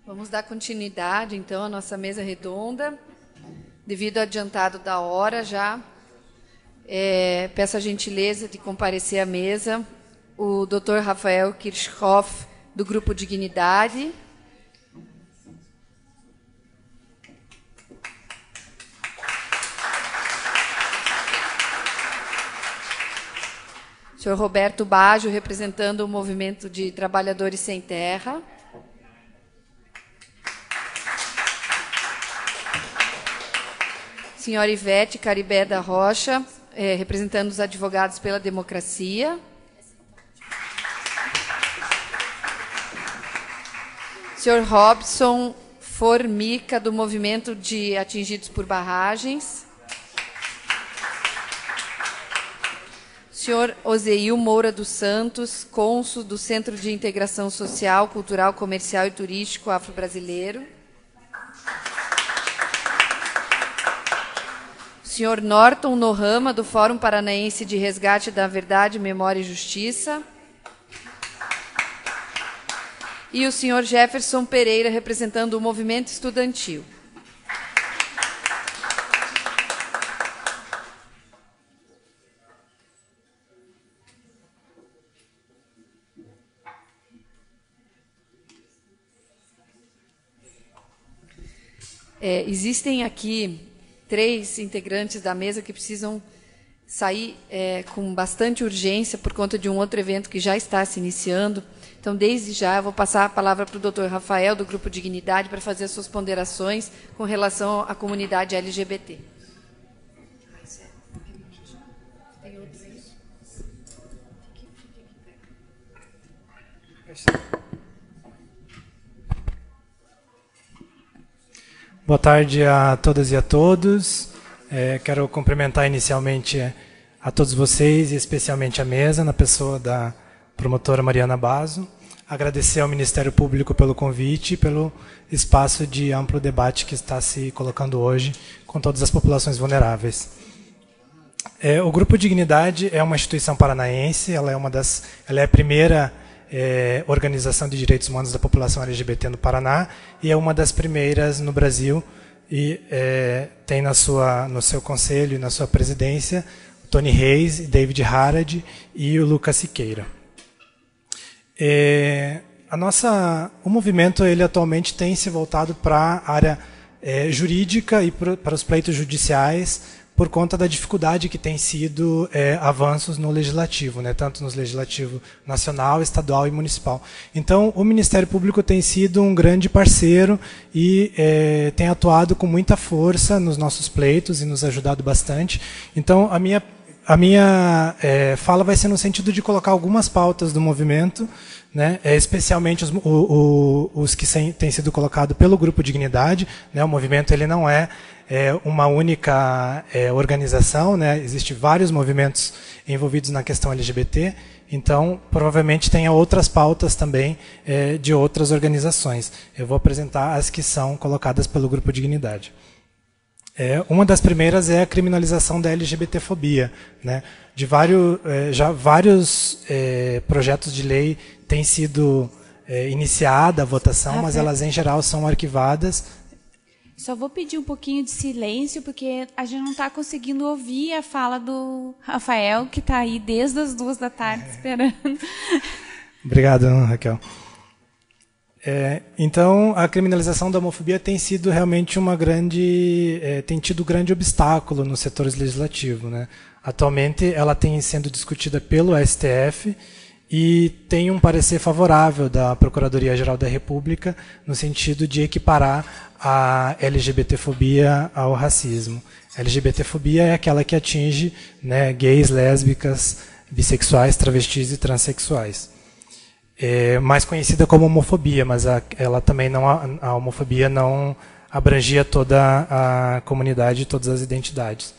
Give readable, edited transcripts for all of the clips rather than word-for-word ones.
Vamos dar continuidade, então, à nossa mesa redonda. Devido ao adiantado da hora, já peço a gentileza de comparecer à mesa o Dr. Rafael Kirchhoff, do Grupo Dignidade. O senhor Roberto Baggio, representando o Movimento de Trabalhadores Sem Terra. Senhora Ivete Caribé da Rocha, representando os Advogados pela Democracia. Senhor Robson Formica, do Movimento de Atingidos por Barragens. Senhor Ozeil Moura dos Santos, cônsul do Centro de Integração Social, Cultural, Comercial e Turístico Afro-Brasileiro. Senhor Norton Nohama, do Fórum Paranaense de Resgate da Verdade, Memória e Justiça. E o senhor Jefferson Pereira, representando o Movimento Estudantil. Existem aqui 3 integrantes da mesa que precisam sair com bastante urgência por conta de um outro evento que já está se iniciando. Então, desde já, eu vou passar a palavra para o Dr. Rafael, do Grupo Dignidade, para fazer as suas ponderações com relação à comunidade LGBT. Boa tarde a todas e a todos. Quero cumprimentar inicialmente a todos vocês e especialmente a mesa, na pessoa da promotora Mariana Basso. Agradecer ao Ministério Público pelo convite e pelo espaço de amplo debate que está se colocando hoje com todas as populações vulneráveis. O Grupo Dignidade é uma instituição paranaense, ela é a primeira organização de direitos humanos da população LGBT no Paraná e é uma das primeiras no Brasil e tem no seu conselho e na sua presidência o Tony Reis, David Harad e o Lucas Siqueira. O movimento ele atualmente tem se voltado para a área jurídica e para os pleitos judiciais por conta da dificuldade que tem sido avanços no legislativo, né, tanto no legislativo nacional, estadual e municipal. Então, o Ministério Público tem sido um grande parceiro e tem atuado com muita força nos nossos pleitos e nos ajudado bastante. Então, a minha fala vai ser no sentido de colocar algumas pautas do movimento, né, especialmente os que têm sido colocados pelo Grupo Dignidade. Né, o movimento ele não é uma única organização, né, existem vários movimentos envolvidos na questão LGBT, então provavelmente tenha outras pautas também de outras organizações. Eu vou apresentar as que são colocadas pelo Grupo Dignidade. Uma das primeiras é a criminalização da LGBTfobia. Né? Já vários projetos de lei têm sido iniciada a votação, mas elas em geral são arquivadas. Só vou pedir um pouquinho de silêncio, porque a gente não está conseguindo ouvir a fala do Rafael, que está aí desde as 2 da tarde esperando. Obrigado, Raquel. Então, a criminalização da homofobia tem sido realmente tem tido grande obstáculo nos setores legislativos. Né? Atualmente, ela tem sendo discutida pelo STF e tem um parecer favorável da Procuradoria-Geral da República no sentido de equiparar a LGBTfobia ao racismo. A LGBTfobia é aquela que atinge, né, gays, lésbicas, bissexuais, travestis e transexuais. Mais conhecida como homofobia, mas ela também a homofobia não abrangia toda a comunidade e todas as identidades.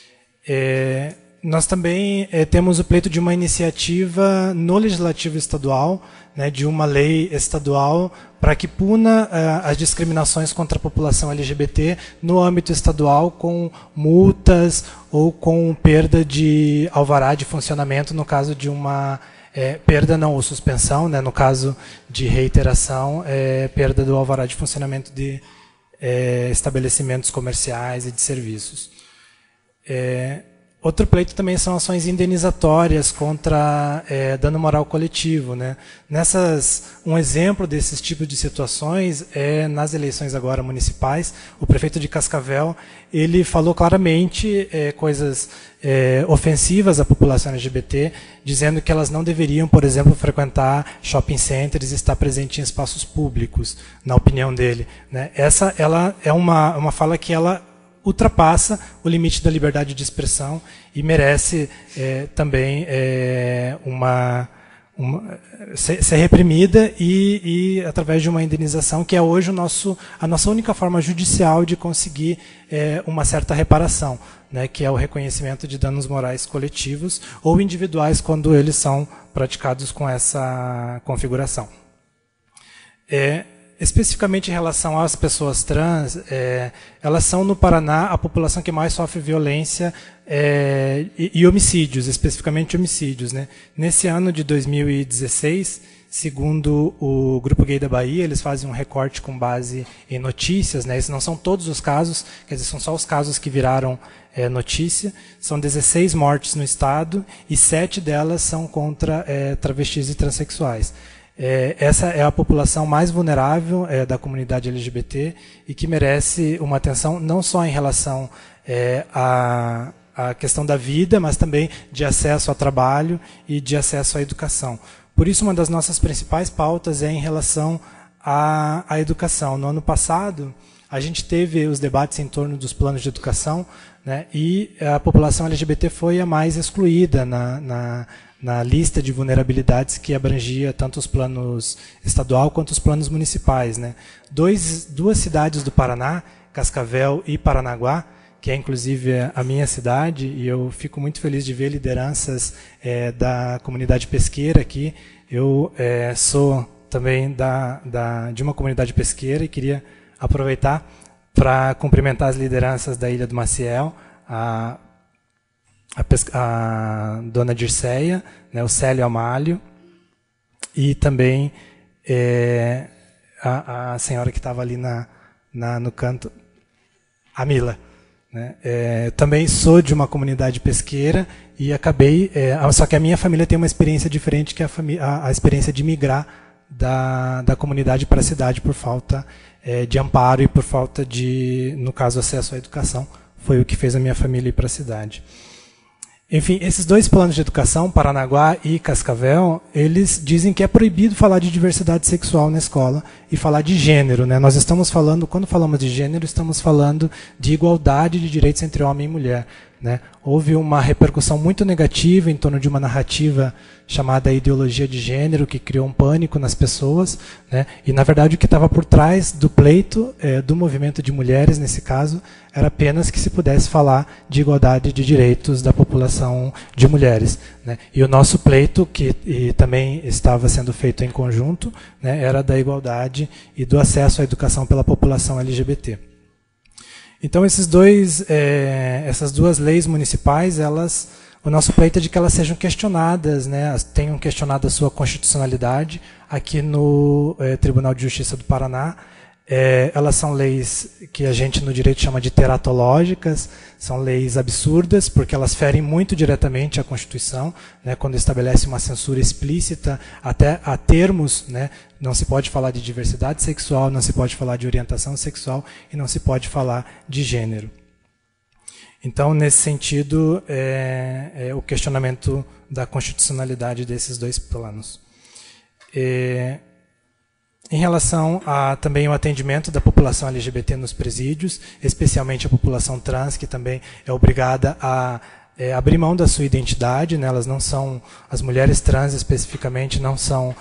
Nós também temos o pleito de uma iniciativa no Legislativo Estadual, né, de uma lei estadual para que puna as discriminações contra a população LGBT no âmbito estadual com multas ou com perda de alvará de funcionamento no caso de uma perda não, ou suspensão, né, no caso de reiteração, perda do alvará de funcionamento de estabelecimentos comerciais e de serviços. Outro pleito também são ações indenizatórias contra dano moral coletivo, né? Um exemplo desses tipos de situações é nas eleições agora municipais. O prefeito de Cascavel, ele falou claramente coisas ofensivas à população LGBT, dizendo que elas não deveriam, por exemplo, frequentar shopping centers e estar presente em espaços públicos, na opinião dele, né? Ela é uma fala que ela ultrapassa o limite da liberdade de expressão e merece também ser reprimida e através de uma indenização, que é hoje a nossa única forma judicial de conseguir uma certa reparação, né, que é o reconhecimento de danos morais coletivos ou individuais quando eles são praticados com essa configuração. Especificamente em relação às pessoas trans, elas são, no Paraná, a população que mais sofre violência e homicídios, especificamente homicídios, né? Nesse ano de 2016, segundo o Grupo Gay da Bahia, eles fazem um recorte com base em notícias, né? Esses não são todos os casos, quer dizer, são só os casos que viraram notícia. São 16 mortes no estado e 7 delas são contra travestis e transexuais. Essa é a população mais vulnerável da comunidade LGBT e que merece uma atenção não só em relação à questão da vida, mas também de acesso ao trabalho e de acesso à educação. Por isso, uma das nossas principais pautas é em relação à educação. No ano passado, a gente teve os debates em torno dos planos de educação, né, e a população LGBT foi a mais excluída na lista de vulnerabilidades que abrangia tanto os planos estadual quanto os planos municipais, né. Duas cidades do Paraná, Cascavel e Paranaguá, que é inclusive a minha cidade, e eu fico muito feliz de ver lideranças da comunidade pesqueira aqui. Eu sou também de uma comunidade pesqueira e queria aproveitar para cumprimentar as lideranças da Ilha do Maciel, a dona Dirceia, né, o Célio Amálio, e também a senhora que estava ali no canto, a Mila. Né? Também sou de uma comunidade pesqueira e acabei... só que a minha família tem uma experiência diferente, que é a experiência de migrar da comunidade para a cidade por falta de amparo e por falta de, no caso, acesso à educação. Foi o que fez a minha família ir para a cidade. Enfim, esses dois planos de educação, Paranaguá e Cascavel, eles dizem que é proibido falar de diversidade sexual na escola e falar de gênero, né? Nós estamos falando, quando falamos de gênero, estamos falando de igualdade de direitos entre homem e mulher, né? Houve uma repercussão muito negativa em torno de uma narrativa chamada ideologia de gênero, que criou um pânico nas pessoas, né? E, na verdade, o que estava por trás do pleito do movimento de mulheres, nesse caso, era apenas que se pudesse falar de igualdade de direitos da população de mulheres, né? E o nosso pleito, que também estava sendo feito em conjunto, né, era da igualdade e do acesso à educação pela população LGBT. Então, essas duas leis municipais, o nosso pleito é de que elas sejam questionadas, né, tenham questionado a sua constitucionalidade aqui no Tribunal de Justiça do Paraná. Elas são leis que a gente no direito chama de teratológicas, são leis absurdas, porque elas ferem muito diretamente a Constituição, né, quando estabelece uma censura explícita, até a termos, né, não se pode falar de diversidade sexual, não se pode falar de orientação sexual e não se pode falar de gênero. Então, nesse sentido, o questionamento da constitucionalidade desses dois planos. Em relação também ao atendimento da população LGBT nos presídios, especialmente a população trans, que também é obrigada a abrir mão da sua identidade, né? Elas não são, as mulheres trans especificamente não são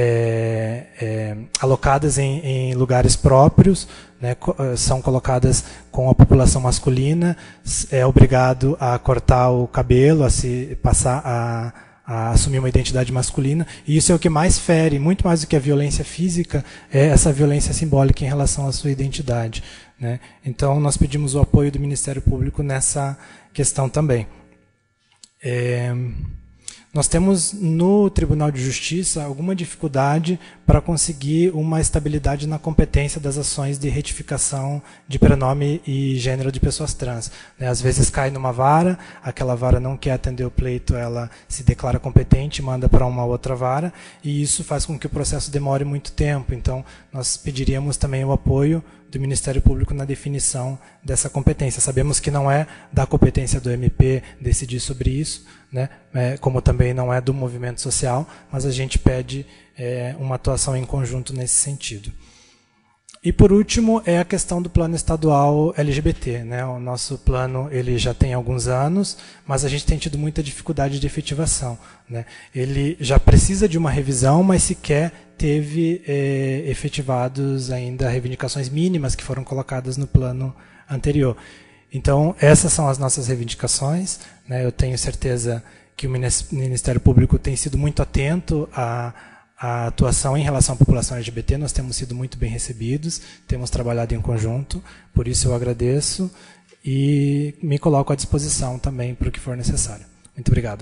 alocadas em lugares próprios, né? São colocadas com a população masculina, é obrigado a cortar o cabelo, a se passar a assumir uma identidade masculina, e isso é o que mais fere, muito mais do que a violência física, é essa violência simbólica em relação à sua identidade, né? Então, nós pedimos o apoio do Ministério Público nessa questão também. Nós temos no Tribunal de Justiça alguma dificuldade para conseguir uma estabilidade na competência das ações de retificação de pronome e gênero de pessoas trans. Às vezes cai numa vara, aquela vara não quer atender o pleito, ela se declara competente, manda para uma outra vara, e isso faz com que o processo demore muito tempo. Então, nós pediríamos também o apoio do Ministério Público na definição dessa competência. Sabemos que não é da competência do MP decidir sobre isso, né? Como também não é do movimento social, mas a gente pede uma atuação em conjunto nesse sentido. E, por último, é a questão do plano estadual LGBT. Né? O nosso plano ele já tem alguns anos, mas a gente tem tido muita dificuldade de efetivação. Né? Ele já precisa de uma revisão, mas sequer teve efetivados ainda reivindicações mínimas que foram colocadas no plano anterior. Então, essas são as nossas reivindicações. Né? Eu tenho certeza que o Ministério Público tem sido muito atento à atuação em relação à população LGBT. Nós temos sido muito bem recebidos, temos trabalhado em conjunto, por isso eu agradeço e me coloco à disposição também para o que for necessário. Muito obrigado.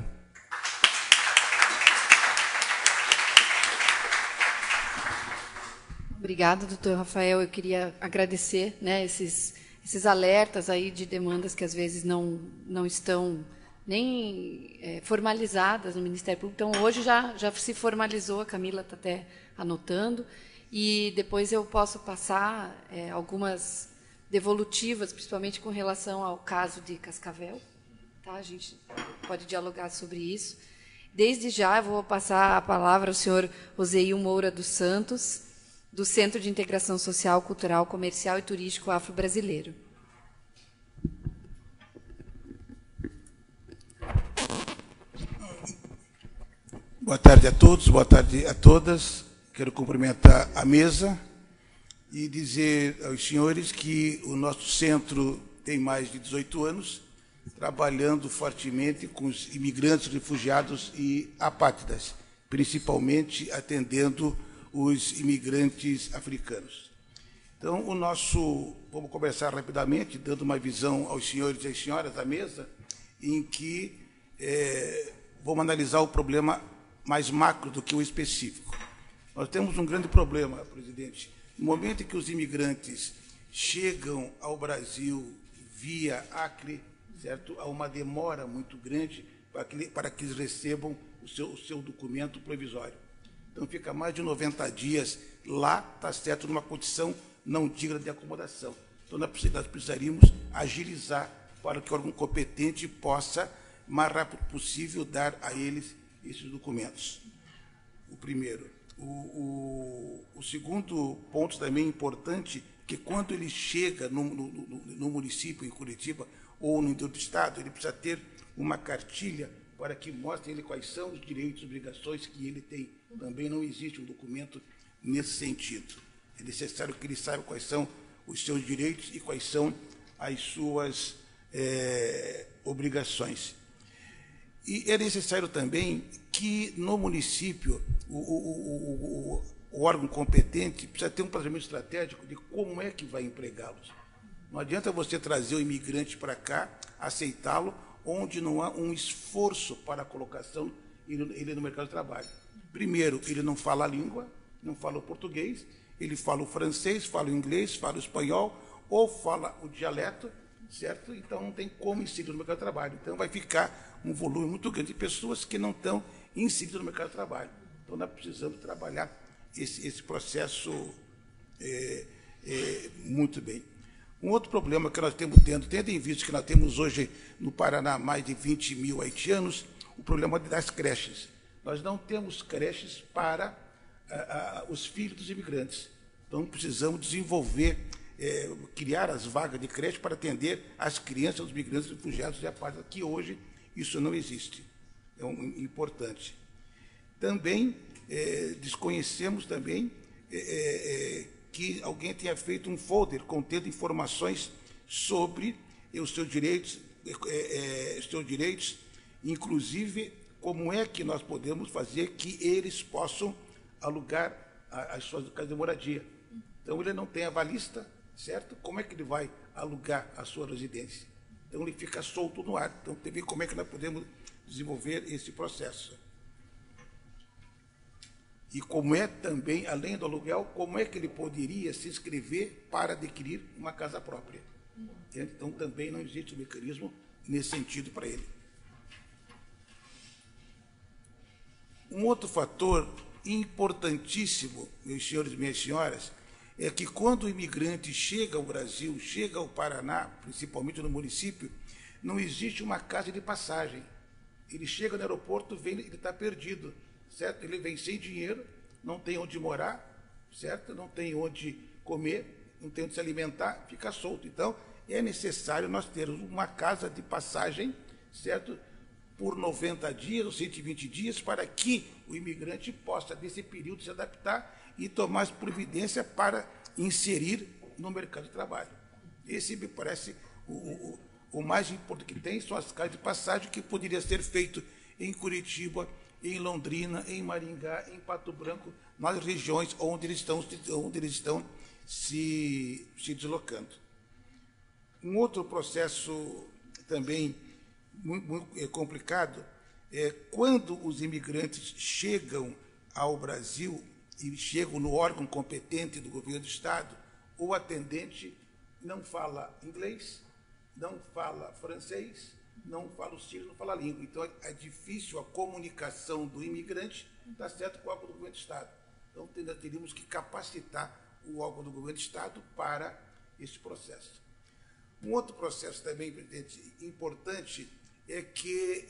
Obrigada, doutor Rafael. Eu queria agradecer, né, esses alertas aí de demandas que às vezes não estão nem formalizadas no Ministério Público. Então, hoje já se formalizou, a Camila está até anotando, e depois eu posso passar algumas devolutivas, principalmente com relação ao caso de Cascavel. Tá? A gente pode dialogar sobre isso. Desde já, eu vou passar a palavra ao senhor Oseil Moura dos Santos, do Centro de Integração Social, Cultural, Comercial e Turístico Afro-Brasileiro. Boa tarde a todos, boa tarde a todas. Quero cumprimentar a mesa e dizer aos senhores que o nosso centro tem mais de 18 anos, trabalhando fortemente com os imigrantes, refugiados e apátridas, principalmente atendendo os imigrantes africanos. Então, vamos começar rapidamente, dando uma visão aos senhores e às senhoras da mesa, em que vamos analisar o problema mais macro do que o específico. Nós temos um grande problema, presidente. No momento em que os imigrantes chegam ao Brasil via Acre, certo? Há uma demora muito grande para que eles recebam o seu documento provisório. Então, fica mais de 90 dias lá, está certo, numa condição não digna de acomodação. Então, nós precisaríamos agilizar para que o órgão competente possa, o mais rápido possível, dar a eles esses documentos. O primeiro. O segundo ponto também importante, que quando ele chega no município, em Curitiba, ou no interior do Estado, ele precisa ter uma cartilha para que mostre ele quais são os direitos e obrigações que ele tem. Também não existe um documento nesse sentido. É necessário que ele saiba quais são os seus direitos e quais são as suas obrigações. E é necessário também que, no município, o órgão competente precisa ter um planejamento estratégico de como é que vai empregá-los. Não adianta você trazer o imigrante para cá, aceitá-lo, onde não há um esforço para a colocação ele no mercado de trabalho. Primeiro, ele não fala a língua, não fala o português, ele fala o francês, fala o inglês, fala o espanhol, ou fala o dialeto, certo? Então, não tem como inserir no mercado de trabalho. Então, vai ficar um volume muito grande de pessoas que não estão inseridas no mercado de trabalho. Então, nós precisamos trabalhar esse processo muito bem. Um outro problema que nós temos tendo em vista que nós temos hoje no Paraná mais de 20 mil haitianos, o problema das creches. Nós não temos creches para os filhos dos imigrantes. Então, precisamos desenvolver, criar as vagas de creche para atender as crianças dos migrantes, refugiados e apátridas, que hoje isso não existe. É importante. Também desconhecemos também que alguém tenha feito um folder contendo informações sobre os seus direitos, inclusive como é que nós podemos fazer que eles possam alugar as suas casas de moradia. Então, ele não tem a avalista, certo? Como é que ele vai alugar a sua residência? Então, ele fica solto no ar. Então, tem que ver como é que nós podemos desenvolver esse processo. E como é também, além do aluguel, como é que ele poderia se inscrever para adquirir uma casa própria. Então, também não existe um mecanismo nesse sentido para ele. Um outro fator importantíssimo, meus senhores e minhas senhoras, é que quando o imigrante chega ao Brasil, chega ao Paraná, principalmente no município, não existe uma casa de passagem. Ele chega no aeroporto, ele está perdido, certo? Ele vem sem dinheiro, não tem onde morar, certo? Não tem onde comer, não tem onde se alimentar, fica solto. Então, é necessário nós termos uma casa de passagem, certo? Por 90 dias ou 120 dias, para que o imigrante possa, nesse período, se adaptar e tomar as providências para inserir no mercado de trabalho. Esse me parece o mais importante que tem, são as casas de passagem, que poderia ser feito em Curitiba, em Londrina, em Maringá, em Pato Branco, nas regiões onde eles estão se deslocando. Um outro processo também muito complicado é quando os imigrantes chegam ao Brasil e chegam no órgão competente do governo do Estado, o atendente não fala inglês, não fala francês, não fala o sírio, não fala a língua. Então, é difícil a comunicação do imigrante, está certo, com o órgão do governo do Estado. Então, teríamos que capacitar o órgão do governo do Estado para esse processo. Um outro processo também, presidente, importante é que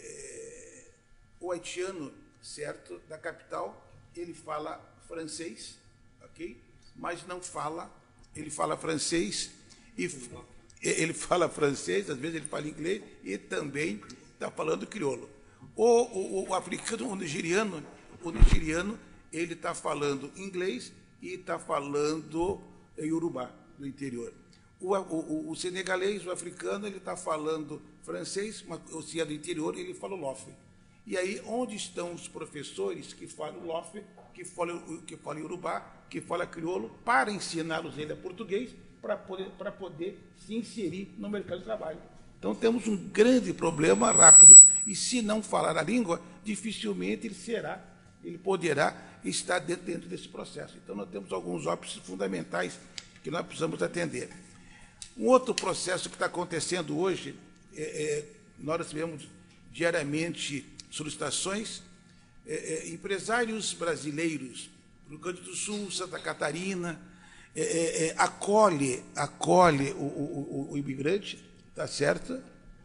o haitiano, certo, da capital, ele fala francês, ok? Mas não fala, ele fala francês e ele fala francês, às vezes ele fala inglês e também está falando crioulo. O africano, o nigeriano, ele está falando inglês e está falando iorubá do interior. O senegalês, o africano, ele está falando francês, mas se é do interior, ele fala o lofe. E aí, onde estão os professores que falam lofe, que falam iorubá, que falam crioulo, para ensiná-los ele a português, para poder se inserir no mercado de trabalho. Então, temos um grande problema rápido. E se não falar a língua, dificilmente ele poderá estar dentro desse processo. Então, nós temos alguns óbitos fundamentais que nós precisamos atender. Um outro processo que está acontecendo hoje, nós recebemos diariamente solicitações, empresários brasileiros, Rio Grande do Sul, Santa Catarina, acolhe o imigrante, tá certo?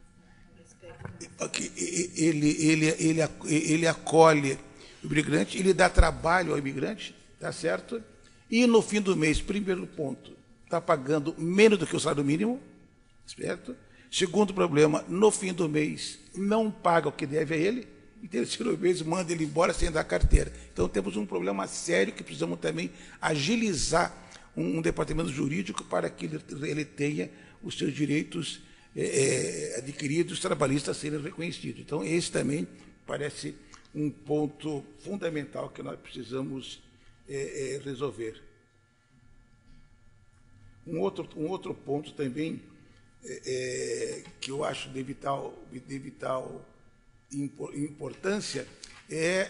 Ele acolhe o imigrante, ele dá trabalho ao imigrante, tá certo? E no fim do mês, primeiro ponto, está pagando menos do que o salário mínimo, certo? Segundo problema, no fim do mês, não paga o que deve a ele, e terceiro mês, manda ele embora sem dar carteira. Então, temos um problema sério que precisamos também agilizar um departamento jurídico para que ele tenha os seus direitos adquiridos, trabalhistas, serem reconhecidos. Então, esse também parece um ponto fundamental que nós precisamos resolver. Um outro ponto também que eu acho de vital importância é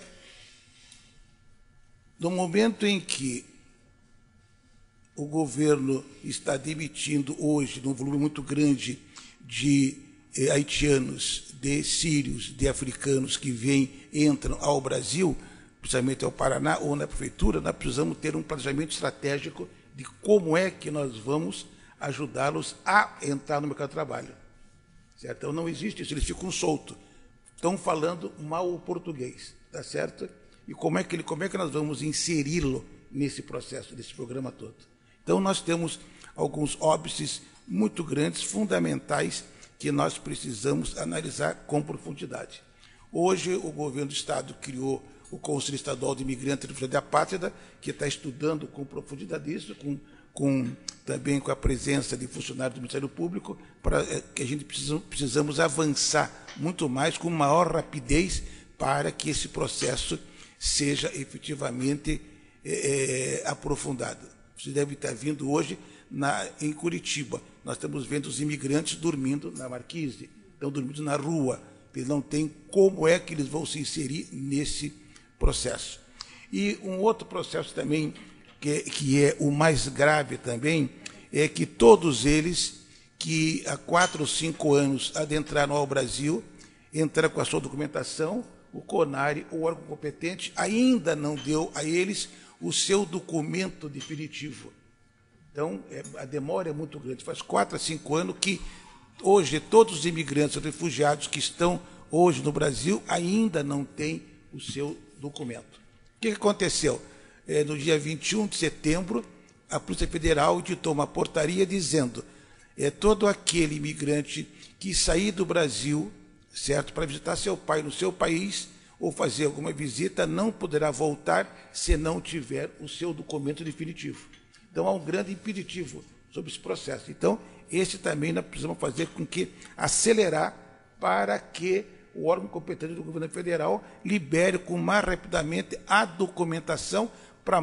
no momento em que o governo está demitindo hoje, num volume muito grande, de haitianos, de sírios, de africanos que entram ao Brasil, principalmente ao Paraná ou na prefeitura, nós precisamos ter um planejamento estratégico de como é que nós vamos ajudá-los a entrar no mercado de trabalho. Certo? Então, não existe isso, eles ficam soltos. Estão falando mal o português, tá certo? E como é que nós vamos inseri-lo nesse processo, nesse programa todo? Então, nós temos alguns óbices muito grandes, fundamentais, que nós precisamos analisar com profundidade. Hoje, o governo do Estado criou o Conselho Estadual de Imigrantes e Refugiados da Pátria, que está estudando com profundidade isso, também com a presença de funcionários do Ministério Público, para que a gente precisamos avançar muito mais, com maior rapidez, para que esse processo seja efetivamente aprofundado. Você deve estar vindo hoje em Curitiba. Nós estamos vendo os imigrantes dormindo na Marquise, estão dormindo na rua. Eles não têm como é que eles vão se inserir nesse processo. E um outro processo também, que é o mais grave também, é que todos eles que há 4 ou 5 anos adentraram ao Brasil, entraram com a sua documentação, o CONARE, o órgão competente, ainda não deu a eles o seu documento definitivo. Então, a demora é muito grande. Faz 4 a 5 anos que, hoje, todos os imigrantes e refugiados que estão hoje no Brasil ainda não têm o seu documento. O que aconteceu? No dia 21 de setembro, a Polícia Federal editou uma portaria dizendo todo aquele imigrante que sair do Brasil, certo, para visitar seu pai no seu país ou fazer alguma visita, não poderá voltar se não tiver o seu documento definitivo. Então, há um grande impeditivo sobre esse processo. Então, esse também nós precisamos fazer com que acelerar para que o órgão competente do governo federal libere com mais rapidamente a documentação para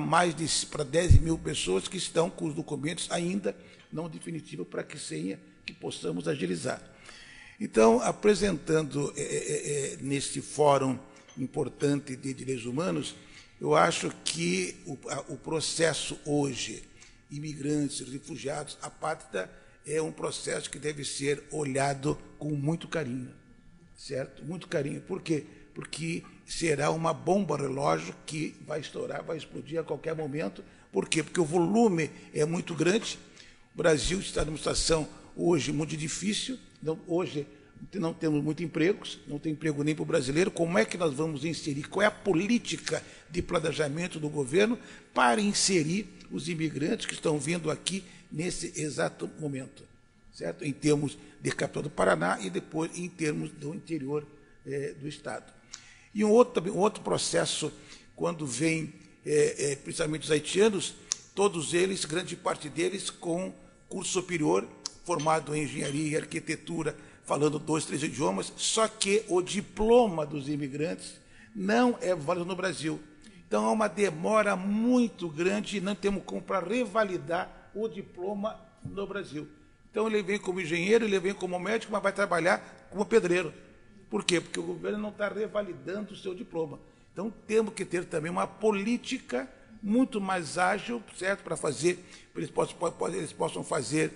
10 mil pessoas que estão com os documentos ainda não definitivos, para que possamos agilizar. Então, apresentando neste fórum importante de direitos humanos, eu acho que o processo hoje, imigrantes, refugiados, apátrida, é um processo que deve ser olhado com muito carinho, certo? Muito carinho. Por quê? Porque será uma bomba relógio que vai estourar, vai explodir a qualquer momento. Por quê? Porque o volume é muito grande. O Brasil está numa situação hoje muito difícil. Então, hoje não temos muitos empregos, não tem emprego nem para o brasileiro. Como é que nós vamos inserir? Qual é a política de planejamento do governo para inserir os imigrantes que estão vindo aqui nesse exato momento, certo? Em termos de capital do Paraná e depois em termos do interior do Estado. E um outro processo, quando vem, principalmente os haitianos, todos eles, grande parte deles, com curso superior, formado em engenharia e arquitetura, falando 2, 3 idiomas, só que o diploma dos imigrantes não é válido no Brasil. Então, há uma demora muito grande e não temos como para revalidar o diploma no Brasil. Então, ele vem como engenheiro, ele vem como médico, mas vai trabalhar como pedreiro. Por quê? Porque o governo não está revalidando o seu diploma. Então, temos que ter também uma política muito mais ágil, certo? Para fazer, eles possam fazer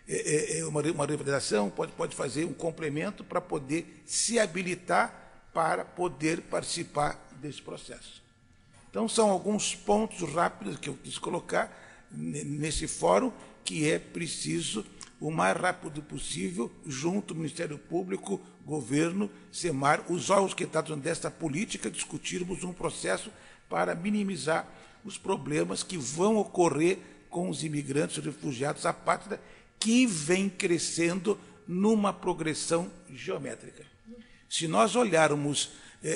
uma revalidação, pode fazer um complemento para poder se habilitar para poder participar desse processo. Então, são alguns pontos rápidos que eu quis colocar nesse fórum, que é preciso, o mais rápido possível, junto ao Ministério Público, governo, SEMAR, os órgãos que tratam desta política, discutirmos um processo para minimizar os problemas que vão ocorrer com os imigrantes e refugiados apátridas, que vem crescendo numa progressão geométrica. Se nós olharmos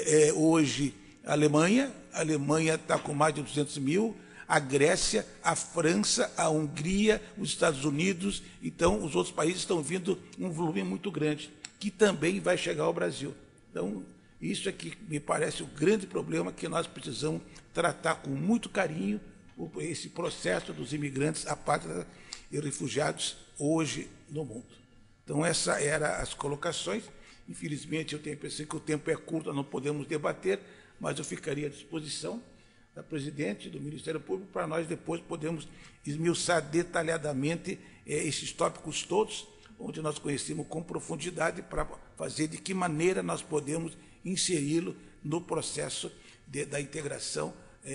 hoje a Alemanha está com mais de 200 mil, a Grécia, a França, a Hungria, os Estados Unidos, então os outros países estão vindo um volume muito grande, que também vai chegar ao Brasil. Então, isso é que me parece o grande problema que nós precisamos tratar com muito carinho, esse processo dos imigrantes apátridas e refugiados hoje no mundo. Então, essas eram as colocações. Infelizmente, eu tenho a impressão que o tempo é curto, não podemos debater, mas eu ficaria à disposição da presidente, do Ministério Público, para nós depois podermos esmiuçar detalhadamente esses tópicos todos, onde nós conhecemos com profundidade, para fazer de que maneira nós podemos inseri-lo no processo da integração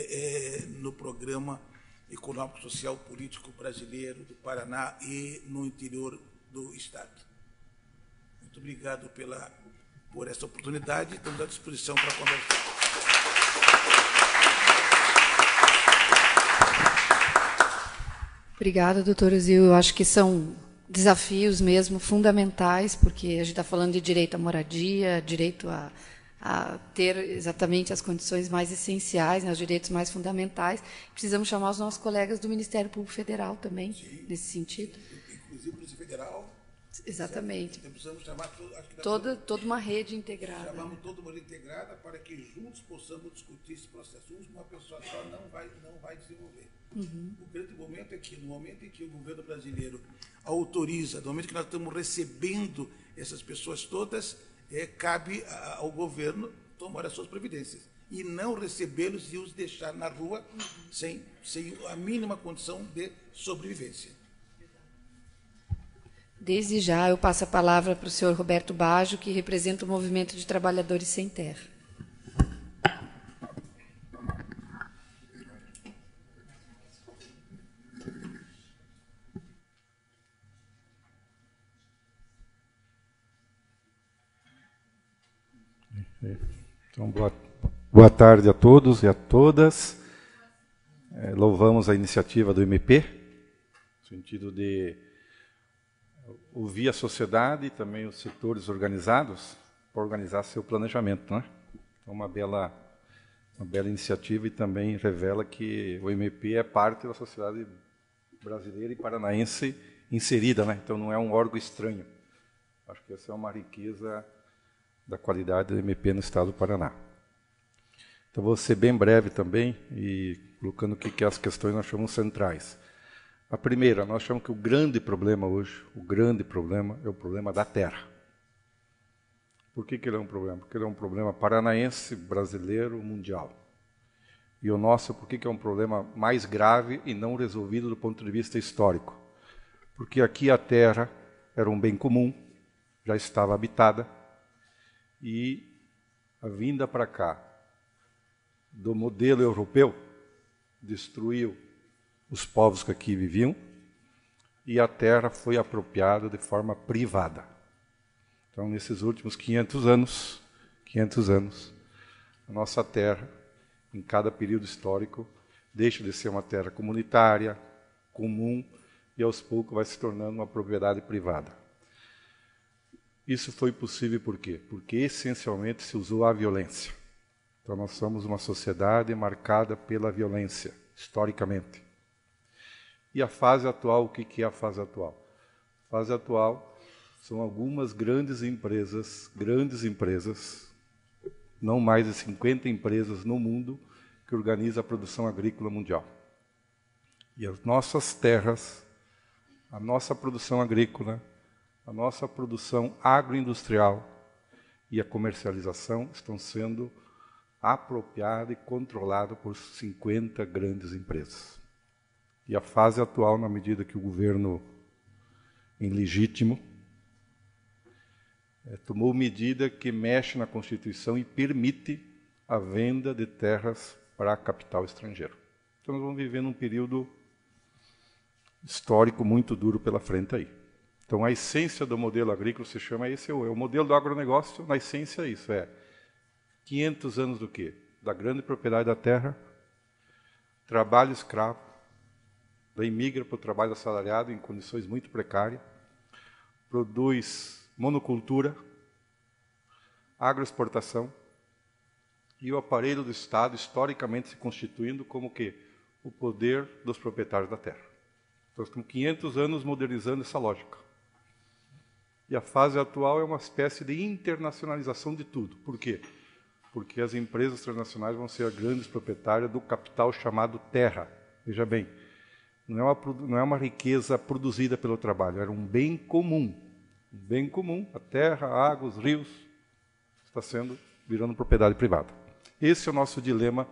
no Programa Econômico, Social, Político Brasileiro do Paraná e no interior do Estado. Muito obrigado por essa oportunidade, estamos à disposição para conversar. Obrigada, doutora Zil. Eu acho que são desafios mesmo fundamentais, porque a gente está falando de direito à moradia, direito a ter exatamente as condições mais essenciais, né, os direitos mais fundamentais. Precisamos chamar os nossos colegas do Ministério Público Federal também, sim, nesse sentido. Inclusive o Polícia Federal. Exatamente. Precisamos chamar toda uma rede integrada. Chamamos toda uma rede integrada para que juntos possamos discutir esse processo. Uma pessoa só não vai desenvolver. Uhum. O grande momento é que, no momento em que o governo brasileiro autoriza, no momento que nós estamos recebendo essas pessoas todas, cabe ao governo tomar as suas providências. e não recebê-los e os deixar na rua sem a mínima condição de sobrevivência. Desde já, eu passo a palavra para o senhor Roberto Baggio, que representa o Movimento de Trabalhadores Sem Terra. Então, boa tarde a todos e a todas. Louvamos a iniciativa do MP, no sentido de ouvir a sociedade e também os setores organizados para organizar seu planejamento, né? Então, uma bela iniciativa, e também revela que o MP é parte da sociedade brasileira e paranaense inserida, né? Então não é um órgão estranho. Acho que essa é uma riqueza da qualidade do MP no estado do Paraná. Então vou ser bem breve também, e colocando o que as questões nós chamamos centrais. A primeira, nós achamos que o grande problema hoje, é o problema da terra. Por que ele é um problema? Porque ele é um problema paranaense, brasileiro, mundial. E o nosso, por que é um problema mais grave e não resolvido do ponto de vista histórico? Porque aqui a terra era um bem comum, já estava habitada, e a vinda para cá do modelo europeu destruiu os povos que aqui viviam, e a terra foi apropriada de forma privada. Então, nesses últimos 500 anos, a nossa terra, em cada período histórico, deixa de ser uma terra comunitária, comum, e aos poucos vai se tornando uma propriedade privada. Isso foi possível por quê? Porque essencialmente se usou a violência. Então nós somos uma sociedade marcada pela violência, historicamente. E a fase atual, o que é a fase atual? A fase atual são algumas grandes empresas, não mais de 50 empresas no mundo, que organizam a produção agrícola mundial. E as nossas terras, a nossa produção agrícola, a nossa produção agroindustrial e a comercialização estão sendo apropriada e controlada por 50 grandes empresas. E a fase atual, na medida que o governo ilegítimo tomou medida que mexe na Constituição e permite a venda de terras para capital estrangeiro. Então nós vamos viver num período histórico muito duro pela frente aí. Então a essência do modelo agrícola se chama esse, é o modelo do agronegócio, na essência é isso, 500 anos do quê? Da grande propriedade da terra, trabalho escravo, daí migra para o trabalho assalariado em condições muito precárias, produz monocultura, agroexportação, e o aparelho do Estado historicamente se constituindo como que o poder dos proprietários da terra. Nós estamos 500 anos modernizando essa lógica. E a fase atual é uma espécie de internacionalização de tudo. Por quê? Porque as empresas transnacionais vão ser as grandes proprietárias do capital chamado terra. Veja bem, não é uma riqueza produzida pelo trabalho, era um bem comum. Um bem comum, a terra, a água, os rios, está virando propriedade privada. Esse é o nosso dilema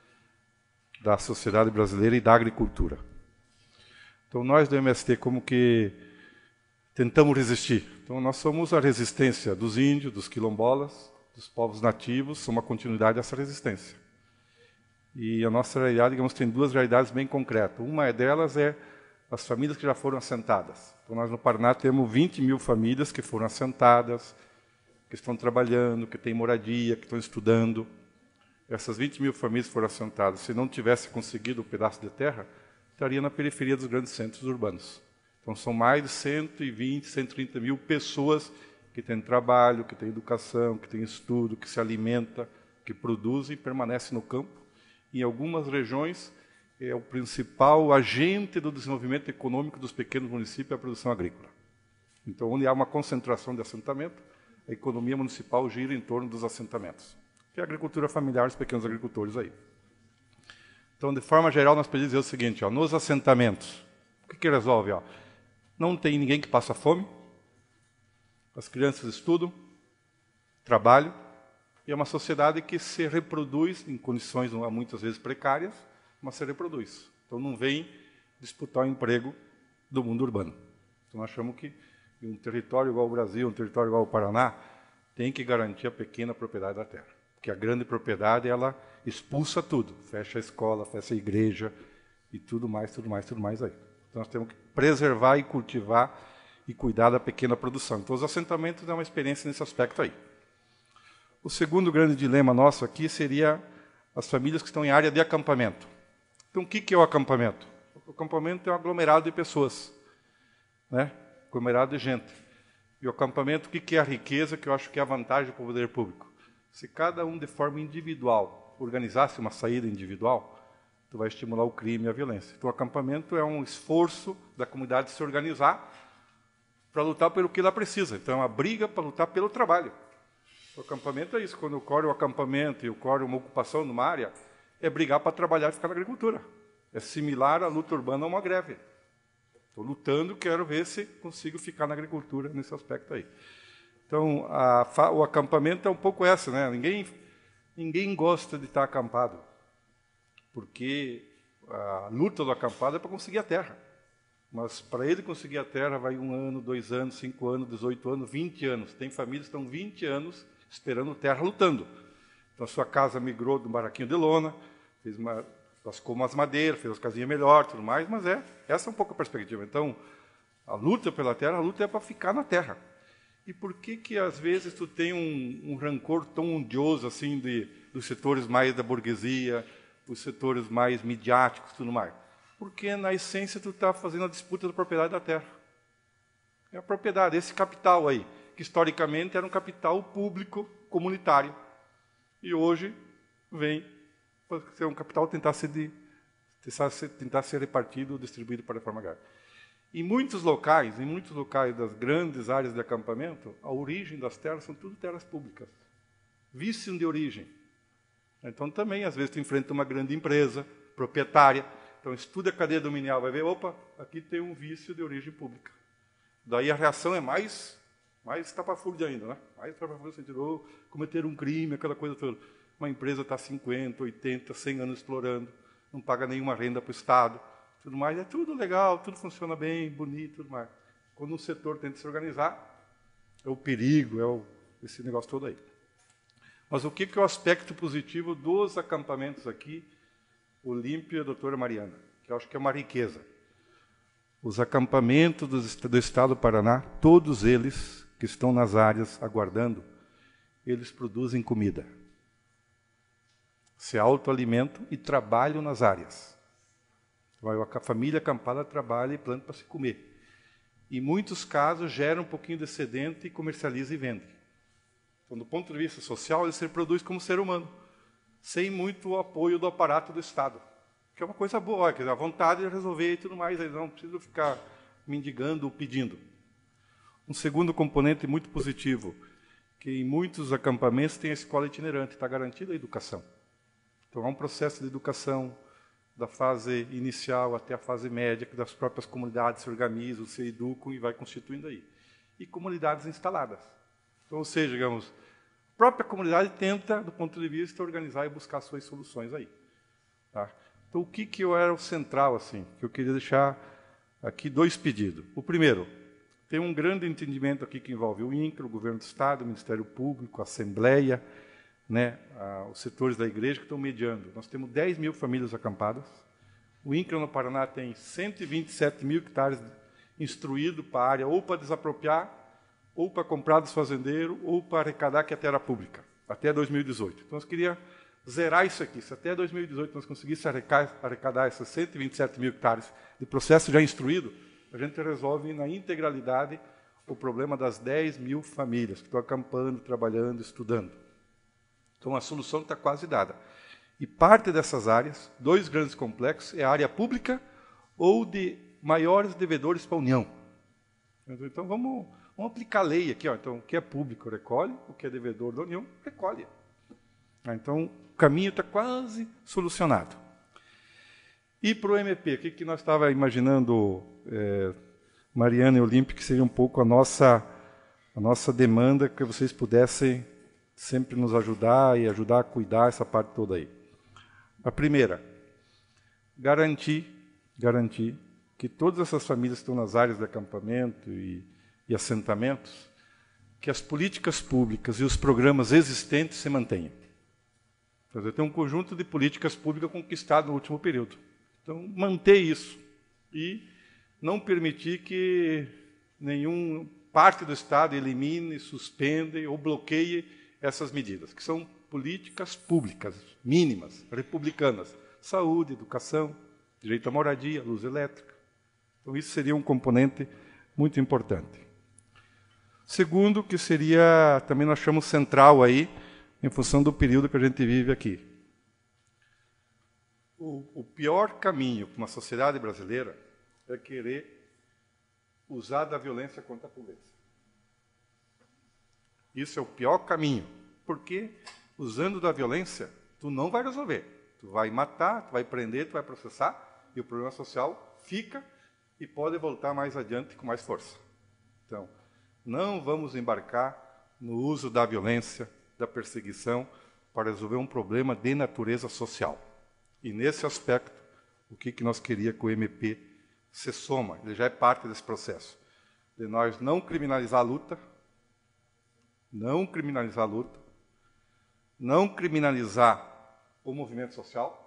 da sociedade brasileira e da agricultura. Então, nós do MST, como que tentamos resistir? Então, nós somos a resistência dos índios, dos quilombolas, dos povos nativos, somos uma continuidade dessa resistência. E a nossa realidade, digamos, tem duas realidades bem concretas. Uma delas é as famílias que já foram assentadas. Então, nós no Paraná temos 20 mil famílias que foram assentadas, que estão trabalhando, que têm moradia, que estão estudando. Essas 20 mil famílias foram assentadas. Se não tivesse conseguido um pedaço de terra, estaria na periferia dos grandes centros urbanos. Então, são mais de 120, 130 mil pessoas que têm trabalho, que têm educação, que têm estudo, que se alimenta, que produzem e permanecem no campo. Em algumas regiões, é o principal agente do desenvolvimento econômico dos pequenos municípios é a produção agrícola. Então, onde há uma concentração de assentamento, a economia municipal gira em torno dos assentamentos. Que é a agricultura familiar, os pequenos agricultores aí. Então, de forma geral, nós podemos dizer o seguinte, nos assentamentos, o que resolve? Não tem ninguém que passa fome, as crianças estudam, trabalham, E é uma sociedade que se reproduz em condições muitas vezes precárias, mas se reproduz. Então não vem disputar o emprego do mundo urbano. Então nós achamos que um território igual ao Brasil, um território igual ao Paraná, tem que garantir a pequena propriedade da terra. Porque a grande propriedade, ela expulsa tudo. Fecha a escola, fecha a igreja e tudo mais aí. Então nós temos que preservar e cultivar e cuidar da pequena produção. Então os assentamentos é uma experiência nesse aspecto aí. O segundo grande dilema nosso aqui seria as famílias que estão em área de acampamento. Então o que é o acampamento? O acampamento é um aglomerado de pessoas, né? Aglomerado de gente. E o acampamento, o que é a riqueza, que eu acho que é a vantagem para o poder público? Se cada um de forma individual organizasse uma saída individual, tu vai estimular o crime e a violência. Então o acampamento é um esforço da comunidade se organizar para lutar pelo que ela precisa. Então é uma briga para lutar pelo trabalho. O acampamento é isso. Quando ocorre o acampamento e ocorre uma ocupação numa área, é brigar para trabalhar e ficar na agricultura. É similar à luta urbana a uma greve. Estou lutando, quero ver se consigo ficar na agricultura nesse aspecto aí. Então, o acampamento é um pouco essa, né? Ninguém gosta de estar acampado, porque a luta do acampado é para conseguir a terra. Mas para ele conseguir a terra vai 1 ano, 2 anos, 5 anos, 18 anos, 20 anos. Tem famílias que estão 20 anos esperando terra, lutando. Então a sua casa migrou de um baraquinho de lona, lascou umas madeiras, fez as casinhas melhor, tudo mais, mas essa é um pouco a perspectiva. Então, a luta pela terra, a luta é para ficar na terra. E por que às vezes tu tem um rancor tão odioso assim dos setores mais da burguesia, os setores mais midiáticos, tudo mais? Porque na essência tu está fazendo a disputa da propriedade da terra. É a propriedade, esse capital aí, que historicamente era um capital público comunitário e hoje vem ser um capital tentar ser repartido, distribuído para a forma agrária. Em muitos locais das grandes áreas de acampamento, a origem das terras são tudo terras públicas. Vício de origem. Então também, às vezes, tu enfrenta uma grande empresa proprietária, então estuda a cadeia dominial, vai ver, opa, aqui tem um vício de origem pública. Daí a reação é mais estapafúrdia ainda, né? Mais estapafúrdia no sentido, cometer um crime, aquela coisa toda. Uma empresa está 50, 80, 100 anos explorando, não paga nenhuma renda para o Estado, tudo mais, é tudo legal, tudo funciona bem, bonito, tudo mais. Quando um setor tenta se organizar, é o perigo, esse negócio todo aí. Mas o que é o aspecto positivo dos acampamentos aqui, Olímpia e a doutora Mariana, que eu acho que é uma riqueza. Os acampamentos do Estado do Paraná, todos eles que estão nas áreas aguardando, eles produzem comida. Se autoalimentam e trabalham nas áreas. A família acampada trabalha e planta para se comer. Em muitos casos, gera um pouquinho de excedente e comercializa e vende. Então, do ponto de vista social, ele se reproduz como ser humano, sem muito apoio do aparato do Estado. Que é uma coisa boa, quer dizer, a vontade de resolver e tudo mais, eles não precisam ficar mendigando ou pedindo. Um segundo componente muito positivo, que em muitos acampamentos tem a escola itinerante, está garantida a educação. Então, há um processo de educação da fase inicial até a fase média, que das próprias comunidades se organizam, se educam e vai constituindo aí. E comunidades instaladas. Então, ou seja, digamos, a própria comunidade tenta, do ponto de vista, organizar e buscar suas soluções aí. Tá? Então, o que era o central, assim, que eu queria deixar aqui 2 pedidos. O primeiro, tem um grande entendimento aqui que envolve o INCRA, o Governo do Estado, o Ministério Público, a Assembleia, né, os setores da igreja que estão mediando. Nós temos 10 mil famílias acampadas. O INCRA no Paraná tem 127 mil hectares instruídos para a área, ou para desapropriar, ou para comprar dos fazendeiros, ou para arrecadar que é terra pública, até 2018. Então, nós queríamos zerar isso aqui. Se até 2018 nós conseguíssemos arrecadar esses 127 mil hectares de processo já instruído, a gente resolve na integralidade o problema das 10 mil famílias que estão acampando, trabalhando, estudando. Então, a solução está quase dada. E parte dessas áreas, 2 grandes complexos, é a área pública ou de maiores devedores para a União. Então, vamos aplicar a lei aqui. Então, o que é público recolhe, o que é devedor da União recolhe. Então, o caminho está quase solucionado. E para o MP, o que nós estávamos imaginando, Mariana e Olímpia, que seria um pouco a nossa demanda, que vocês pudessem sempre nos ajudar e ajudar a cuidar essa parte toda aí. A primeira, garantir que todas essas famílias que estão nas áreas de acampamento e assentamentos, que as políticas públicas e os programas existentes se mantenham. Quer dizer, tem um conjunto de políticas públicas conquistado no último período. Então, manter isso e não permitir que nenhuma parte do Estado elimine, suspenda ou bloqueie essas medidas, que são políticas públicas, mínimas, republicanas. Saúde, educação, direito à moradia, luz elétrica. Então, isso seria um componente muito importante. Segundo, que seria, também nós chamamos central aí, em função do período que a gente vive aqui. O pior caminho para uma sociedade brasileira é querer usar da violência contra a pobreza. Isso é o pior caminho, porque usando da violência, tu não vai resolver. Tu vai matar, tu vai prender, tu vai processar, e o problema social fica e pode voltar mais adiante com mais força. Então, não vamos embarcar no uso da violência, da perseguição, para resolver um problema de natureza social. E, nesse aspecto, o que nós queríamos que o MP se soma, ele já é parte desse processo, de nós não criminalizar a luta, não criminalizar o movimento social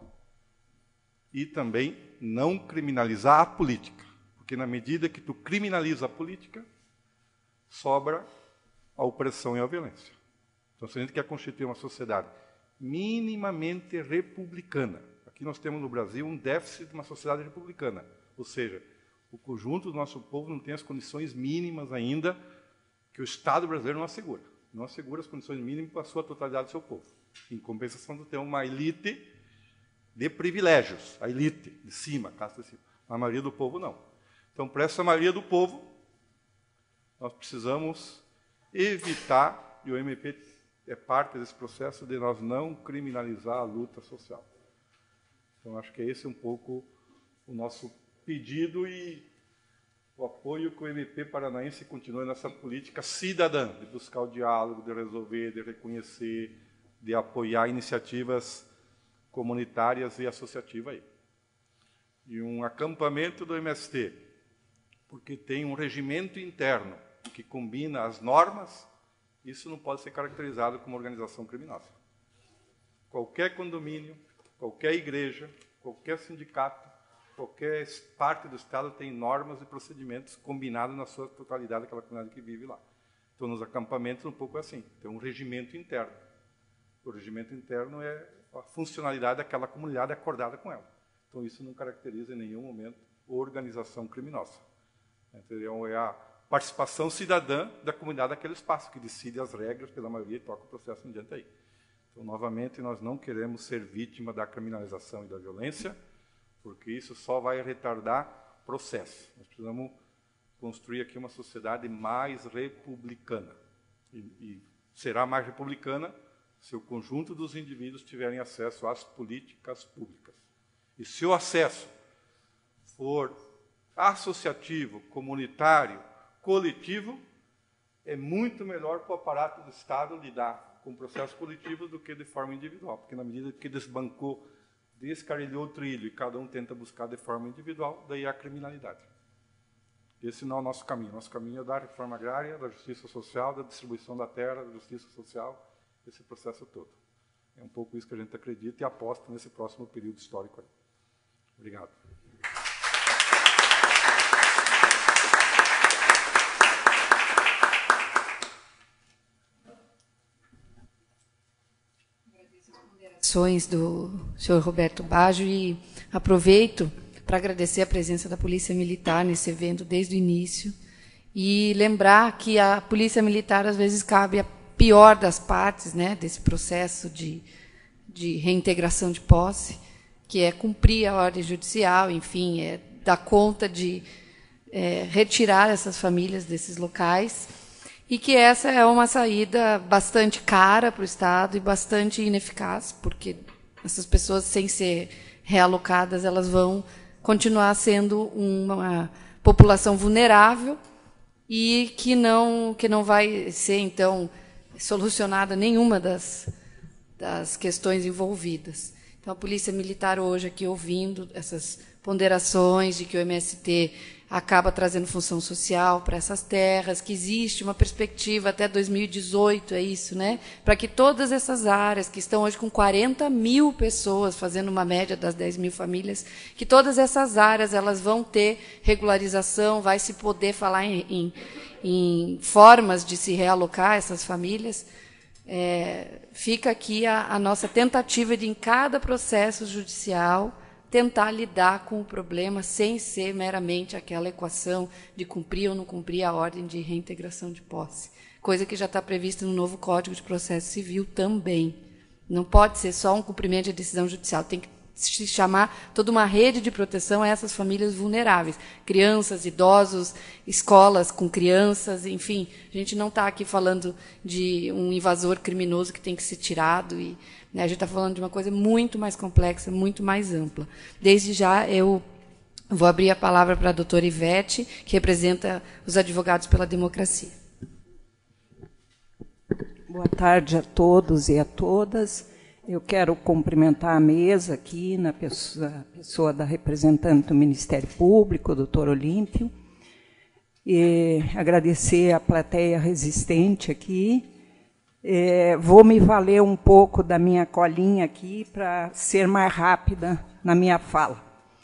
e também não criminalizar a política. Porque, na medida que tu criminaliza a política, sobra a opressão e a violência. Então, se a gente quer constituir uma sociedade minimamente republicana, aqui nós temos no Brasil um déficit de uma sociedade republicana, ou seja, o conjunto do nosso povo não tem as condições mínimas ainda que o Estado brasileiro não assegura as condições mínimas para a sua totalidade do seu povo. Em compensação, tem uma elite de privilégios, a elite de cima, a casta de cima. A maioria do povo não. Então, para essa maioria do povo, nós precisamos evitar, e o MP é parte desse processo, de nós não criminalizar a luta social. Então, acho que esse é um pouco o nosso pedido e o apoio que o MP paranaense continue nessa política cidadã, de buscar o diálogo, de resolver, de reconhecer, de apoiar iniciativas comunitárias e associativas aí. E um acampamento do MST, porque tem um regimento interno que combina as normas, isso não pode ser caracterizado como organização criminosa. Qualquer condomínio, qualquer igreja, qualquer sindicato, qualquer parte do Estado tem normas e procedimentos combinados na sua totalidade daquela comunidade que vive lá. Então, nos acampamentos, um pouco assim, tem um regimento interno. O regimento interno é a funcionalidade daquela comunidade acordada com ela. Então, isso não caracteriza em nenhum momento organização criminosa. Então, é a participação cidadã da comunidade daquele espaço, que decide as regras pela maioria e toca o processo em diante aí. Então, novamente, nós não queremos ser vítima da criminalização e da violência, porque isso só vai retardar processo. Nós precisamos construir aqui uma sociedade mais republicana. E será mais republicana se o conjunto dos indivíduos tiverem acesso às políticas públicas. E se o acesso for associativo, comunitário, coletivo, é muito melhor para o aparato do Estado lidar com processos coletivos do que de forma individual, porque na medida que desbancou, descarrilhou o trilho e cada um tenta buscar de forma individual, daí há criminalidade. Esse não é o nosso caminho. Nosso caminho é da reforma agrária, da justiça social, da distribuição da terra, da justiça social, esse processo todo. É um pouco isso que a gente acredita e aposta nesse próximo período histórico aí. Obrigado. Do senhor Roberto Baggio e aproveito para agradecer a presença da Polícia Militar nesse evento desde o início e lembrar que a Polícia Militar às vezes cabe a pior das partes, né, desse processo de reintegração de posse, que é cumprir a ordem judicial, enfim, é dar conta de retirar essas famílias desses locais. E que essa é uma saída bastante cara para o Estado e bastante ineficaz, porque essas pessoas, sem ser realocadas, elas vão continuar sendo uma população vulnerável e que não vai ser, então, solucionada nenhuma das questões envolvidas. Então, a Polícia Militar hoje aqui ouvindo essas ponderações de que o MST acaba trazendo função social para essas terras, que existe uma perspectiva até 2018, é isso, né? Para que todas essas áreas, que estão hoje com 40 mil pessoas, fazendo uma média das 10 mil famílias, que todas essas áreas elas vão ter regularização, vai se poder falar em formas de se realocar essas famílias. Fica aqui a nossa tentativa de, em cada processo judicial, tentar lidar com o problema sem ser meramente aquela equação de cumprir ou não cumprir a ordem de reintegração de posse, coisa que já está prevista no novo Código de Processo Civil também. Não pode ser só um cumprimento de decisão judicial, tem que se chamar toda uma rede de proteção a essas famílias vulneráveis, crianças, idosos, escolas com crianças, enfim, a gente não está aqui falando de um invasor criminoso que tem que ser tirado, e, né, a gente está falando de uma coisa muito mais complexa, muito mais ampla. Desde já, eu vou abrir a palavra para a doutora Ivete, que representa os advogados pela democracia. Boa tarde a todos e a todas. Eu quero cumprimentar a mesa aqui, na pessoa da representante do Ministério Público, doutor Olímpio, e agradecer a plateia resistente aqui. Vou me valer um pouco da minha colinha aqui para ser mais rápida na minha fala.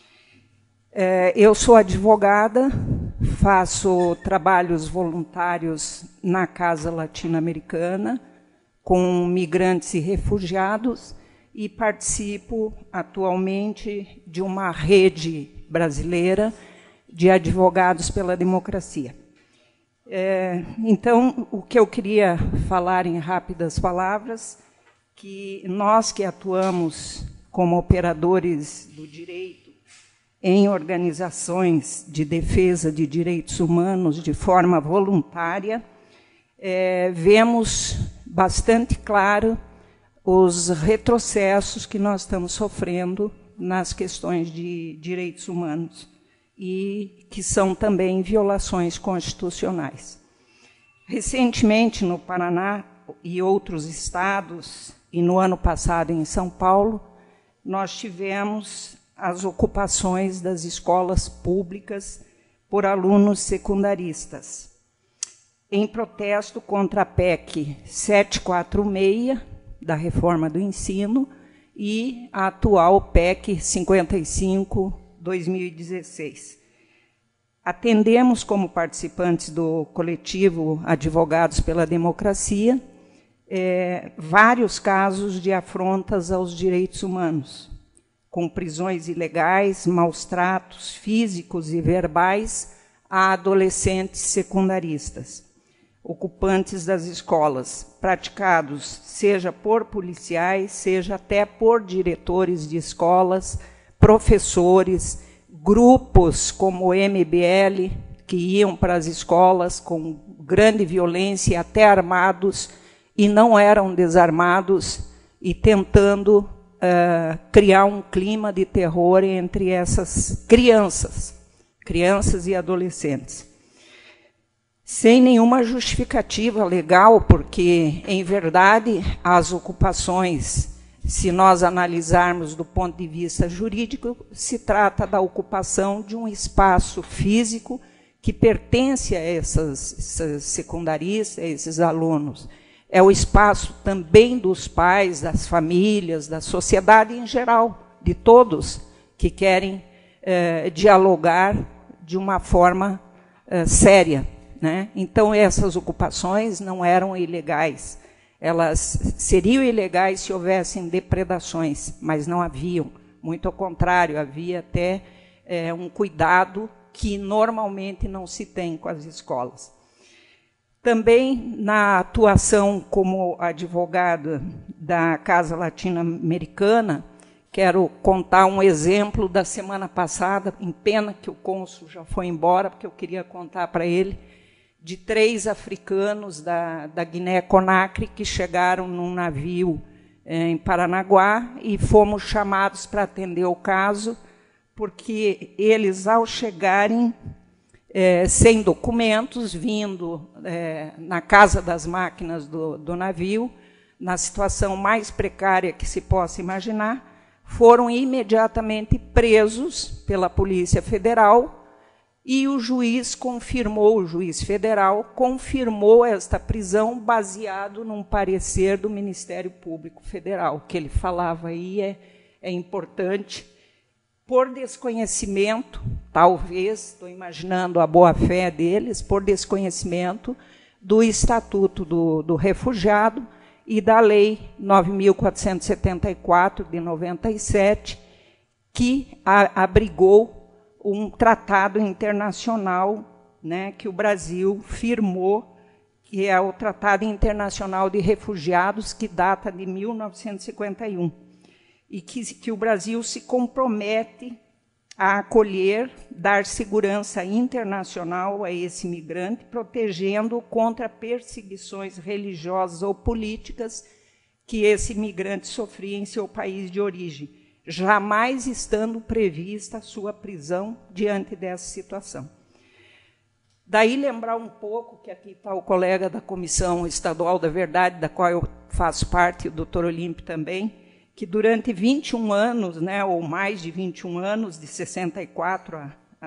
Eu sou advogada, faço trabalhos voluntários na Casa Latino-Americana, com migrantes e refugiados, e participo atualmente de uma rede brasileira de advogados pela democracia. Então, o que eu queria falar em rápidas palavras, que nós que atuamos como operadores do direito em organizações de defesa de direitos humanos de forma voluntária, vemos bastante claro os retrocessos que nós estamos sofrendo nas questões de direitos humanos e que são também violações constitucionais. Recentemente, no Paraná e outros estados, e no ano passado em São Paulo, nós tivemos as ocupações das escolas públicas por alunos secundaristas, em protesto contra a PEC 746, da reforma do ensino, e a atual PEC 55/2016. Atendemos, como participantes do coletivo Advogados pela Democracia, vários casos de afrontas aos direitos humanos, com prisões ilegais, maus tratos físicos e verbais a adolescentes secundaristas, ocupantes das escolas, praticados seja por policiais, seja até por diretores de escolas, professores, grupos como o MBL, que iam para as escolas com grande violência, até armados, e não eram desarmados, e tentando criar um clima de terror entre essas crianças e adolescentes. Sem nenhuma justificativa legal, porque, em verdade, as ocupações, se nós analisarmos do ponto de vista jurídico, se trata da ocupação de um espaço físico que pertence a esses secundaristas, a esses alunos. É o espaço também dos pais, das famílias, da sociedade em geral, de todos que querem dialogar de uma forma séria, né? Então, essas ocupações não eram ilegais. Elas seriam ilegais se houvessem depredações, mas não haviam. Muito ao contrário, havia até um cuidado que normalmente não se tem com as escolas. Também na atuação como advogada da Casa Latino-Americana, quero contar um exemplo da semana passada, em pena que o cônsul já foi embora, porque eu queria contar para ele, de 3 africanos da Guiné-Conakry que chegaram num navio em Paranaguá e fomos chamados para atender o caso, porque eles, ao chegarem, sem documentos, vindo na casa das máquinas do navio, na situação mais precária que se possa imaginar, foram imediatamente presos pela Polícia Federal, e o juiz federal confirmou esta prisão baseado num parecer do Ministério Público Federal. O que ele falava aí é importante. Por desconhecimento, talvez, estou imaginando a boa-fé deles, por desconhecimento do Estatuto do Refugiado e da Lei 9.474, de 97, que abrigou um tratado internacional, né, que o Brasil firmou, que é o Tratado Internacional de Refugiados, que data de 1951, e que o Brasil se compromete a acolher, dar segurança internacional a esse migrante, protegendo-o contra perseguições religiosas ou políticas que esse migrante sofria em seu país de origem, jamais estando prevista a sua prisão diante dessa situação. Daí lembrar um pouco, que aqui está o colega da Comissão Estadual da Verdade, da qual eu faço parte, o doutor Olímpio também, que durante 21 anos, né, ou mais de 21 anos, de 64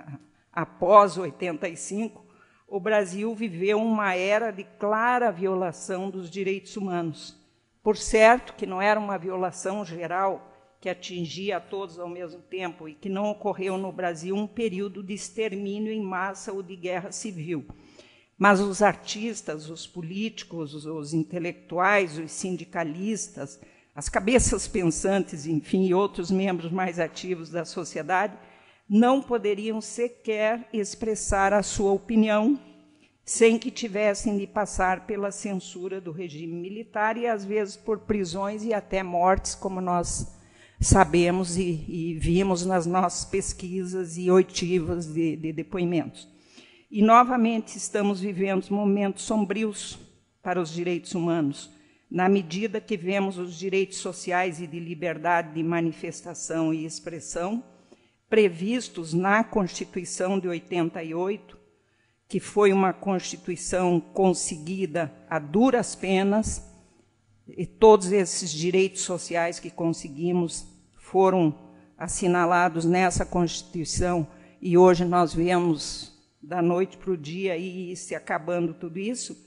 após 85, o Brasil viveu uma era de clara violação dos direitos humanos. Por certo que não era uma violação geral, que atingia a todos ao mesmo tempo, e que não ocorreu no Brasil um período de extermínio em massa ou de guerra civil. Mas os artistas, os políticos, os intelectuais, os sindicalistas, as cabeças pensantes, enfim, e outros membros mais ativos da sociedade, não poderiam sequer expressar a sua opinião sem que tivessem de passar pela censura do regime militar e, às vezes, por prisões e até mortes, como nós sabemos e vimos nas nossas pesquisas e oitivas de depoimentos. E, novamente, estamos vivendo momentos sombrios para os direitos humanos, na medida que vemos os direitos sociais e de liberdade de manifestação e expressão previstos na Constituição de 88, que foi uma Constituição conseguida a duras penas, e todos esses direitos sociais que conseguimos foram assinalados nessa Constituição, e hoje nós vemos, da noite para o dia, e se acabando tudo isso,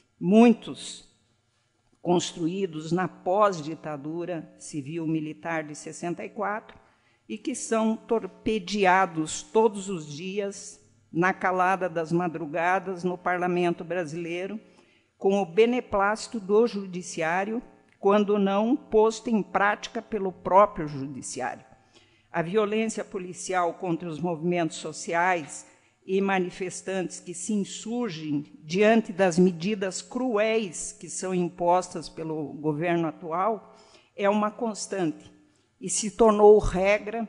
muitos construídos na pós-ditadura civil-militar de 64, e que são torpedeados todos os dias, na calada das madrugadas, no Parlamento brasileiro, com o beneplácito do judiciário, quando não posto em prática pelo próprio judiciário. A violência policial contra os movimentos sociais e manifestantes que se insurgem diante das medidas cruéis que são impostas pelo governo atual é uma constante e se tornou regra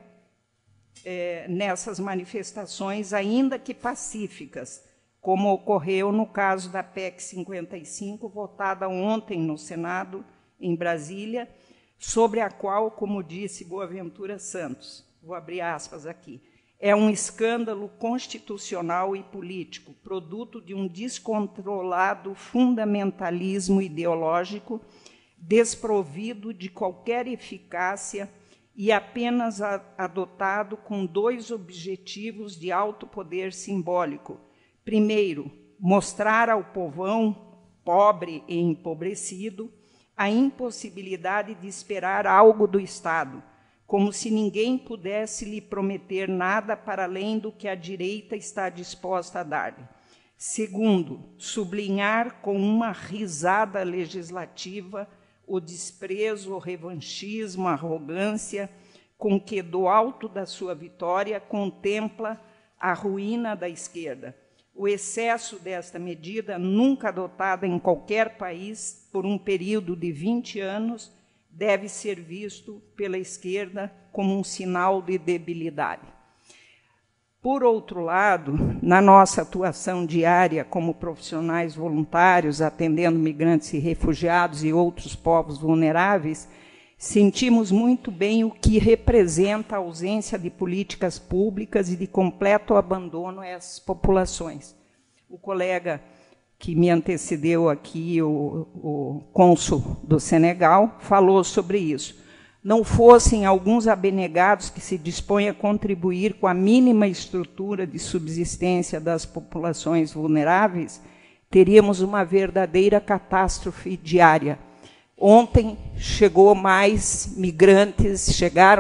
nessas manifestações, ainda que pacíficas, como ocorreu no caso da PEC 55, votada ontem no Senado, em Brasília, sobre a qual, como disse Boaventura Santos, vou abrir aspas aqui, é um escândalo constitucional e político, produto de um descontrolado fundamentalismo ideológico, desprovido de qualquer eficácia e apenas adotado com dois objetivos de alto poder simbólico. Primeiro, mostrar ao povão pobre e empobrecido a impossibilidade de esperar algo do Estado, como se ninguém pudesse lhe prometer nada para além do que a direita está disposta a dar-lhe. Segundo, sublinhar com uma risada legislativa o desprezo, o revanchismo, a arrogância com que, do alto da sua vitória, contempla a ruína da esquerda. O excesso desta medida, nunca adotada em qualquer país por um período de 20 anos, deve ser visto pela esquerda como um sinal de debilidade. Por outro lado, na nossa atuação diária como profissionais voluntários, atendendo migrantes e refugiados e outros povos vulneráveis, Sentimos muito bem o que representa a ausência de políticas públicas e de completo abandono a essas populações. O colega que me antecedeu aqui, o cônsul do Senegal, falou sobre isso. Não fossem alguns abnegados que se dispõem a contribuir com a mínima estrutura de subsistência das populações vulneráveis, teríamos uma verdadeira catástrofe diária. Ontem chegaram mais migrantes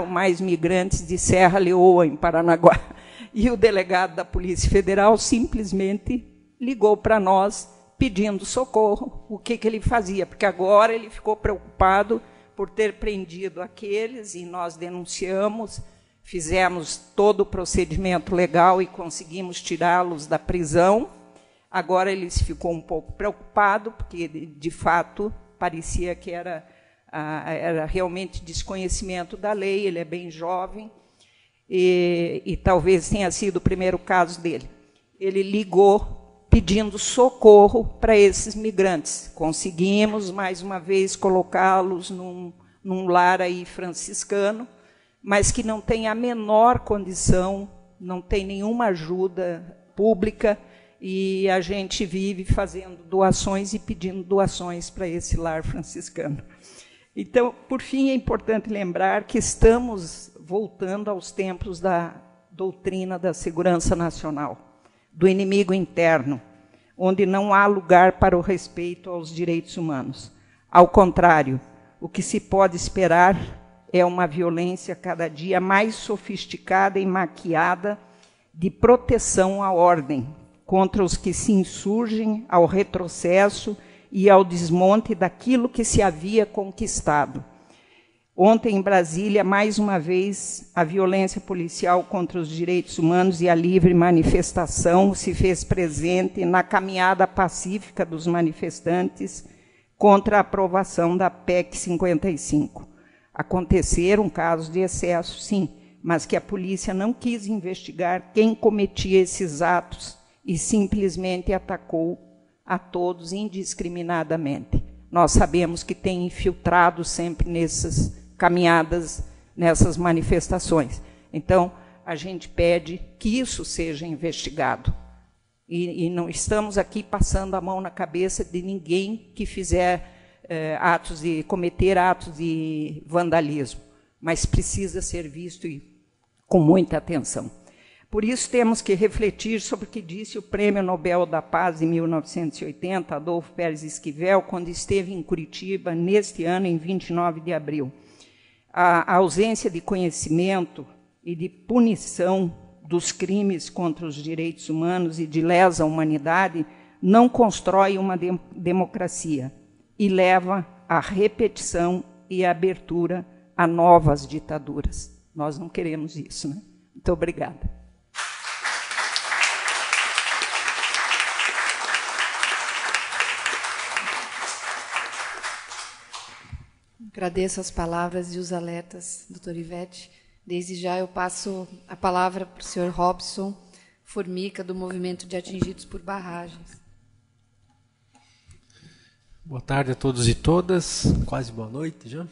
de Serra Leoa, em Paranaguá, e o delegado da Polícia Federal simplesmente ligou para nós pedindo socorro. O que ele fazia? Porque agora ele ficou preocupado por ter prendido aqueles, e nós denunciamos, fizemos todo o procedimento legal e conseguimos tirá-los da prisão. Agora ele ficou um pouco preocupado, porque, de fato, parecia que era realmente desconhecimento da lei. Ele é bem jovem, e talvez tenha sido o primeiro caso dele. Ele ligou pedindo socorro para esses migrantes. Conseguimos, mais uma vez, colocá-los num lar aí franciscano, mas que não tem a menor condição, não tem nenhuma ajuda pública, e a gente vive fazendo doações e pedindo doações para esse lar franciscano. Então, por fim, é importante lembrar que estamos voltando aos tempos da doutrina da segurança nacional, do inimigo interno, onde não há lugar para o respeito aos direitos humanos. Ao contrário, o que se pode esperar é uma violência cada dia mais sofisticada e maquiada de proteção à ordem, contra os que se insurgem ao retrocesso e ao desmonte daquilo que se havia conquistado. Ontem, em Brasília, mais uma vez, a violência policial contra os direitos humanos e a livre manifestação se fez presente na caminhada pacífica dos manifestantes contra a aprovação da PEC 55. Aconteceram casos de excesso, sim, mas que a polícia não quis investigar quem cometia esses atos e simplesmente atacou a todos indiscriminadamente. Nós sabemos que tem infiltrado sempre nessas caminhadas, nessas manifestações. Então, a gente pede que isso seja investigado. E não estamos aqui passando a mão na cabeça de ninguém que fizer cometer atos de vandalismo, mas precisa ser visto com muita atenção. Por isso, temos que refletir sobre o que disse o Prêmio Nobel da Paz em 1980, Adolfo Pérez Esquivel, quando esteve em Curitiba, neste ano, em 29 de abril. A ausência de conhecimento e de punição dos crimes contra os direitos humanos e de lesa humanidade não constrói uma democracia e leva à repetição e à abertura a novas ditaduras. Nós não queremos isso, né? Muito obrigada. Agradeço as palavras e os alertas, doutor Ivete. Desde já eu passo a palavra para o senhor Robson Formica, do Movimento de Atingidos por Barragens. Boa tarde a todos e todas, quase boa noite já.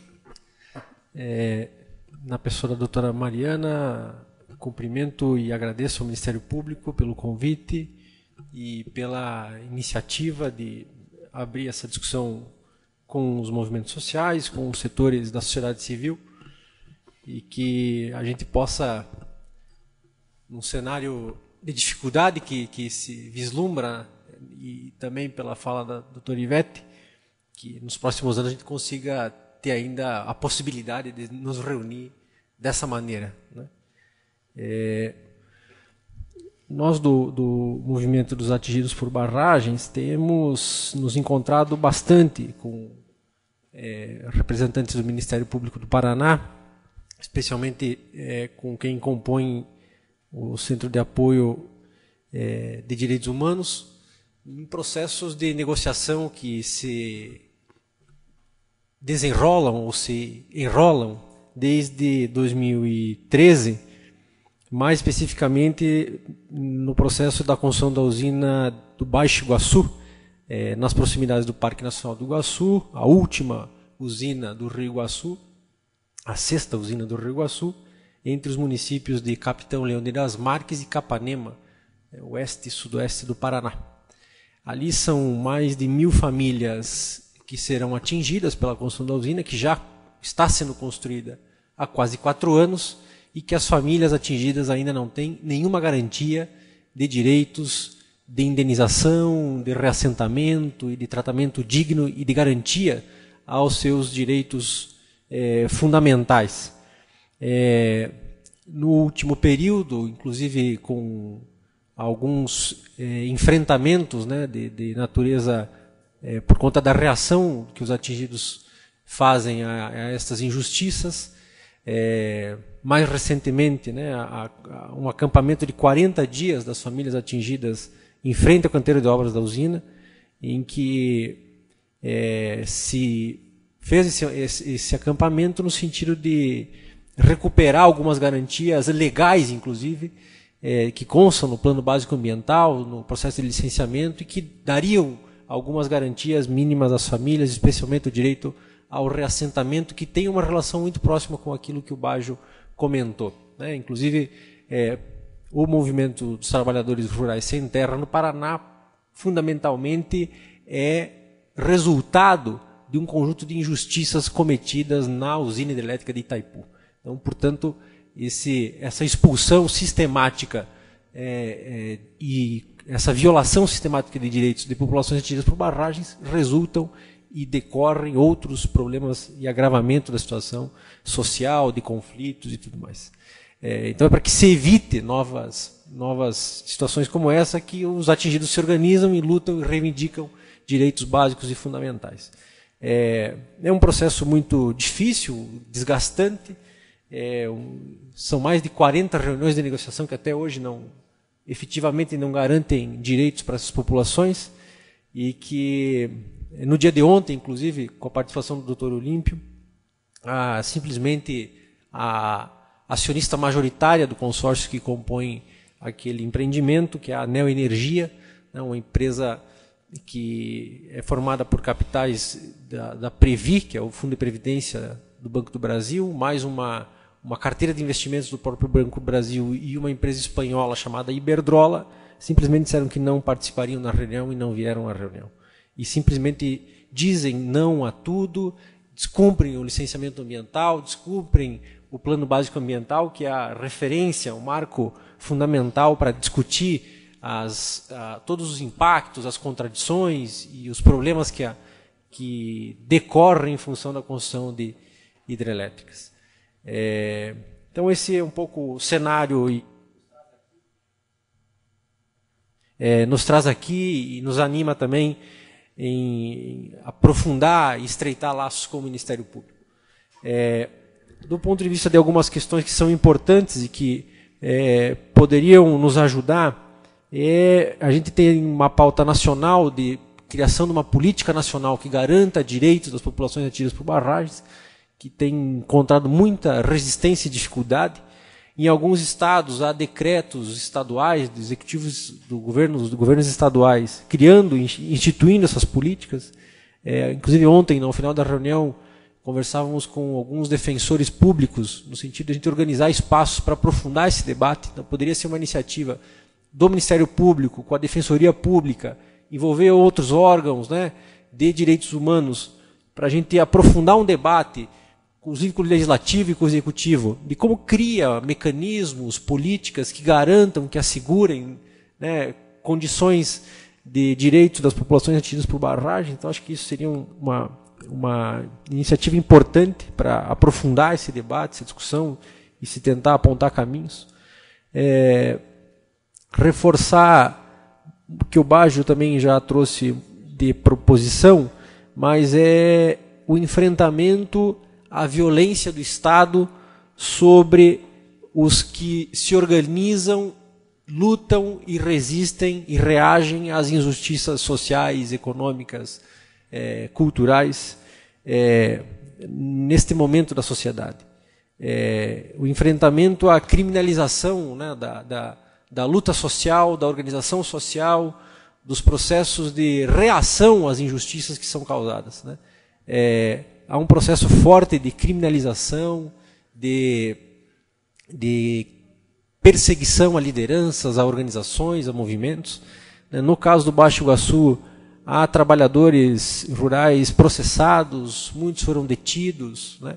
Na pessoa da doutora Mariana, cumprimento e agradeço ao Ministério Público pelo convite e pela iniciativa de abrir essa discussão com os movimentos sociais, com os setores da sociedade civil, e que a gente possa, num cenário de dificuldade que se vislumbra, e também pela fala da doutora Ivete, que nos próximos anos a gente consiga ter ainda a possibilidade de nos reunir dessa maneira, né? Nós do Movimento dos Atingidos por Barragens temos nos encontrado bastante com representantes do Ministério Público do Paraná, especialmente com quem compõe o Centro de Apoio de Direitos Humanos, em processos de negociação que se desenrolam ou se enrolam desde 2013, mais especificamente no processo da construção da usina do Baixo Iguaçu, nas proximidades do Parque Nacional do Iguaçu, a última usina do Rio Iguaçu, a 6ª usina do Rio Iguaçu, entre os municípios de Capitão Leão de das Marques e Capanema, oeste e sudoeste do Paraná. Ali são mais de 1.000 famílias que serão atingidas pela construção da usina, que já está sendo construída há quase 4 anos, e que as famílias atingidas ainda não têm nenhuma garantia de direitos de indenização, de reassentamento e de tratamento digno e de garantia aos seus direitos fundamentais. No último período, inclusive com alguns enfrentamentos, né, de natureza por conta da reação que os atingidos fazem a estas injustiças. Mais recentemente, né, um acampamento de 40 dias das famílias atingidas em frente ao canteiro de obras da usina, em que se fez esse acampamento no sentido de recuperar algumas garantias legais, inclusive, que constam no Plano Básico Ambiental, no processo de licenciamento, e que dariam algumas garantias mínimas às famílias, especialmente o direito ao reassentamento, que tem uma relação muito próxima com aquilo que o Baggio comentou, né? Inclusive, o movimento dos trabalhadores rurais sem terra no Paraná, fundamentalmente, é resultado de um conjunto de injustiças cometidas na usina hidrelétrica de Itaipu. Então, portanto, essa expulsão sistemática e essa violação sistemática de direitos de populações atingidas por barragens resultam e decorrem outros problemas e agravamento da situação social, de conflitos e tudo mais. Então é para que se evite novas situações como essa que os atingidos se organizam e lutam e reivindicam direitos básicos e fundamentais. É um processo muito difícil, desgastante. São mais de 40 reuniões de negociação que até hoje efetivamente não garantem direitos para essas populações, e que no dia de ontem, inclusive, com a participação do Dr. Olímpio, simplesmente a acionista majoritária do consórcio que compõe aquele empreendimento, que é a Neoenergia, né, uma empresa que é formada por capitais da Previ, que é o Fundo de Previdência do Banco do Brasil, mais uma carteira de investimentos do próprio Banco do Brasil e uma empresa espanhola chamada Iberdrola, simplesmente disseram que não participariam na reunião e não vieram à reunião. E simplesmente dizem não a tudo, descumprem o licenciamento ambiental, descumprem o Plano Básico Ambiental, que é a referência, o marco fundamental para discutir todos os impactos, as contradições e os problemas que decorrem em função da construção de hidrelétricas. Então esse é um pouco o cenário nos traz aqui e nos anima também em aprofundar e estreitar laços com o Ministério Público. Do ponto de vista de algumas questões que são importantes e que poderiam nos ajudar, a gente tem uma pauta nacional de criação de uma política nacional que garanta direitos das populações atingidas por barragens, que tem encontrado muita resistência e dificuldade. Em alguns estados há decretos estaduais, de executivos dos governos estaduais, instituindo essas políticas. Inclusive ontem, no final da reunião, conversávamos com alguns defensores públicos, no sentido de a gente organizar espaços para aprofundar esse debate. Então, poderia ser uma iniciativa do Ministério Público, com a Defensoria Pública, envolver outros órgãos, né, de direitos humanos, para a gente aprofundar um debate, inclusive com o Legislativo e com o Executivo, de como cria mecanismos, políticas que garantam, que assegurem, né, condições de direitos das populações atingidas por barragem. Então, acho que isso seria uma iniciativa importante para aprofundar esse debate, essa discussão, e se tentar apontar caminhos. Reforçar o que o Baggio também já trouxe de proposição, mas é o enfrentamento à violência do Estado sobre os que se organizam, lutam e resistem e reagem às injustiças sociais, econômicas, culturais, neste momento da sociedade. O enfrentamento à criminalização, né, da luta social, da organização social, dos processos de reação às injustiças que são causadas, né? há um processo forte de criminalização, de perseguição a lideranças, a organizações, a movimentos. No caso do Baixo Iguaçu, há trabalhadores rurais processados, muitos foram detidos, né?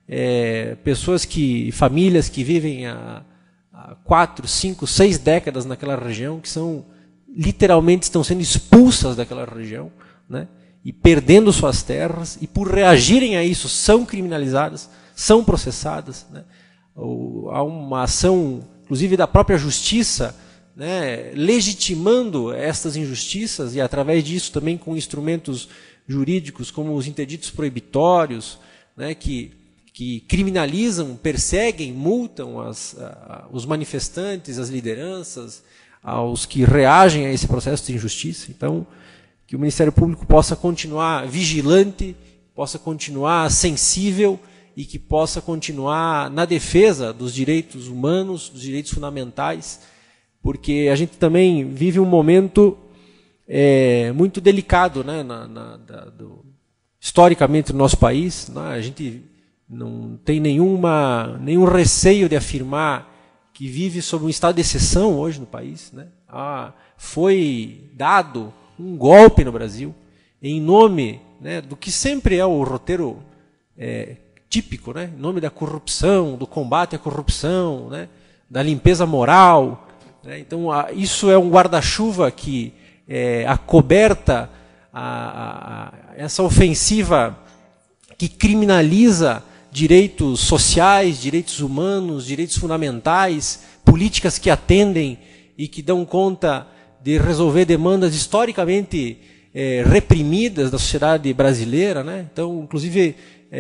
Famílias que vivem há 4, 5, 6 décadas naquela região, que literalmente estão sendo expulsas daquela região, né? E perdendo suas terras, e por reagirem a isso são criminalizadas, são processadas, né? Há uma ação, inclusive da própria justiça, né, legitimando estas injustiças, e através disso também com instrumentos jurídicos como os interditos proibitórios, né, que criminalizam, perseguem, multam os manifestantes, as lideranças, aos que reagem a esse processo de injustiça. Então, que o Ministério Público possa continuar vigilante, possa continuar sensível e que possa continuar na defesa dos direitos humanos, dos direitos fundamentais, porque a gente também vive um momento muito delicado, né, historicamente no nosso país, né? A gente não tem nenhum receio de afirmar que vive sob um estado de exceção hoje no país, né? Foi dado um golpe no Brasil em nome, né, do que sempre é o roteiro típico, né? Em nome da corrupção, do combate à corrupção, né, da limpeza moral, né? Então, isso é um guarda-chuva que acoberta essa ofensiva que criminaliza direitos sociais, direitos humanos, direitos fundamentais, políticas que atendem e que dão conta de resolver demandas historicamente reprimidas da sociedade brasileira, né? Então, inclusive,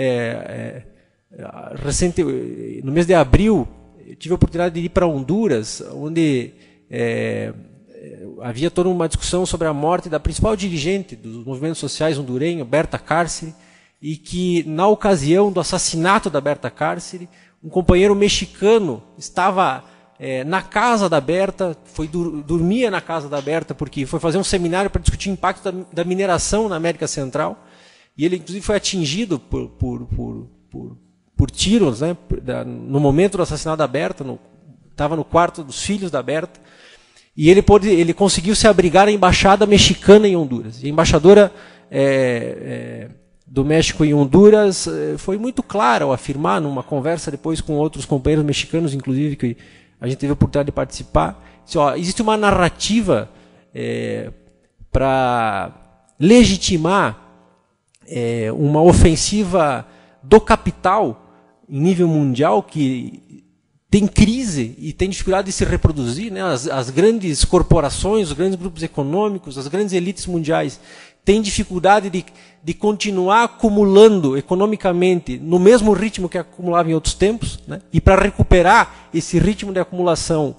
no mês de abril, eu tive a oportunidade de ir para Honduras, onde havia toda uma discussão sobre a morte da principal dirigente dos movimentos sociais hondurenhos, Berta Cáceres, e que, na ocasião do assassinato da Berta Cáceres, um companheiro mexicano estava na casa da Berta, dormia na casa da Berta, porque foi fazer um seminário para discutir o impacto da mineração na América Central, e ele, inclusive, foi atingido por tiros, né, no momento do assassinato da Berta, estava no quarto dos filhos da Berta, e ele conseguiu se abrigar na embaixada mexicana em Honduras. E a embaixadora do México em Honduras foi muito clara ao afirmar, numa conversa depois com outros companheiros mexicanos, inclusive, que a gente teve a oportunidade de participar, disse, existe uma narrativa para legitimar uma ofensiva do capital em nível mundial que tem crise e tem dificuldade de se reproduzir, né? As grandes corporações, os grandes grupos econômicos, as grandes elites mundiais têm dificuldade de continuar acumulando economicamente no mesmo ritmo que acumulava em outros tempos, né? E para recuperar esse ritmo de acumulação,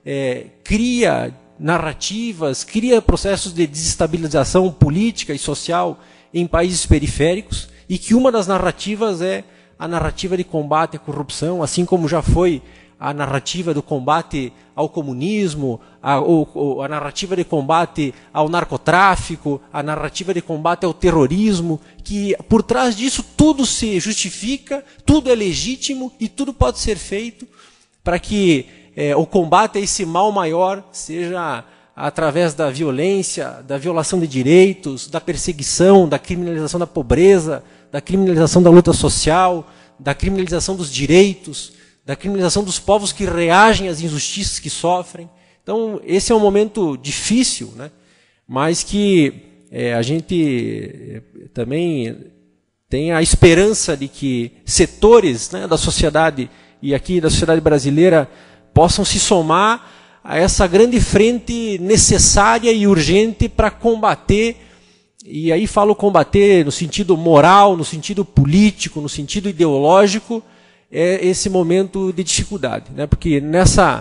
cria narrativas, cria processos de desestabilização política e social em países periféricos, e que uma das narrativas é a narrativa de combate à corrupção, assim como já foi a narrativa do combate ao comunismo, a narrativa de combate ao narcotráfico, a narrativa de combate ao terrorismo, que por trás disso tudo se justifica, tudo é legítimo e tudo pode ser feito para que o combate a esse mal maior seja através da violência, da violação de direitos, da perseguição, da criminalização da pobreza, da criminalização da luta social, da criminalização dos direitos, da criminalização dos povos que reagem às injustiças que sofrem. Então, esse é um momento difícil, né? Mas que a gente também tem a esperança de que setores, né, da sociedade, e aqui da sociedade brasileira, possam se somar a essa grande frente necessária e urgente para combater, e aí falo combater no sentido moral, no sentido político, no sentido ideológico, esse momento de dificuldade, né? Porque nessa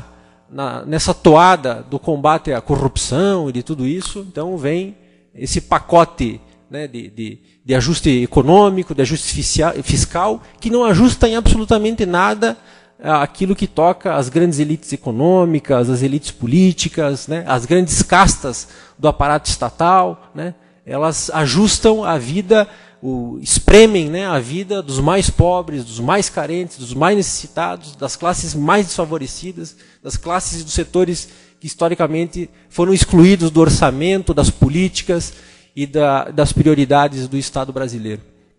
toada do combate à corrupção e de tudo isso, então vem esse pacote, né, de ajuste econômico, de ajuste fiscal, que não ajusta em absolutamente nada aquilo que toca as grandes elites econômicas, as elites políticas, né, as grandes castas do aparato estatal, né? Elas ajustam a vida espremem, né, a vida dos mais pobres, dos mais carentes, dos mais necessitados, das classes mais desfavorecidas, das classes e dos setores que historicamente foram excluídos do orçamento, das políticas e das prioridades do Estado brasileiro.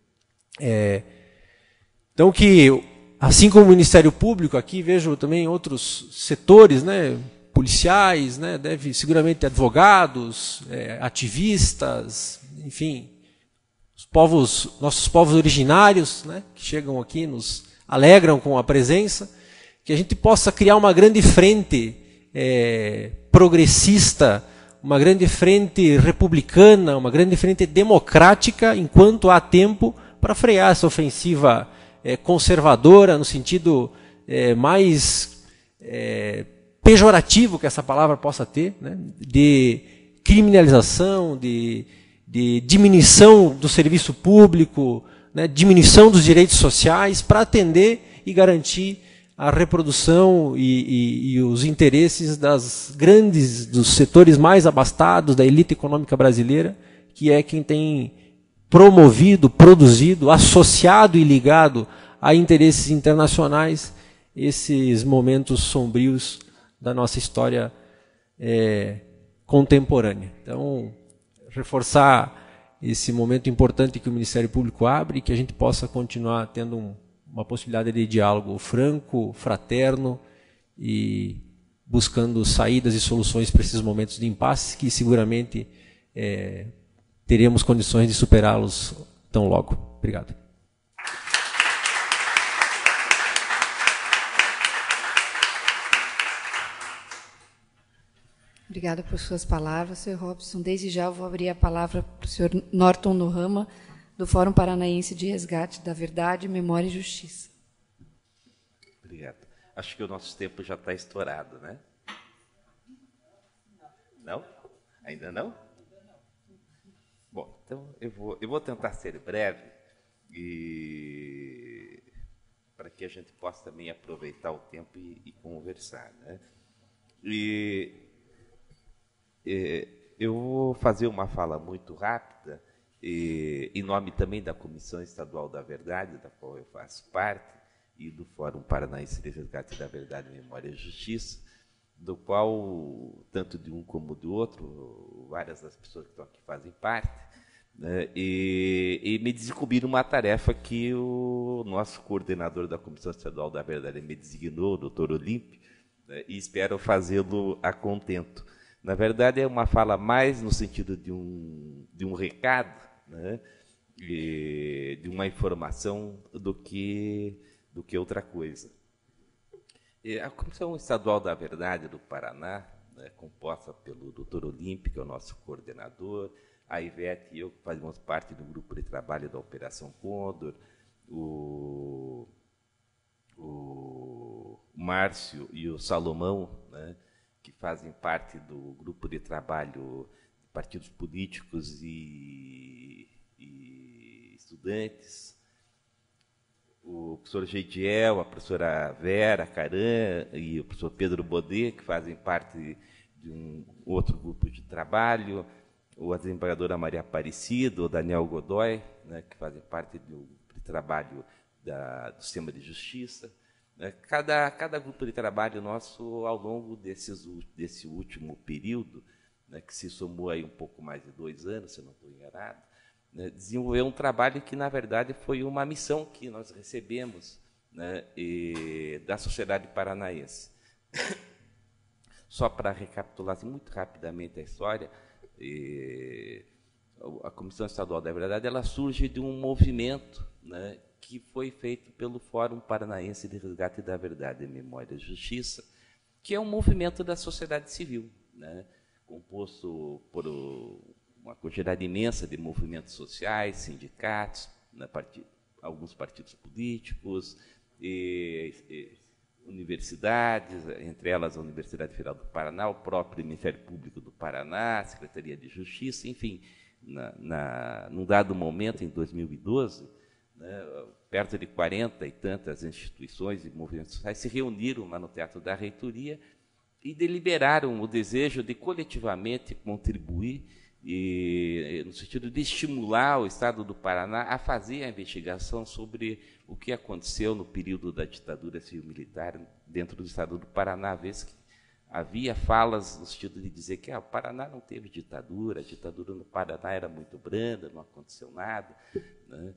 Então que, assim como o Ministério Público, aqui vejo também outros setores, né, policiais, né, deve seguramente advogados, ativistas, enfim, nossos povos originários, né, que chegam aqui, nos alegram com a presença, que a gente possa criar uma grande frente progressista, uma grande frente republicana, uma grande frente democrática, enquanto há tempo para frear essa ofensiva conservadora, no sentido mais pejorativo que essa palavra possa ter, né, de criminalização, de diminuição do serviço público, né, diminuição dos direitos sociais, para atender e garantir a reprodução e os interesses dos setores mais abastados, da elite econômica brasileira, que é quem tem promovido, produzido, associado e ligado a interesses internacionais esses momentos sombrios da nossa história contemporânea. Então, reforçar esse momento importante que o Ministério Público abre e que a gente possa continuar tendo uma possibilidade de diálogo franco, fraterno e buscando saídas e soluções para esses momentos de impasse que seguramente teremos condições de superá-los tão logo. Obrigado. Obrigada por suas palavras, Sr. Robson. Desde já eu vou abrir a palavra para o Sr. Norton Nohama, do Fórum Paranaense de Resgate da Verdade, Memória e Justiça. Obrigado. Acho que o nosso tempo já está estourado, né? Não? Ainda não? Bom, então eu vou tentar ser breve para que a gente possa também aproveitar o tempo e conversar, né? Eu vou fazer uma fala muito rápida, em nome também da Comissão Estadual da Verdade, da qual eu faço parte, e do Fórum Paranaense de Resgate da Verdade, Memória e Justiça, do qual, tanto de um como do outro, várias das pessoas que estão aqui fazem parte, né, e me desincubiram uma tarefa que o nosso coordenador da Comissão Estadual da Verdade me designou, o doutor Olímpio, né, e espero fazê-lo a contento. Na verdade, é uma fala mais no sentido de um recado, né, de uma informação do que outra coisa. A Comissão Estadual da Verdade do Paraná, né, composta pelo Dr. Olímpio, que é o nosso coordenador, a Ivete e eu, que fazemos parte do grupo de trabalho da Operação Condor, o Márcio e o Salomão, né, que fazem parte do grupo de trabalho de partidos políticos e estudantes, o professor Geidiel, a professora Vera Caran e o professor Pedro Bodet, que fazem parte de um outro grupo de trabalho, a desembargadora Maria Aparecida, o Daniel Godoy, né, que fazem parte do trabalho do sistema de justiça. Cada grupo de trabalho nosso, ao longo desse último período, né, que se somou aí um pouco mais de 2 anos, se eu não estou enganado, né, desenvolveu um trabalho que, na verdade, foi uma missão que nós recebemos, né, da sociedade paranaense. Só para recapitular assim, muito rapidamente a história, a Comissão Estadual da Verdade ela surge de um movimento, né, que foi feito pelo Fórum Paranaense de Resgate da Verdade, Memória e Justiça, que é um movimento da sociedade civil, né, composto por uma quantidade imensa de movimentos sociais, sindicatos, né, alguns partidos políticos, universidades, entre elas a Universidade Federal do Paraná, o próprio Ministério Público do Paraná, a Secretaria de Justiça, enfim, num dado momento, em 2012, né, perto de 40 e tantas instituições e movimentos sociais se reuniram lá no Teatro da Reitoria e deliberaram o desejo de coletivamente contribuir e no sentido de estimular o Estado do Paraná a fazer a investigação sobre o que aconteceu no período da ditadura civil-militar dentro do Estado do Paraná, vez que havia falas no sentido de dizer que o Paraná não teve ditadura, a ditadura no Paraná era muito branda, não aconteceu nada, né?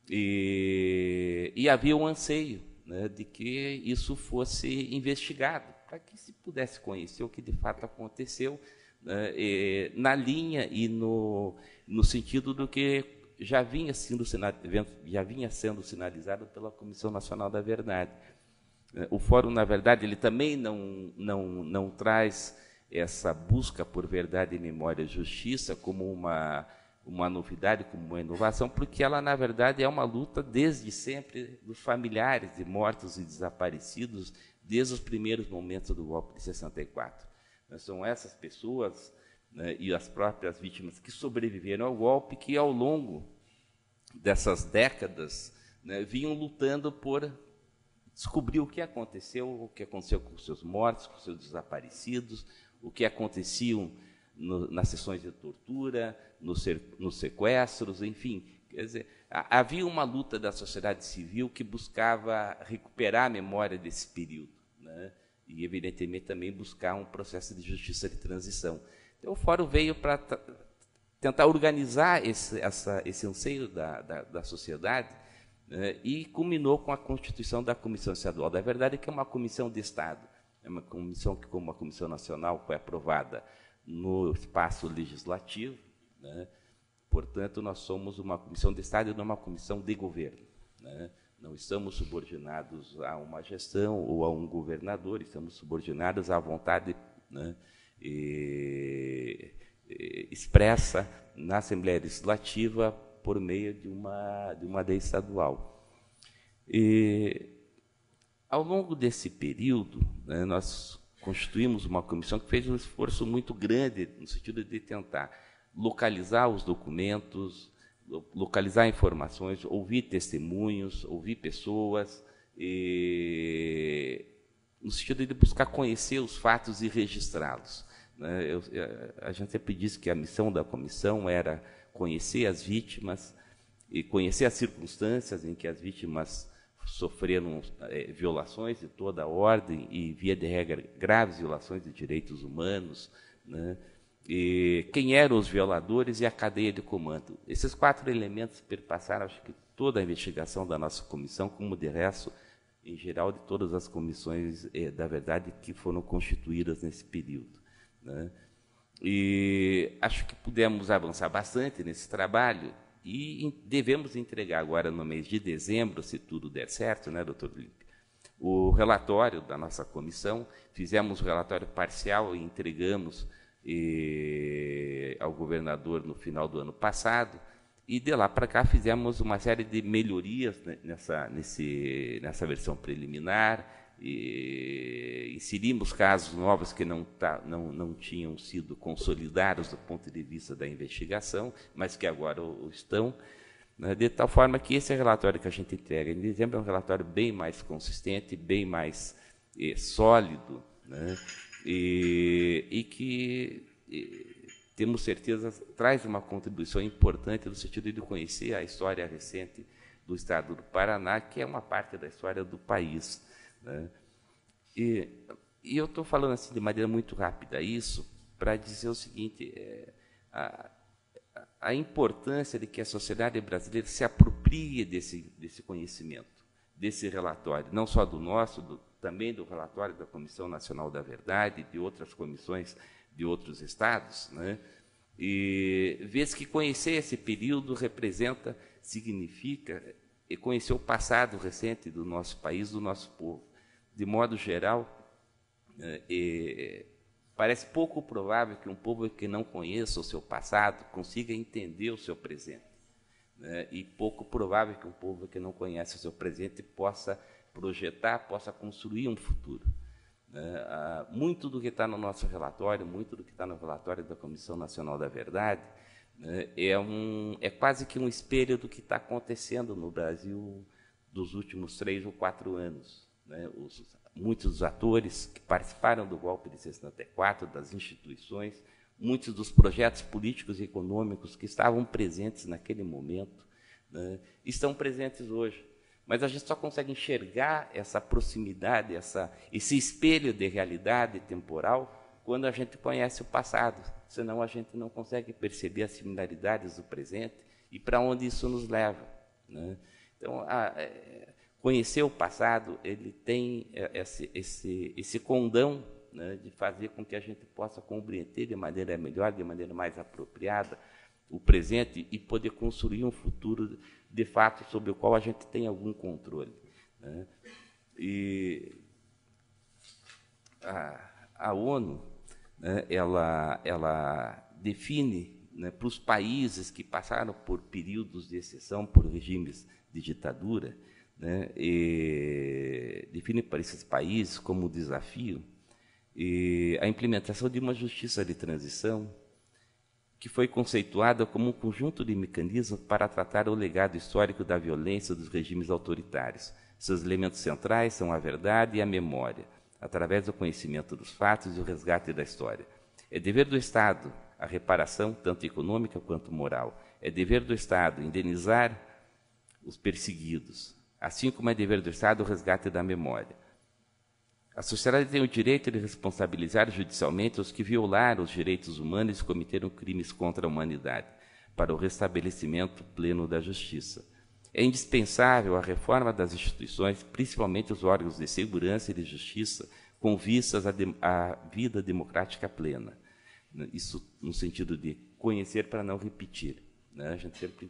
E havia um anseio, né, de que isso fosse investigado, para que se pudesse conhecer o que de fato aconteceu, né, na linha e no sentido do que já vinha sendo sinalizado pela Comissão Nacional da Verdade. O Fórum, na verdade, ele também não traz essa busca por verdade, memória e justiça como uma novidade, como uma inovação, porque ela, na verdade, é uma luta desde sempre dos familiares de mortos e desaparecidos, desde os primeiros momentos do golpe de 64. São essas pessoas, né, e as próprias vítimas que sobreviveram ao golpe, que, ao longo dessas décadas, né, vinham lutando por descobrir o que aconteceu com seus mortos, com seus desaparecidos, o que aconteciam nas sessões de tortura, nos sequestros, enfim. Quer dizer, havia uma luta da sociedade civil que buscava recuperar a memória desse período, né? E, evidentemente, também buscar um processo de justiça de transição. Então, o Fórum veio para tentar organizar esse anseio da sociedade, né, e culminou com a constituição da Comissão Estadual da Verdade, que é uma comissão de Estado, é uma comissão que, como a Comissão Nacional, foi aprovada no espaço legislativo, né? Portanto, nós somos uma comissão de Estado e não uma comissão de governo, né? Não estamos subordinados a uma gestão ou a um governador, estamos subordinados à vontade, né, expressa na Assembleia Legislativa por meio de uma lei estadual. Ao longo desse período, né, nós constituímos uma comissão que fez um esforço muito grande no sentido de tentar localizar os documentos, localizar informações, ouvir testemunhos, ouvir pessoas, no sentido de buscar conhecer os fatos e registrá-los, né? A gente sempre disse que a missão da comissão era conhecer as vítimas e conhecer as circunstâncias em que as vítimas sofreram violações de toda a ordem e, via de regra, graves violações de direitos humanos, né? E quem eram os violadores e a cadeia de comando. Esses 4 elementos perpassaram, acho que, toda a investigação da nossa comissão, como, de resto, em geral, de todas as comissões da verdade que foram constituídas nesse período, né? E acho que pudemos avançar bastante nesse trabalho e devemos entregar agora, no mês de dezembro, se tudo der certo, né, doutor Felipe, o relatório da nossa comissão. Fizemos o relatório parcial e entregamos ao governador no final do ano passado, e de lá para cá fizemos uma série de melhorias, né, nessa versão preliminar, e inserimos casos novos que não tinham sido consolidados do ponto de vista da investigação, mas que agora o estão, né, de tal forma que esse relatório que a gente entrega em dezembro é um relatório bem mais consistente, bem mais sólido, né, e que, temos certeza, traz uma contribuição importante no sentido de conhecer a história recente do Estado do Paraná, que é uma parte da história do país, né? E eu estou falando assim de maneira muito rápida isso para dizer o seguinte: a importância de que a sociedade brasileira se aproprie desse conhecimento, desse relatório, não só do nosso, também do relatório da Comissão Nacional da Verdade, de outras comissões de outros estados, né? E vez que conhecer esse período significa conhecer o passado recente do nosso país, do nosso povo. De modo geral, parece pouco provável que um povo que não conheça o seu passado consiga entender o seu presente, né? E pouco provável que um povo que não conhece o seu presente possa projetar, possa construir um futuro. Muito do que está no nosso relatório, muito do que está no relatório da Comissão Nacional da Verdade, né, é quase que um espelho do que está acontecendo no Brasil dos últimos 3 ou 4 anos. Né? Muitos dos atores que participaram do golpe de 64, das instituições, muitos dos projetos políticos e econômicos que estavam presentes naquele momento, né, estão presentes hoje. Mas a gente só consegue enxergar essa proximidade, esse espelho de realidade temporal, quando a gente conhece o passado. Senão a gente não consegue perceber as similaridades do presente e para onde isso nos leva, né? Então, conhecer o passado, ele tem esse condão, né, de fazer com que a gente possa compreender de maneira melhor, de maneira mais apropriada, o presente e poder construir um futuro, de fato, sobre o qual a gente tem algum controle, né? E a ONU, né, ela define, né, para os países que passaram por períodos de exceção, por regimes de ditadura, né, define para esses países como desafio a implementação de uma justiça de transição que foi conceituada como um conjunto de mecanismos para tratar o legado histórico da violência dos regimes autoritários. Seus elementos centrais são a verdade e a memória, através do conhecimento dos fatos e o resgate da história. É dever do Estado a reparação, tanto econômica quanto moral. É dever do Estado indenizar os perseguidos, assim como é dever do Estado o resgate da memória. A sociedade tem o direito de responsabilizar judicialmente os que violaram os direitos humanos e cometeram crimes contra a humanidade, para o restabelecimento pleno da justiça. É indispensável a reforma das instituições, principalmente os órgãos de segurança e de justiça, com vistas à vida democrática plena. Isso no sentido de conhecer para não repetir, né? A gente sempre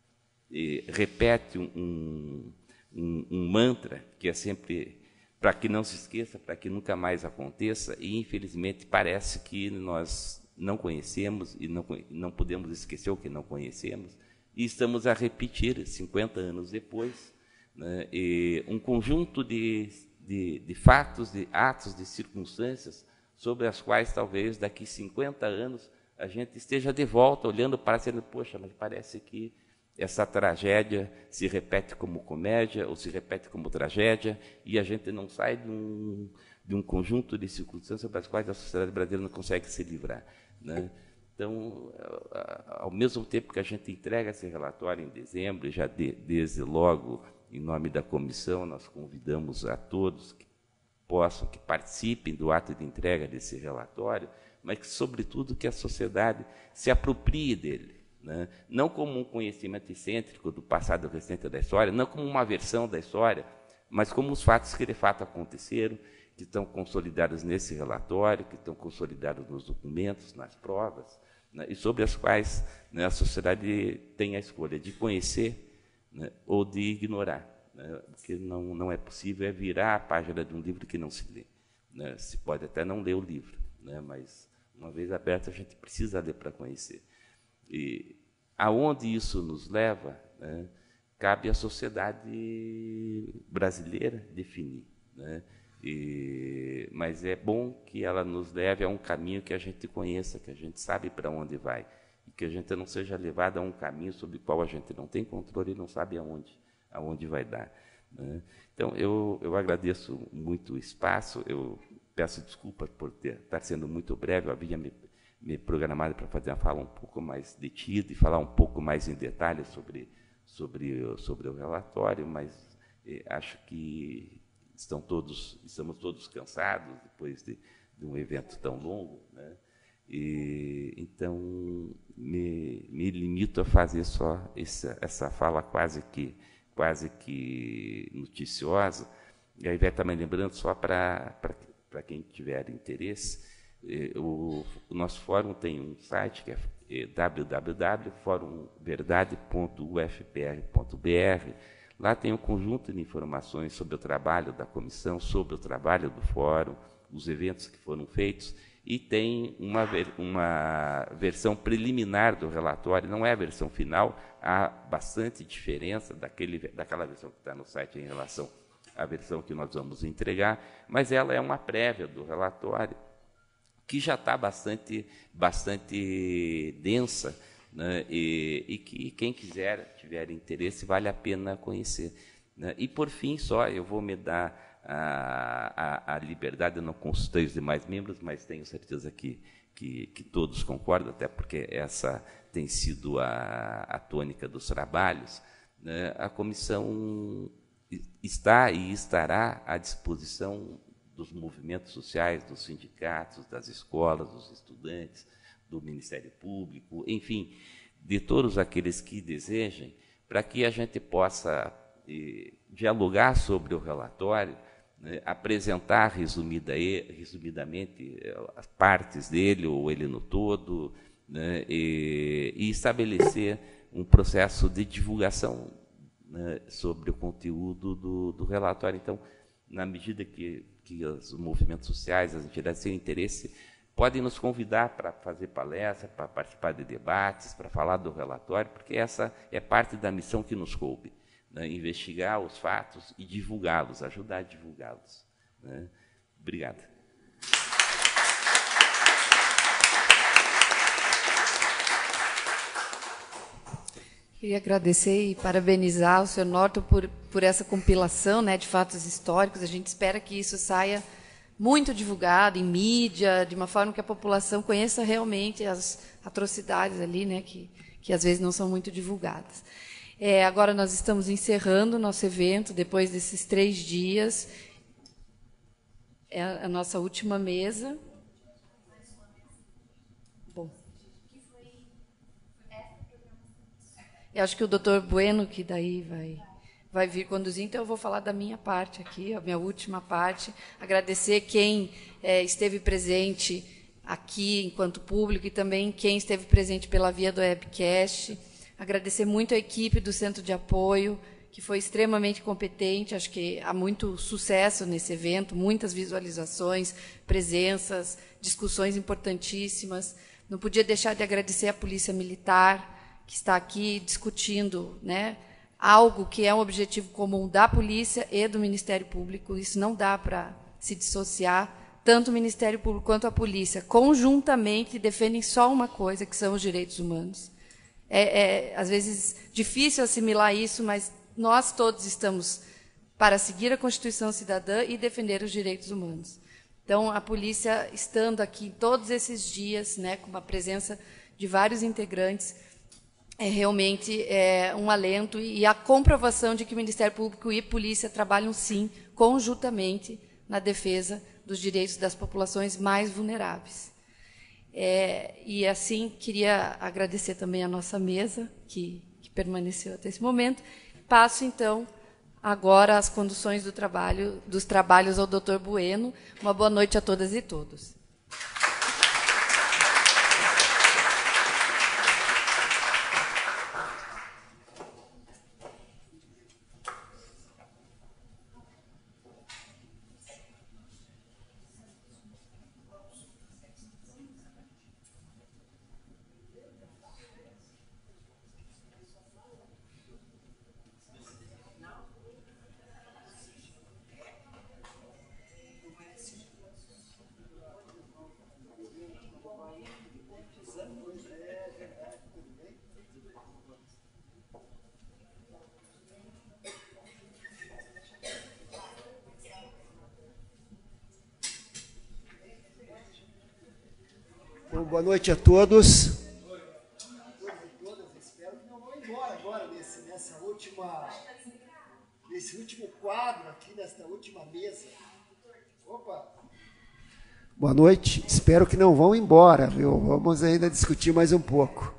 repete um mantra que é sempre para que não se esqueça, para que nunca mais aconteça, e, infelizmente, parece que nós não conhecemos e não podemos esquecer o que não conhecemos, e estamos a repetir, 50 anos depois, né, um conjunto de fatos, de atos, de circunstâncias, sobre as quais, talvez, daqui 50 anos, a gente esteja de volta, olhando para cima, poxa, mas parece que essa tragédia se repete como comédia ou se repete como tragédia e a gente não sai de um conjunto de circunstâncias sobre as quais a sociedade brasileira não consegue se livrar, né? Então, ao mesmo tempo que a gente entrega esse relatório em dezembro, e já desde logo, em nome da comissão, nós convidamos a todos que participem do ato de entrega desse relatório, mas que, sobretudo, que a sociedade se aproprie dele, né? Não como um conhecimento excêntrico do passado recente da história, não como uma versão da história, mas como os fatos que de fato aconteceram, que estão consolidados nesse relatório, que estão consolidados nos documentos, nas provas, né, e sobre as quais, né, a sociedade tem a escolha de conhecer, né, ou de ignorar, né, porque não é possível virar a página de um livro que não se lê, né? Se pode até não ler o livro, né, mas, uma vez aberto, a gente precisa ler para conhecer. E aonde isso nos leva, né, cabe à sociedade brasileira definir, né? Mas é bom que ela nos leve a um caminho que a gente conheça, que a gente sabe para onde vai, e que a gente não seja levado a um caminho sobre o qual a gente não tem controle e não sabe aonde vai dar, né? Então, eu agradeço muito o espaço, eu peço desculpas por estar sendo muito breve, eu havia me programado para fazer uma fala um pouco mais detida e falar um pouco mais em detalhe sobre o relatório, mas acho que estamos todos cansados depois de um evento tão longo, né? Então, me limito a fazer só essa fala quase que noticiosa. E aí, também lembrando, só para quem tiver interesse, o nosso fórum tem um site que é www.forumverdade.ufpr.br. Lá tem um conjunto de informações sobre o trabalho da comissão, sobre o trabalho do fórum, os eventos que foram feitos, e tem uma versão preliminar do relatório, não é a versão final, há bastante diferença daquela versão que está no site em relação à versão que nós vamos entregar, mas ela é uma prévia do relatório, que já está bastante densa, né, e que quem tiver interesse, vale a pena conhecer, né? E, por fim, eu vou me dar a liberdade. Eu não consultei os demais membros, mas tenho certeza que todos concordam, até porque essa tem sido a tônica dos trabalhos, né? A comissão está e estará à disposição dos movimentos sociais, dos sindicatos, das escolas, dos estudantes, do Ministério Público, enfim, de todos aqueles que desejem, para que a gente possa dialogar sobre o relatório, né, apresentar resumidamente as partes dele, ou ele no todo, né, e estabelecer um processo de divulgação, né, sobre o conteúdo do relatório. Então, na medida que os movimentos sociais, as entidades têm interesse, podem nos convidar para fazer palestra, para participar de debates, para falar do relatório, porque essa é parte da missão que nos coube, né, investigar os fatos e divulgá-los, ajudar a divulgá-los, né. Obrigado. Queria agradecer e parabenizar o senhor Norton por essa compilação, né, de fatos históricos. A gente espera que isso saia muito divulgado em mídia, de uma forma que a população conheça realmente as atrocidades ali, né, que às vezes não são muito divulgadas. Agora nós estamos encerrando o nosso evento, depois desses 3 dias. É a nossa última mesa. Bom. Eu acho que o doutor Bueno, que daí vai vir conduzir, então eu vou falar da minha parte aqui, a minha última parte. Agradecer quem esteve presente aqui enquanto público e também quem esteve presente pela via do webcast. Agradecer muito a equipe do Centro de Apoio, que foi extremamente competente. Acho que há muito sucesso nesse evento, muitas visualizações, presenças, discussões importantíssimas. Não podia deixar de agradecer à Polícia Militar, que está aqui discutindo, né, algo que é um objetivo comum da polícia e do Ministério Público. Isso não dá para se dissociar. Tanto o Ministério Público quanto a polícia, conjuntamente, defendem só uma coisa, que são os direitos humanos. Às vezes, difícil assimilar isso, mas nós todos estamos para seguir a Constituição Cidadã e defender os direitos humanos. Então, a polícia, estando aqui todos esses dias, né, com uma presença de vários integrantes, é realmente um alento e a comprovação de que o Ministério Público e a polícia trabalham, sim, conjuntamente na defesa dos direitos das populações mais vulneráveis. E, assim, queria agradecer também a nossa mesa, que permaneceu até esse momento. Passo, então, agora as conduções dos trabalhos ao doutor Bueno. Uma boa noite a todas e todos. Boa noite a todos. Espero que não vão embora agora nesse último quadro aqui, nesta última mesa. Opa! Boa noite. Espero que não vão embora, viu? Vamos ainda discutir mais um pouco.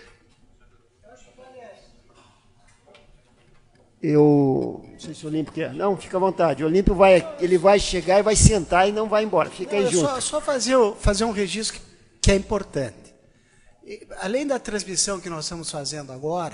Não sei se o Olímpio quer. Não, fica à vontade. O Olímpio ele vai chegar e vai sentar e não vai embora. Fica aí junto. Só fazer um registro que é importante. Além da transmissão que nós estamos fazendo agora,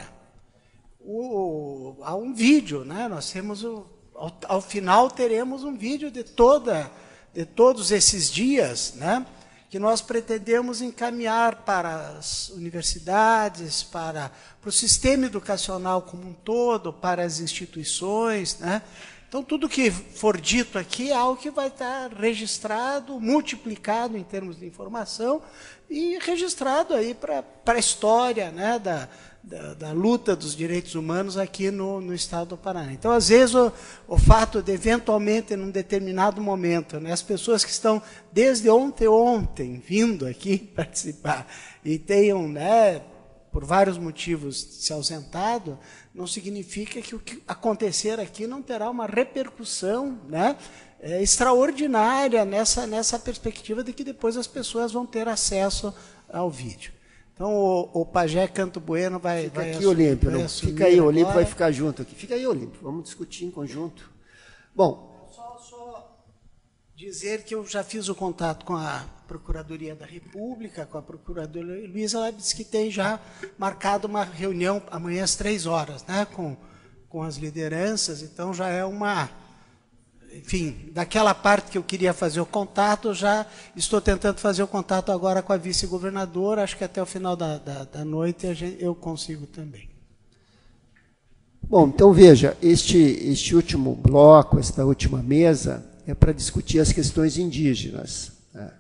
há um vídeo, né? Nós temos ao final teremos um vídeo de todos esses dias, né? Que nós pretendemos encaminhar para as universidades, para o sistema educacional como um todo, para as instituições, né? Então, tudo que for dito aqui é algo que vai estar registrado, multiplicado em termos de informação e registrado aí para a história, né, da luta dos direitos humanos aqui no estado do Paraná. Então, às vezes, o fato de, eventualmente, em um determinado momento, né, as pessoas que estão desde ontem vindo aqui participar e tenham, né, por vários motivos, se ausentado, não significa que o que acontecer aqui não terá uma repercussão, né, extraordinária nessa perspectiva de que depois as pessoas vão ter acesso ao vídeo. Então, o Pajé Canto Bueno vai Fica aqui, assumir, Olímpio. vai Não, assumir fica aí, o Olímpio agora. vai ficar junto aqui. Fica aí, Olímpio. Vamos discutir em conjunto. Bom, Só dizer que eu já fiz o contato com a Procuradoria da República, com a Procuradora Luísa, ela disse que tem já marcado uma reunião amanhã às 3h, né, com as lideranças, então já é uma... Enfim, daquela parte que eu queria fazer o contato, já estou tentando fazer o contato agora com a vice-governadora, acho que até o final da noite eu consigo também. Bom, então veja, este último bloco, esta última mesa, é para discutir as questões indígenas.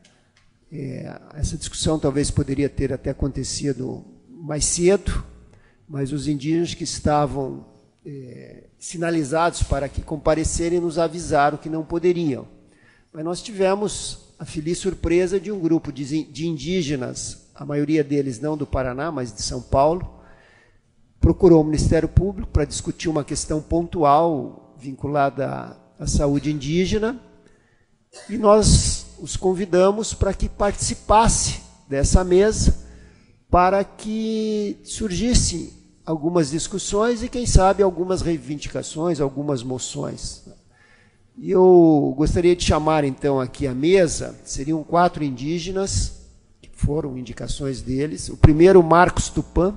Essa discussão talvez poderia ter até acontecido mais cedo, mas os indígenas que estavam sinalizados para que comparecerem nos avisaram que não poderiam. Mas nós tivemos a feliz surpresa de um grupo de indígenas, a maioria deles não do Paraná, mas de São Paulo, procurou o Ministério Público para discutir uma questão pontual vinculada à saúde indígena, e nós os convidamos para que participasse dessa mesa, para que surgisse algumas discussões e, quem sabe, algumas reivindicações, algumas moções. E eu gostaria de chamar, então, aqui à mesa, seriam 4 indígenas, que foram indicações deles. O primeiro, Marcos Tupã.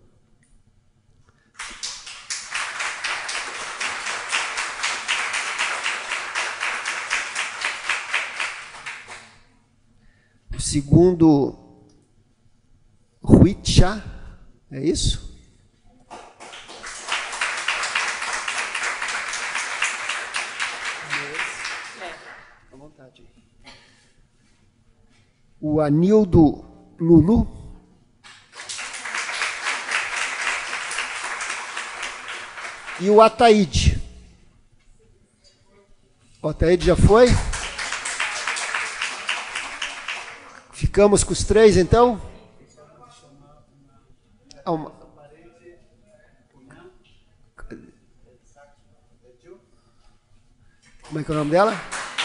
O segundo, Huicha, é isso? O Anildo Lulu. E o Ataíde. O Ataíde já foi? Ficamos com os 3, então? Como é que é o nome dela?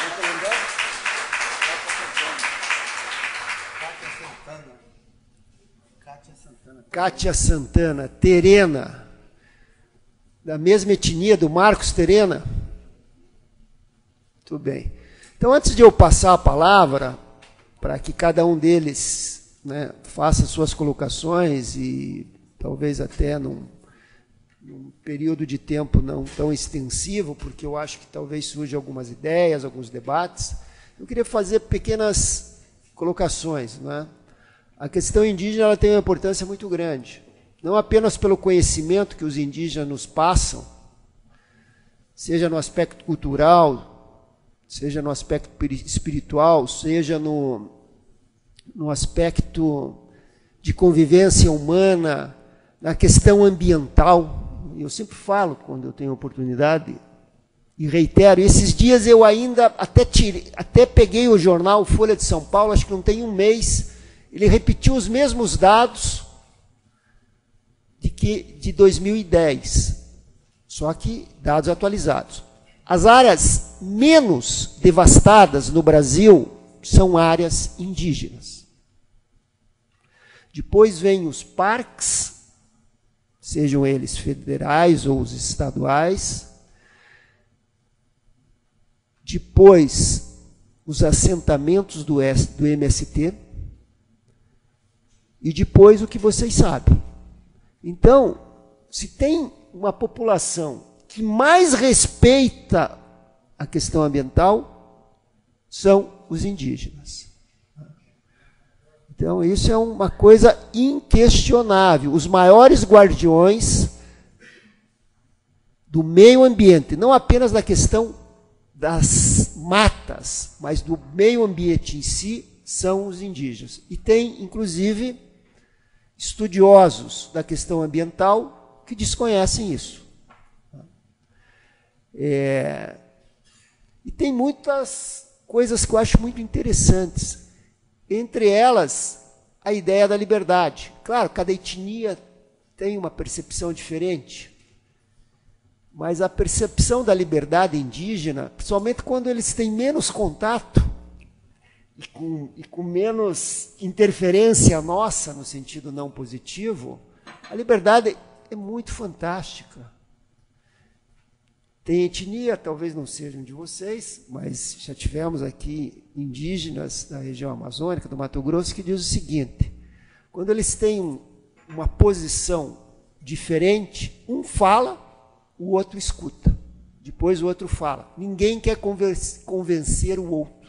Cátia Santana, Terena, da mesma etnia do Marcos Terena. Muito bem. Então, antes de eu passar a palavra, para que cada um deles, né, faça suas colocações e talvez até num período de tempo não tão extensivo, porque eu acho que talvez surjam algumas ideias, alguns debates, eu queria fazer pequenas colocações, né? A questão indígena ela tem uma importância muito grande, não apenas pelo conhecimento que os indígenas nos passam, seja no aspecto cultural, seja no aspecto espiritual, seja no aspecto de convivência humana, na questão ambiental. Eu sempre falo, quando eu tenho oportunidade, e reitero, esses dias eu ainda até peguei o jornal Folha de São Paulo, acho que não tem um mês, ele repetiu os mesmos dados de 2010, só que dados atualizados. As áreas menos devastadas no Brasil são áreas indígenas. Depois vêm os parques, sejam eles federais ou os estaduais. Depois, os assentamentos do MST. E depois o que vocês sabem. Então, se tem uma população que mais respeita a questão ambiental, são os indígenas. Então, isso é uma coisa inquestionável. Os maiores guardiões do meio ambiente, não apenas da questão das matas, mas do meio ambiente em si, são os indígenas. E tem, inclusive, estudiosos da questão ambiental que desconhecem isso. E tem muitas coisas que eu acho muito interessantes. Entre elas, a ideia da liberdade. Claro, cada etnia tem uma percepção diferente, mas a percepção da liberdade indígena, principalmente quando eles têm menos contato e com menos interferência nossa, no sentido não positivo, a liberdade é muito fantástica. Tem etnia, talvez não sejam de vocês, mas já tivemos aqui indígenas da região amazônica, do Mato Grosso, que diz o seguinte: quando eles têm uma posição diferente, um fala, o outro escuta. Depois o outro fala. Ninguém quer convencer o outro.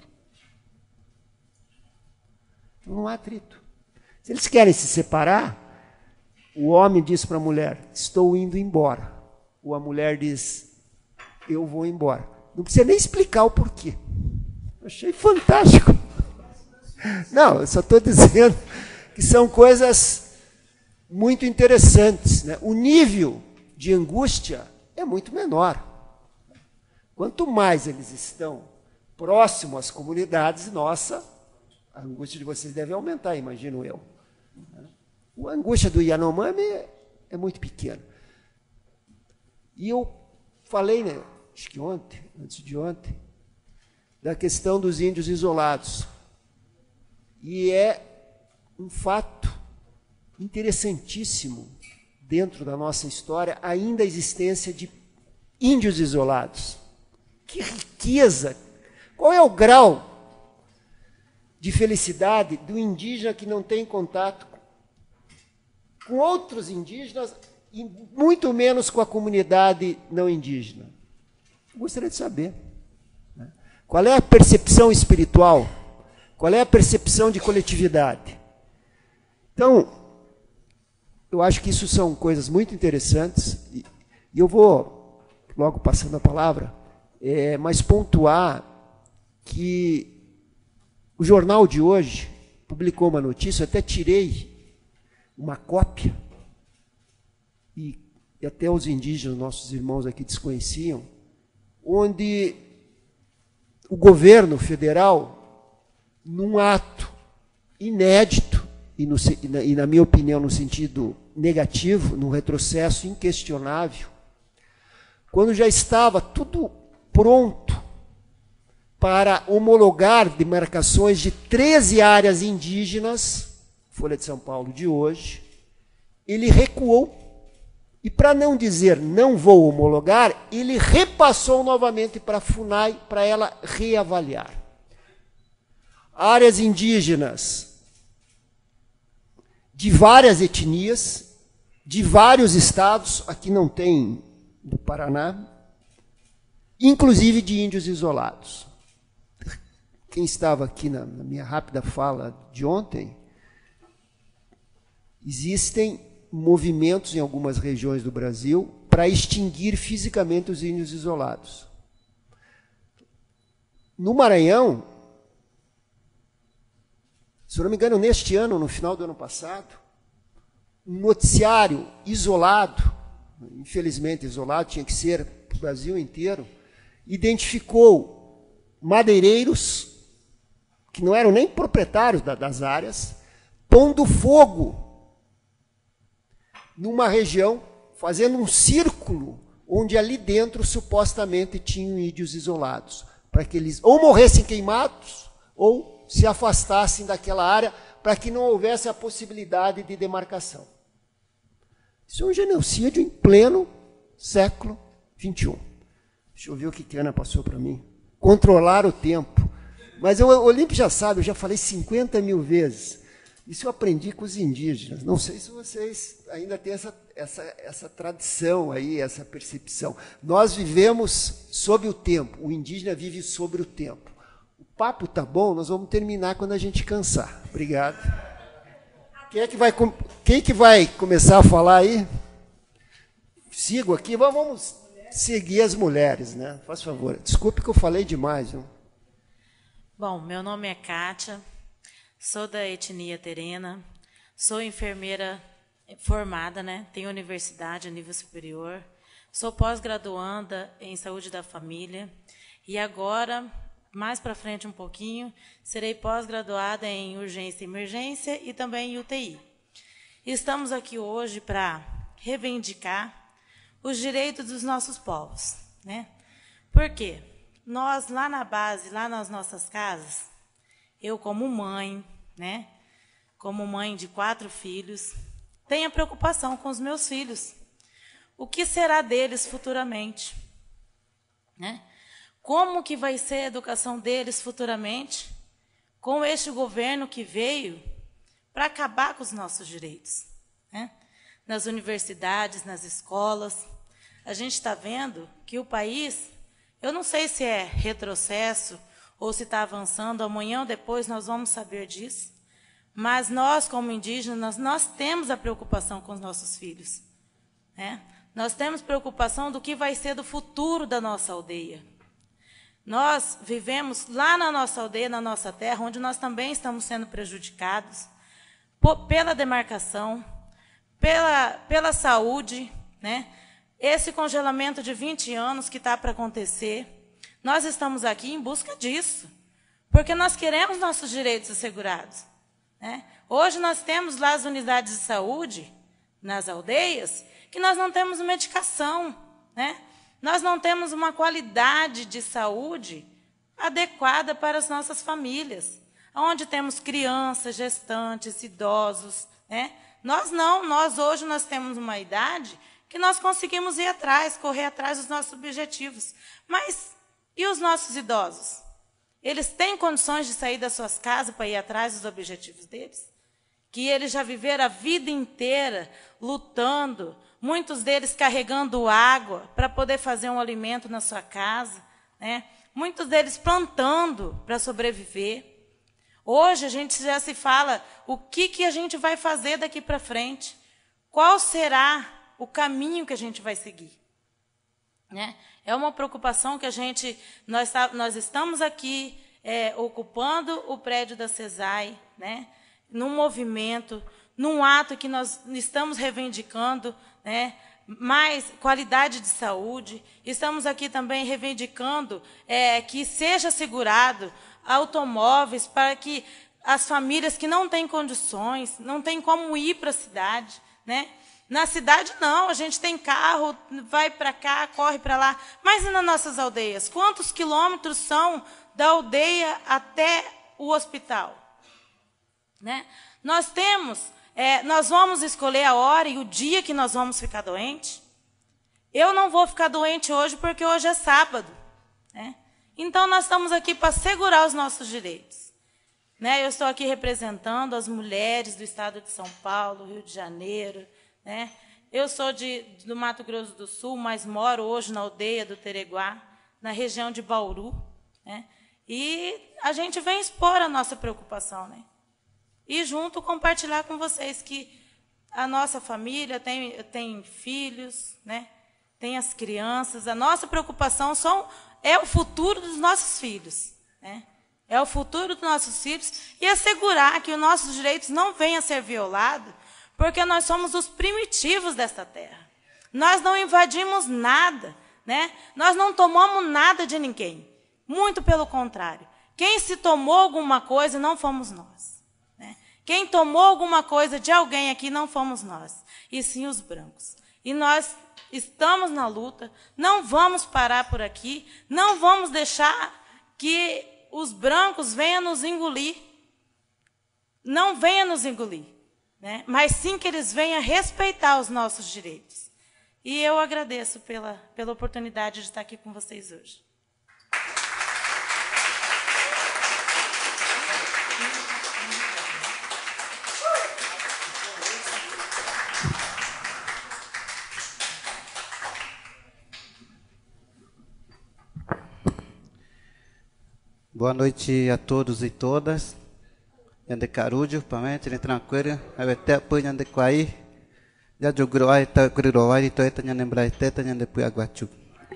Então não há atrito. Se eles querem se separar, o homem diz para a mulher: estou indo embora. Ou a mulher diz: eu vou embora. Não precisa nem explicar o porquê. Eu achei fantástico. Não, eu só estou dizendo que são coisas muito interessantes, né? O nível de angústia é muito menor. Quanto mais eles estão próximos às comunidades, nossa, a angústia de vocês deve aumentar, imagino eu. A angústia do Yanomami é muito pequena. E eu falei, né, acho que ontem, antes de ontem, da questão dos índios isolados. E é um fato interessantíssimo dentro da nossa história ainda a existência de índios isolados. Que riqueza! Qual é o grau de felicidade do indígena que não tem contato com outros indígenas e muito menos com a comunidade não indígena? Eu gostaria de saber, né? Qual é a percepção espiritual? Qual é a percepção de coletividade? Então, eu acho que isso são coisas muito interessantes, e eu vou, logo passando a palavra, mas pontuar que o jornal de hoje publicou uma notícia, eu até tirei uma cópia, e até os indígenas, nossos irmãos aqui desconheciam, onde o governo federal, num ato inédito, e na minha opinião, no sentido negativo, num retrocesso inquestionável, quando já estava tudo pronto para homologar demarcações de 13 áreas indígenas, Folha de São Paulo de hoje, ele recuou. E para não dizer não vou homologar, ele repassou novamente para a FUNAI para ela reavaliar. Áreas indígenas de várias etnias, de vários estados, aqui não tem do Paraná, inclusive de índios isolados. Quem estava aqui na minha rápida fala de ontem, existem movimentos em algumas regiões do Brasil para extinguir fisicamente os índios isolados. No Maranhão, se eu não me engano, neste ano, no final do ano passado, um noticiário isolado, infelizmente isolado, tinha que ser para o Brasil inteiro, identificou madeireiros, que não eram nem proprietários das áreas, pondo fogo numa região, fazendo um círculo, onde ali dentro supostamente tinham índios isolados, para que eles ou morressem queimados, ou se afastassem daquela área, para que não houvesse a possibilidade de demarcação. Isso é um genocídio em pleno século XXI. Deixa eu ver o que a Ana passou para mim. Controlar o tempo. Mas o Olímpio já sabe, eu já falei 50 mil vezes. Isso eu aprendi com os indígenas. Não sei se vocês ainda têm essa tradição aí, essa percepção. Nós vivemos sob o tempo. O indígena vive sobre o tempo. O papo tá bom, nós vamos terminar quando a gente cansar. Obrigado. Quem que vai começar a falar aí? Sigo aqui, vamos seguir as mulheres, né? Faz favor. Desculpe que eu falei demais. Viu? Bom, meu nome é Kátia, sou da etnia terena, sou enfermeira formada, né? Tenho universidade a nível superior, sou pós-graduanda em saúde da família e agora, mais para frente um pouquinho, serei pós-graduada em urgência e emergência e também em UTI. Estamos aqui hoje para reivindicar os direitos dos nossos povos, né? Por quê? Nós, lá na base, lá nas nossas casas, eu como mãe, né? Como mãe de 4 filhos, tenho preocupação com os meus filhos. O que será deles futuramente? Né? Como que vai ser a educação deles futuramente com este governo que veio para acabar com os nossos direitos? Né? Nas universidades, nas escolas, a gente está vendo que o país, eu não sei se é retrocesso ou se está avançando, amanhã ou depois nós vamos saber disso, mas nós, como indígenas, nós temos a preocupação com os nossos filhos. Né? Nós temos preocupação do que vai ser do futuro da nossa aldeia. Nós vivemos lá na nossa aldeia, na nossa terra, onde nós também estamos sendo prejudicados pela demarcação, pela saúde, né? Esse congelamento de 20 anos que está para acontecer, nós estamos aqui em busca disso, porque nós queremos nossos direitos assegurados. Né? Hoje nós temos lá as unidades de saúde, nas aldeias, que nós não temos medicação, né? Nós não temos uma qualidade de saúde adequada para as nossas famílias, onde temos crianças, gestantes, idosos. Né? Nós hoje nós temos uma idade que nós conseguimos ir atrás, correr atrás dos nossos objetivos. Mas e os nossos idosos? Eles têm condições de sair das suas casas para ir atrás dos objetivos deles? Que eles já viveram a vida inteira lutando, muitos deles carregando água para poder fazer um alimento na sua casa, né? Muitos deles plantando para sobreviver. Hoje a gente já se fala o que a gente vai fazer daqui para frente, qual será o caminho que a gente vai seguir. Né? É uma preocupação que nós estamos aqui ocupando o prédio da CESAI, né? Num movimento, num ato que nós estamos reivindicando, né? Mais qualidade de saúde. Estamos aqui também reivindicando que seja assegurado automóveis para que as famílias que não têm condições, não têm como ir para a cidade, né? Na cidade, não, a gente tem carro, vai para cá, corre para lá. Mas e nas nossas aldeias? Quantos quilômetros são da aldeia até o hospital? Né? Nós vamos escolher a hora e o dia que nós vamos ficar doente. Eu não vou ficar doente hoje porque hoje é sábado. Né? Então, nós estamos aqui para assegurar os nossos direitos. Né? Eu estou aqui representando as mulheres do estado de São Paulo, Rio de Janeiro. Né? Eu sou do Mato Grosso do Sul, mas moro hoje na aldeia do Tereguá, na região de Bauru. Né? E a gente vem expor a nossa preocupação. Né? E junto compartilhar com vocês que a nossa família tem filhos, né? Tem as crianças. A nossa preocupação é o futuro dos nossos filhos. Né? É o futuro dos nossos filhos e assegurar que os nossos direitos não venham a ser violados, porque nós somos os primitivos desta terra. Nós não invadimos nada, né? Nós não tomamos nada de ninguém. Muito pelo contrário. Quem se tomou alguma coisa não fomos nós. Né? Quem tomou alguma coisa de alguém aqui não fomos nós, e sim os brancos. E nós estamos na luta, não vamos parar por aqui, não vamos deixar que os brancos venham nos engolir. Não venham nos engolir. Né? Mas sim que eles venham respeitar os nossos direitos. E eu agradeço pela oportunidade de estar aqui com vocês hoje. Boa noite a todos e todas. Yande carujo, pamente, tranquilo. Avete punha de quai. Já jogou aí tá griroai, então tá nhande brai teta nhande puia guachu.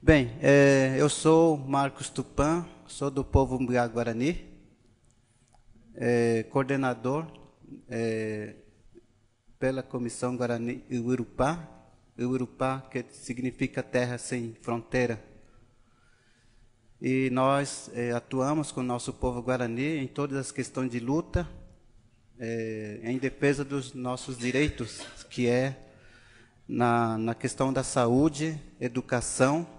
Bem, eu sou Marcos Tupã, sou do povo Mbá-Guarani, coordenador pela Comissão Guarani Urupá, que significa terra sem fronteira. E nós atuamos com o nosso povo Guarani em todas as questões de luta, em defesa dos nossos direitos, que é na questão da saúde, educação,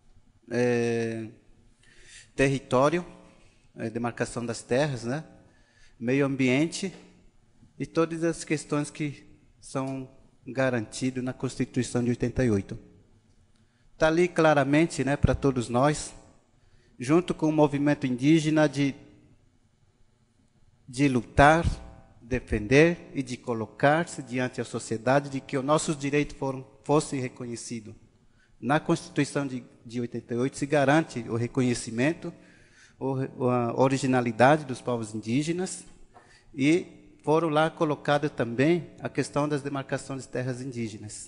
território, demarcação das terras, né? Meio ambiente e todas as questões que são garantidas na Constituição de 88. Está ali claramente, né, para todos nós, junto com o movimento indígena de lutar, defender e de colocar-se diante da sociedade de que os nossos direitos fossem reconhecidos. Na Constituição de 88 se garante o reconhecimento, a originalidade dos povos indígenas e foram lá colocadas também a questão das demarcações de terras indígenas.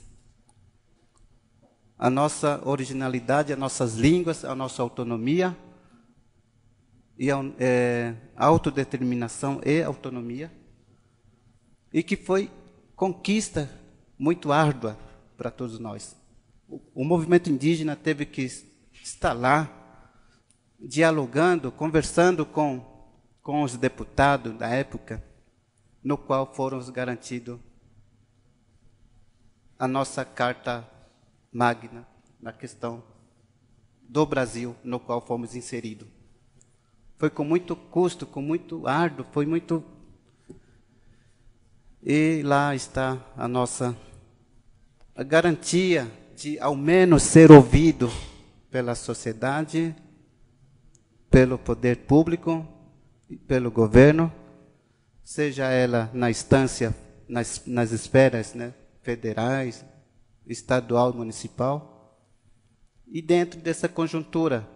A nossa originalidade, as nossas línguas, a nossa autonomia e autodeterminação e autonomia, e que foi conquista muito árdua para todos nós. O movimento indígena teve que estar lá, dialogando, conversando com os deputados da época, no qual foram garantidos a nossa Carta Magna, na questão do Brasil, no qual fomos inseridos. Foi com muito custo, com muito árduo, foi muito... E lá está a nossa garantia de, ao menos, ser ouvido pela sociedade, pelo poder público, pelo governo, seja ela na instância, nas esferas, né, federais, estadual e municipal, e dentro dessa conjuntura,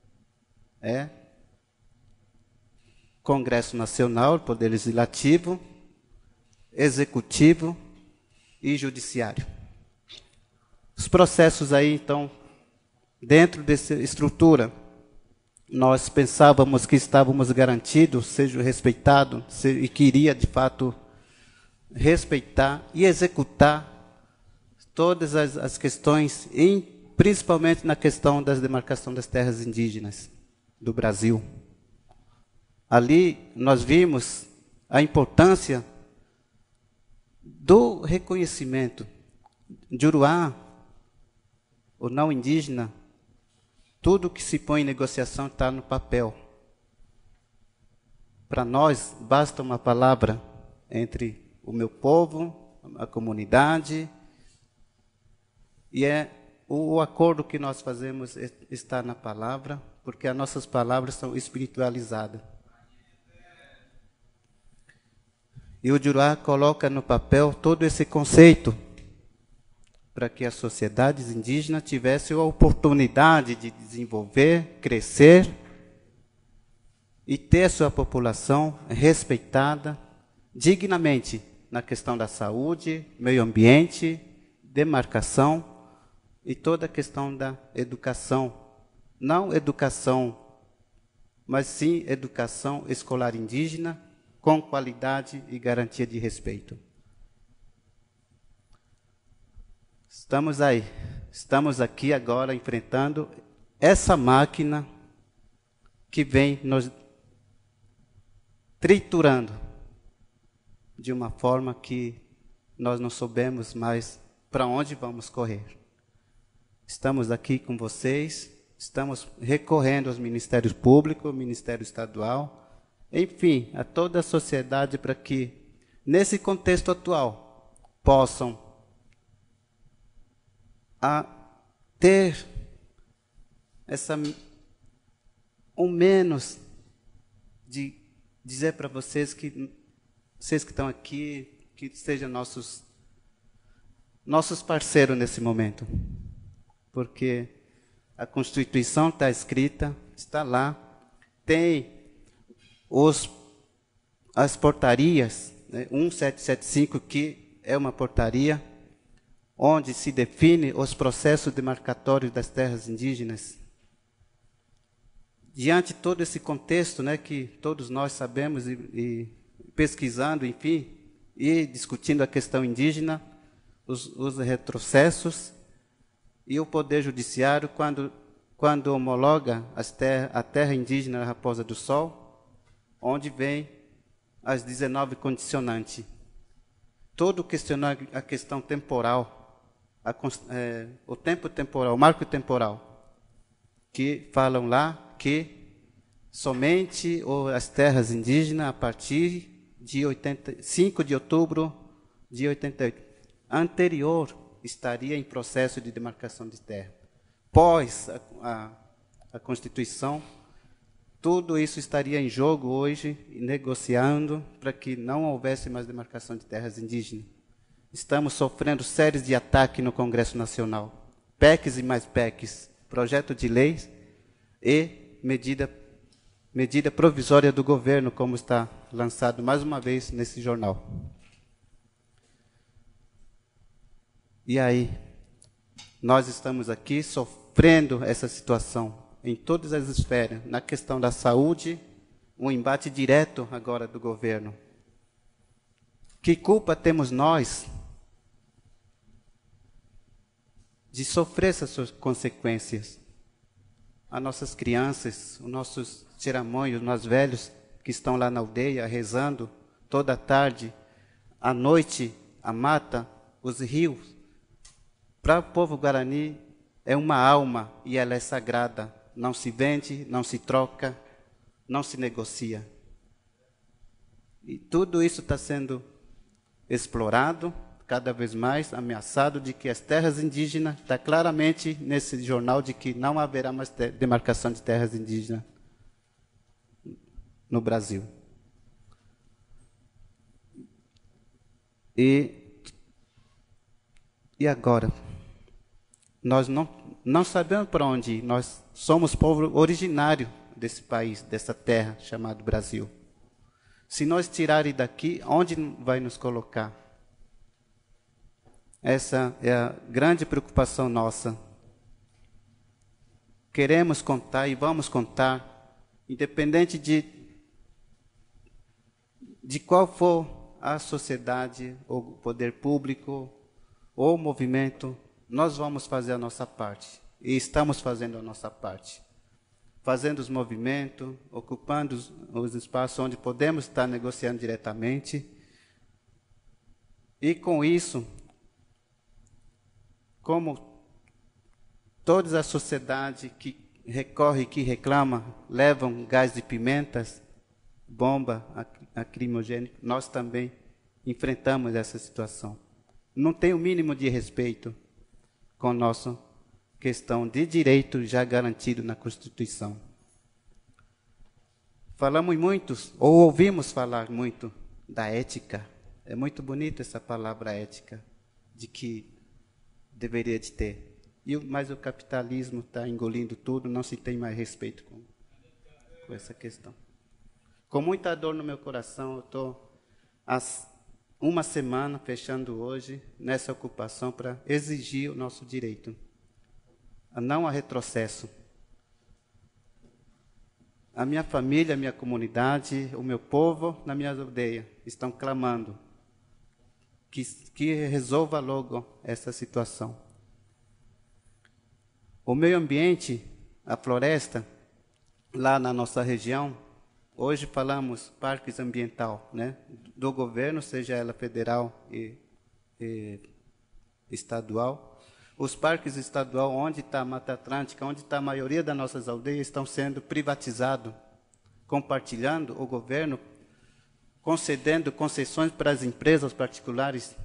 Congresso Nacional, Poder Legislativo, Executivo e Judiciário. Os processos aí, então, dentro dessa estrutura, nós pensávamos que estávamos garantidos, seja respeitado, e queria, de fato, respeitar e executar todas as questões, principalmente na questão da demarcação das terras indígenas do Brasil. Ali nós vimos a importância do reconhecimento. Juruá, o não indígena, tudo que se põe em negociação está no papel. Para nós, basta uma palavra entre o meu povo, a comunidade, e o acordo que nós fazemos está na palavra, porque as nossas palavras são espiritualizadas. E o Juruá coloca no papel todo esse conceito para que as sociedades indígenas tivessem a oportunidade de desenvolver, crescer e ter sua população respeitada dignamente na questão da saúde, meio ambiente, demarcação e toda a questão da educação. Não educação, mas sim educação escolar indígena com qualidade e garantia de respeito. Estamos aqui agora enfrentando essa máquina que vem nos triturando de uma forma que nós não soubemos mais para onde vamos correr. Estamos aqui com vocês, estamos recorrendo aos ministérios públicos, Ministério Estadual, enfim, a toda a sociedade para que, nesse contexto atual, possam ter menos de dizer para vocês que estão aqui, que sejam nossos parceiros nesse momento. Porque a Constituição está escrita, está lá, tem as portarias, né, 1775, que é uma portaria, onde se define os processos demarcatórios das terras indígenas. Diante de todo esse contexto, né, que todos nós sabemos e pesquisando, enfim, e discutindo a questão indígena, os retrocessos e o Poder Judiciário, quando homologa a terra indígena Raposa do Sol, onde vem as 19 condicionantes. Todo questionar a questão temporal, o tempo temporal, o marco temporal, que falam lá que somente as terras indígenas, a partir de 5 de outubro de 88, anterior, estaria em processo de demarcação de terra. Pós a Constituição, tudo isso estaria em jogo hoje, negociando para que não houvesse mais demarcação de terras indígenas. Estamos sofrendo séries de ataques no Congresso Nacional. PECs e mais PECs, projeto de leis e medida provisória do governo, como está lançado mais uma vez nesse jornal. E aí, nós estamos aqui sofrendo essa situação em todas as esferas, na questão da saúde, um embate direto agora do governo. Que culpa temos nós de sofrer essas consequências? As nossas crianças, os nossos tiramonhos, os mais velhos que estão lá na aldeia rezando toda a tarde, à noite, a mata, os rios. Para o povo Guarani é uma alma e ela é sagrada. Não se vende, não se troca, não se negocia. E tudo isso está sendo explorado, cada vez mais ameaçado de que as terras indígenas, está claramente nesse jornal de que não haverá mais demarcação de terras indígenas no Brasil. E agora? Nós não sabemos para onde ir. Nós somos povo originário desse país, dessa terra chamada Brasil. Se nós tirarem daqui, onde vai nos colocar? Essa é a grande preocupação nossa. Queremos contar e vamos contar, independente de qual for a sociedade, ou o poder público, ou o movimento, nós vamos fazer a nossa parte. E estamos fazendo a nossa parte. Fazendo os movimentos, ocupando os espaços onde podemos estar negociando diretamente. E com isso, como toda a sociedade que recorre, que reclama, levam gás de pimentas, bomba lacrimogênica, nós também enfrentamos essa situação. Não tem o mínimo de respeito com a nossa questão de direito já garantido na Constituição. Falamos muito, ou ouvimos falar muito, da ética. É muito bonita essa palavra ética, de que deveria de ter. Mas o capitalismo está engolindo tudo, não se tem mais respeito com essa questão. Com muita dor no meu coração, eu estou há uma semana, fechando hoje, nessa ocupação para exigir o nosso direito. Não há retrocesso. A minha família, a minha comunidade, o meu povo na minha aldeia estão clamando que resolva logo essa situação. O meio ambiente, a floresta, lá na nossa região, hoje falamos parques ambiental, né, do governo, seja ela federal e estadual. Os parques estaduais, onde está a Mata Atlântica, onde está a maioria das nossas aldeias, estão sendo privatizados, compartilhando o governo, concedendo concessões para as empresas particulares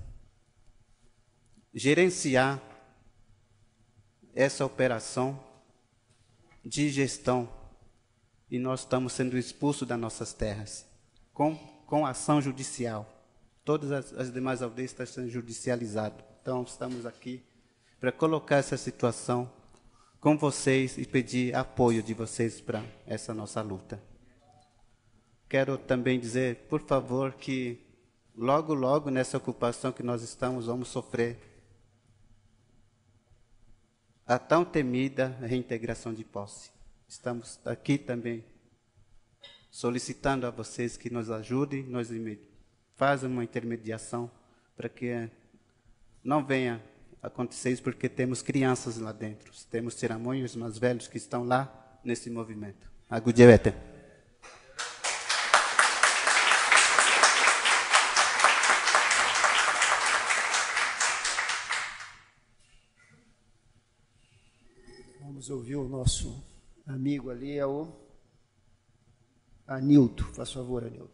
gerenciar essa operação de gestão. E nós estamos sendo expulsos das nossas terras, com ação judicial. Todas as demais aldeias estão sendo judicializadas. Então, estamos aqui para colocar essa situação com vocês e pedir apoio de vocês para essa nossa luta. Quero também dizer, por favor, que logo, logo, nessa ocupação que nós estamos, vamos sofrer a tão temida reintegração de posse. Estamos aqui também solicitando a vocês que nos ajudem, façam uma intermediação para que não venha acontecer isso, porque temos crianças lá dentro, temos tiramonhos mais velhos que estão lá nesse movimento. Agudjevete. Vamos ouvir o nosso amigo ali, é o Anildo. Faz favor, Anildo.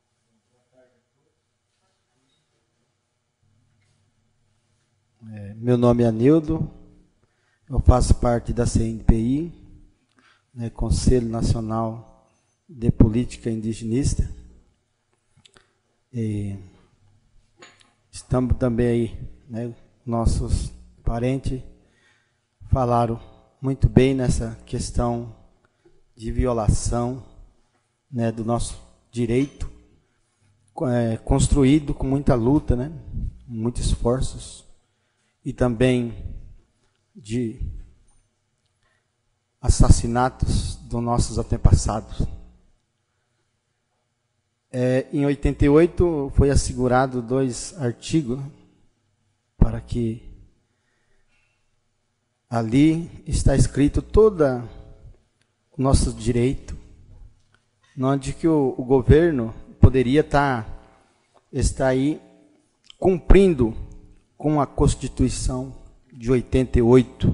Meu nome é Anildo, eu faço parte da CNPI, né, Conselho Nacional de Política Indigenista. E estamos também aí, né, nossos parentes falaram muito bem nessa questão de violação, né, do nosso direito, construído com muita luta, né, muitos esforços, e também de assassinatos dos nossos antepassados. Em 88 foi assegurado 2 artigos para que ali está escrito todo o nosso direito, onde que o governo poderia estar aí cumprindo com a Constituição de 88.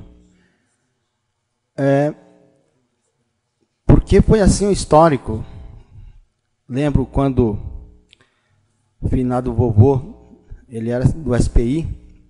Porque foi assim o histórico. Lembro quando o finado vovô, ele era do SPI,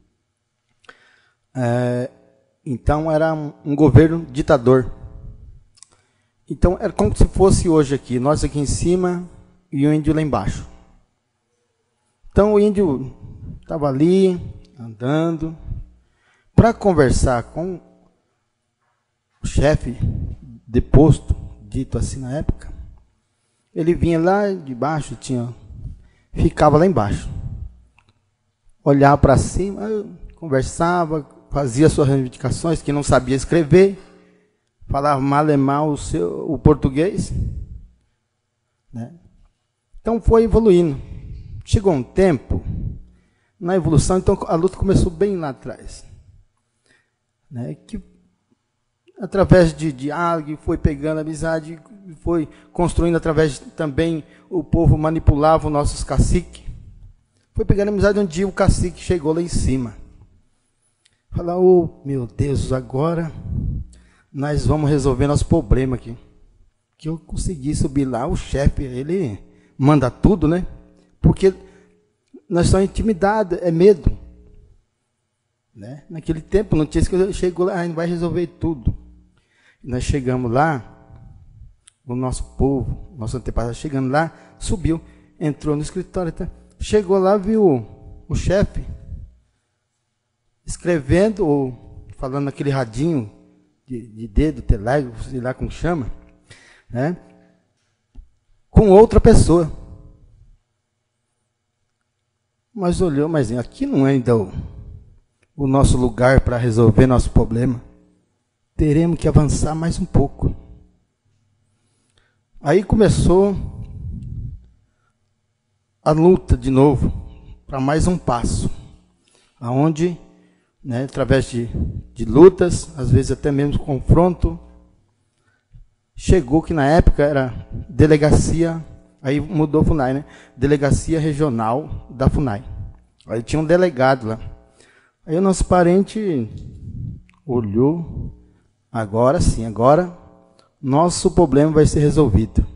então era um governo ditador. Então era como se fosse hoje aqui, nós aqui em cima e o índio lá embaixo. Então o índio estava ali, andando, para conversar com o chefe de posto, dito assim na época. Ele vinha lá de baixo, ficava lá embaixo. Olhava para cima, conversava, fazia suas reivindicações, que não sabia escrever, falava mal e mal o português, né? Então foi evoluindo. Chegou um tempo, na evolução, então a luta começou bem lá atrás, né? Que através de diálogo, foi pegando amizade, foi construindo através também, o povo manipulava os nossos caciques, foi pegando amizade. Um dia o cacique chegou lá em cima, falou: oh, meu Deus, agora nós vamos resolver nosso problema aqui, que eu consegui subir lá, o chefe, ele manda tudo, né? Porque nós somos intimidados, é medo, né? Naquele tempo não tinha isso, que chegou lá, a gente vai resolver tudo. Nós chegamos lá, o nosso povo, nosso antepassado, chegando lá, subiu, entrou no escritório, chegou lá, viu o chefe escrevendo, ou falando naquele radinho de dedo, telégrafo, sei lá como chama, né? Com outra pessoa. Mas olhou, mas aqui não é ainda o nosso lugar para resolver nosso problema. Teremos que avançar mais um pouco. Aí começou a luta de novo, para mais um passo, aonde, né, através de lutas, às vezes até mesmo confronto, chegou que na época era delegacia, aí mudou a FUNAI, né? Delegacia Regional da FUNAI. Aí tinha um delegado lá. Aí o nosso parente olhou, agora sim, agora nosso problema vai ser resolvido.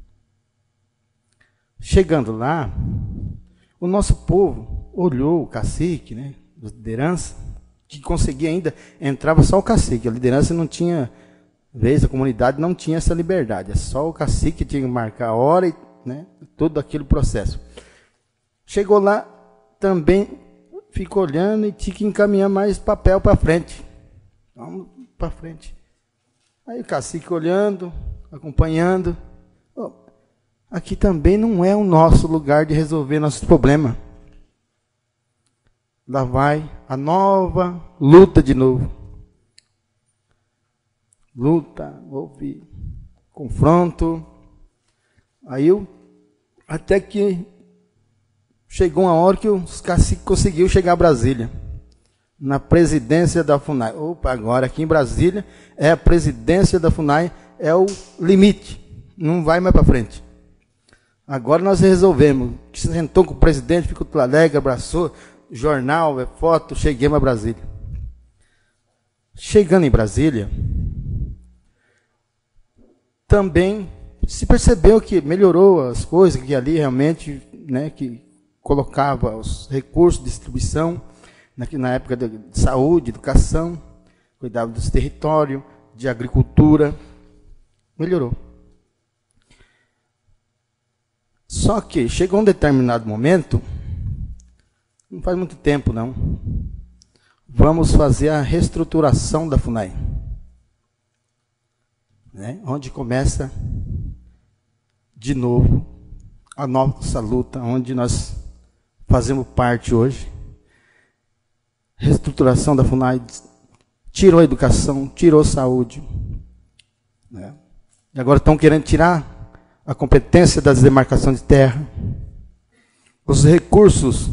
Chegando lá, o nosso povo olhou o cacique, né, a liderança, que conseguia ainda, entrava só o cacique, a liderança não tinha vez, a comunidade não tinha essa liberdade, é só o cacique que tinha que marcar a hora, e, né, todo aquele processo. Chegou lá, também ficou olhando e tinha que encaminhar mais papel para frente. Vamos para frente. Aí o cacique olhando, acompanhando. Oh, aqui também não é o nosso lugar de resolver nossos problemas. Lá vai a nova luta de novo. luta, houve confronto. Aí até que chegou uma hora que os caciques conseguiu chegar a Brasília, na presidência da FUNAI. Opa, agora aqui em Brasília é a presidência da FUNAI, é o limite, não vai mais para frente. Agora nós resolvemos, que se sentou com o presidente, ficou tudo alegre, abraçou, jornal, foto, cheguemos a Brasília. Chegando em Brasília, também se percebeu que melhorou as coisas, que ali realmente, né, que colocava os recursos de distribuição, na época de saúde, educação, cuidava dos territórios, de agricultura, melhorou. Só que chegou um determinado momento, não faz muito tempo não, vamos fazer a reestruturação da FUNAI, né? Onde começa de novo a nossa luta, onde nós fazemos parte hoje. Reestruturação da FUNAI, tirou a educação, tirou a saúde, né? E agora estão querendo tirar a competência das demarcações de terra. Os recursos,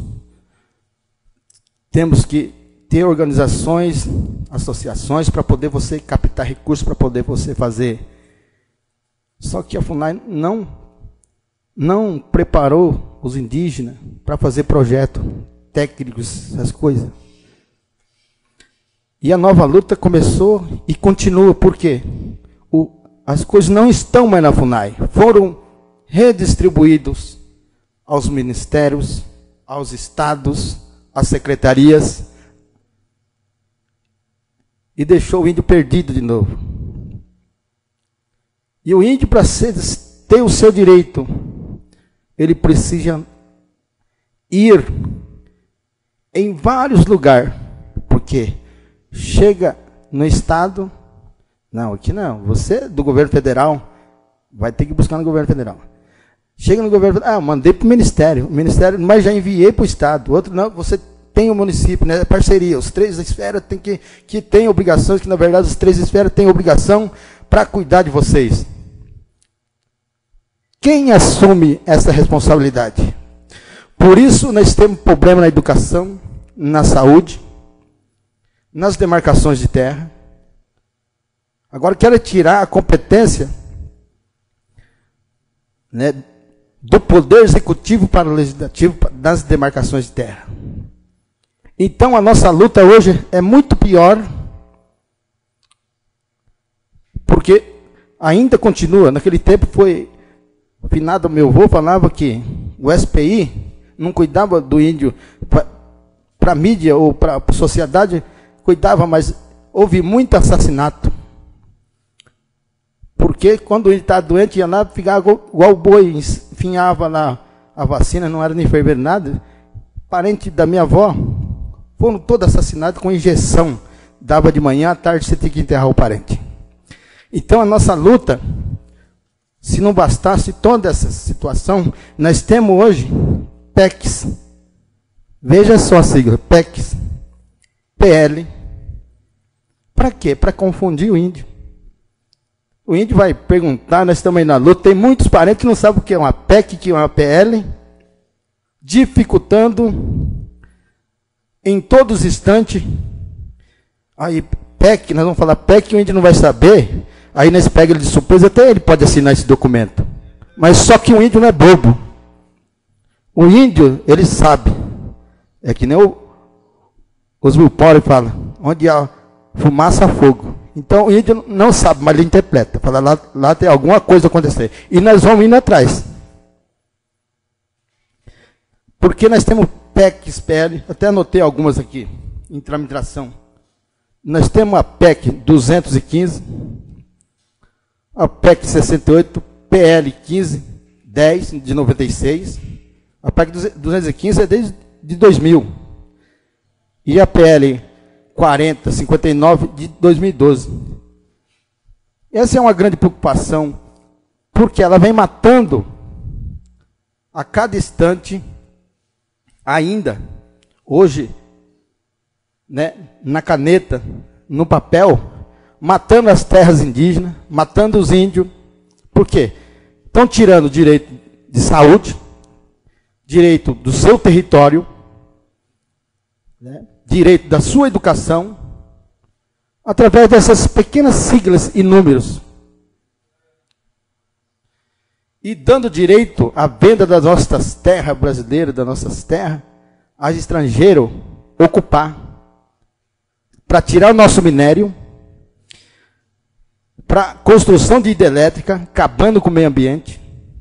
temos que ter organizações, associações, para poder você captar recursos, para poder você fazer. Só que a FUNAI não preparou os indígenas para fazer projeto técnicos, essas coisas. E a nova luta começou e continua, por quê? As coisas não estão mais na FUNAI, foram redistribuídos aos ministérios, aos estados, às secretarias, e deixou o índio perdido de novo. E o índio, para ter o seu direito, ele precisa ir em vários lugares, porque chega no estado, não, aqui não, você do governo federal vai ter que buscar no governo federal. Chega no governo federal, mandei para o ministério, mas já enviei para o estado, o outro não, você tem o município, né, parceria, os três esferas que têm obrigações, que na verdade as três esferas têm obrigação para cuidar de vocês. Quem assume essa responsabilidade? Por isso nós temos problema na educação, na saúde, nas demarcações de terra. Agora quero tirar a competência, né, do poder executivo para o legislativo das demarcações de terra. Então a nossa luta hoje é muito pior, porque ainda continua. Naquele tempo foi, o finado meu avô falava que o SPI não cuidava do índio para a mídia ou para a sociedade, cuidava, mas houve muito assassinato. Porque quando ele estava doente, ia lá, ficava igual o boi, enfiava lá a vacina, não era nem enfermeiro, nada. Parente da minha avó, foram todos assassinados com injeção. Dava de manhã, à tarde você tinha que enterrar o parente. Então a nossa luta, se não bastasse toda essa situação, nós temos hoje PECs. Veja só a sigla, PECs, PL. Para quê? Para confundir o índio. O índio vai perguntar, nós estamos aí na luta, tem muitos parentes que não sabem o que é uma PEC, o que é uma PL, dificultando em todos os instantes. Aí, PEC, nós vamos falar PEC, o índio não vai saber, aí nós pega ele de surpresa, até ele pode assinar esse documento. Mas só que o índio não é bobo. O índio, ele sabe. É que nem os Wilpore falam, onde há fumaça, há fogo. Então o índio não sabe, mas ele interpreta. Fala, lá tem alguma coisa acontecer. E nós vamos indo atrás. Porque nós temos PEC, PL, até anotei algumas aqui, em tramitação. Nós temos a PEC 215, a PEC 68, PL 1510 de 96, a PEC 215 é desde 2000. E a PL 4059 de 2012. Essa é uma grande preocupação, porque ela vem matando a cada instante, ainda, hoje, né, na caneta, no papel, matando as terras indígenas, matando os índios. Por quê? Estão tirando o direito de saúde, direito do seu território, né? Direito da sua educação, através dessas pequenas siglas e números. E dando direito à venda das nossas terras brasileiras, das nossas terras, a estrangeiro ocupar, para tirar o nosso minério, para construção de hidrelétrica, acabando com o meio ambiente,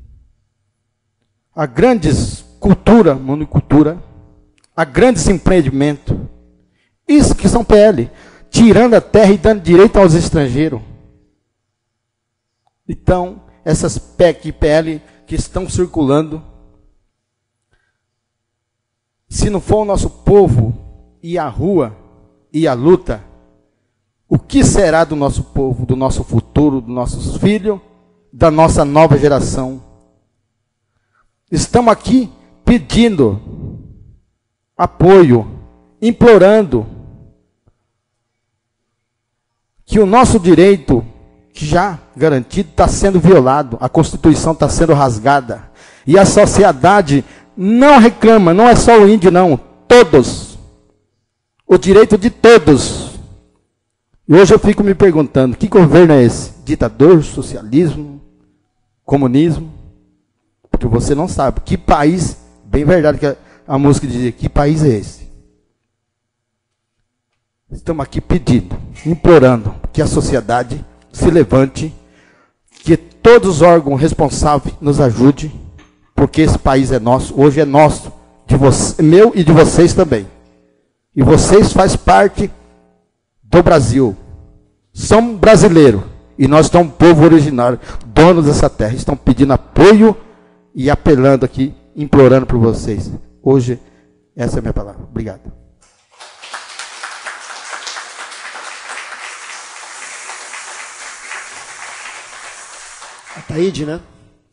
a grandes cultura, monocultura, a grandes empreendimentos. Isso que são PL, tirando a terra e dando direito aos estrangeiros. Então, essas PEC e PL que estão circulando, se não for o nosso povo ir à rua, ir à luta, o que será do nosso povo, do nosso futuro, dos nossos filhos, da nossa nova geração? Estamos aqui pedindo apoio, implorando que o nosso direito, que já garantido, está sendo violado, a Constituição está sendo rasgada, e a sociedade não reclama, não é só o índio não, todos, o direito de todos. E hoje eu fico me perguntando, que governo é esse? Ditador, socialismo, comunismo? Porque você não sabe, que país, bem verdade que a música dizia, que país é esse? Estamos aqui pedindo, implorando que a sociedade se levante, que todos os órgãos responsáveis nos ajudem, porque esse país é nosso, hoje é nosso, de você, meu e de vocês também. E vocês fazem parte do Brasil, são brasileiros, e nós somos um povo originário, donos dessa terra, estão pedindo apoio e apelando aqui, implorando por vocês. Hoje, essa é a minha palavra. Obrigado. Ataíde, né?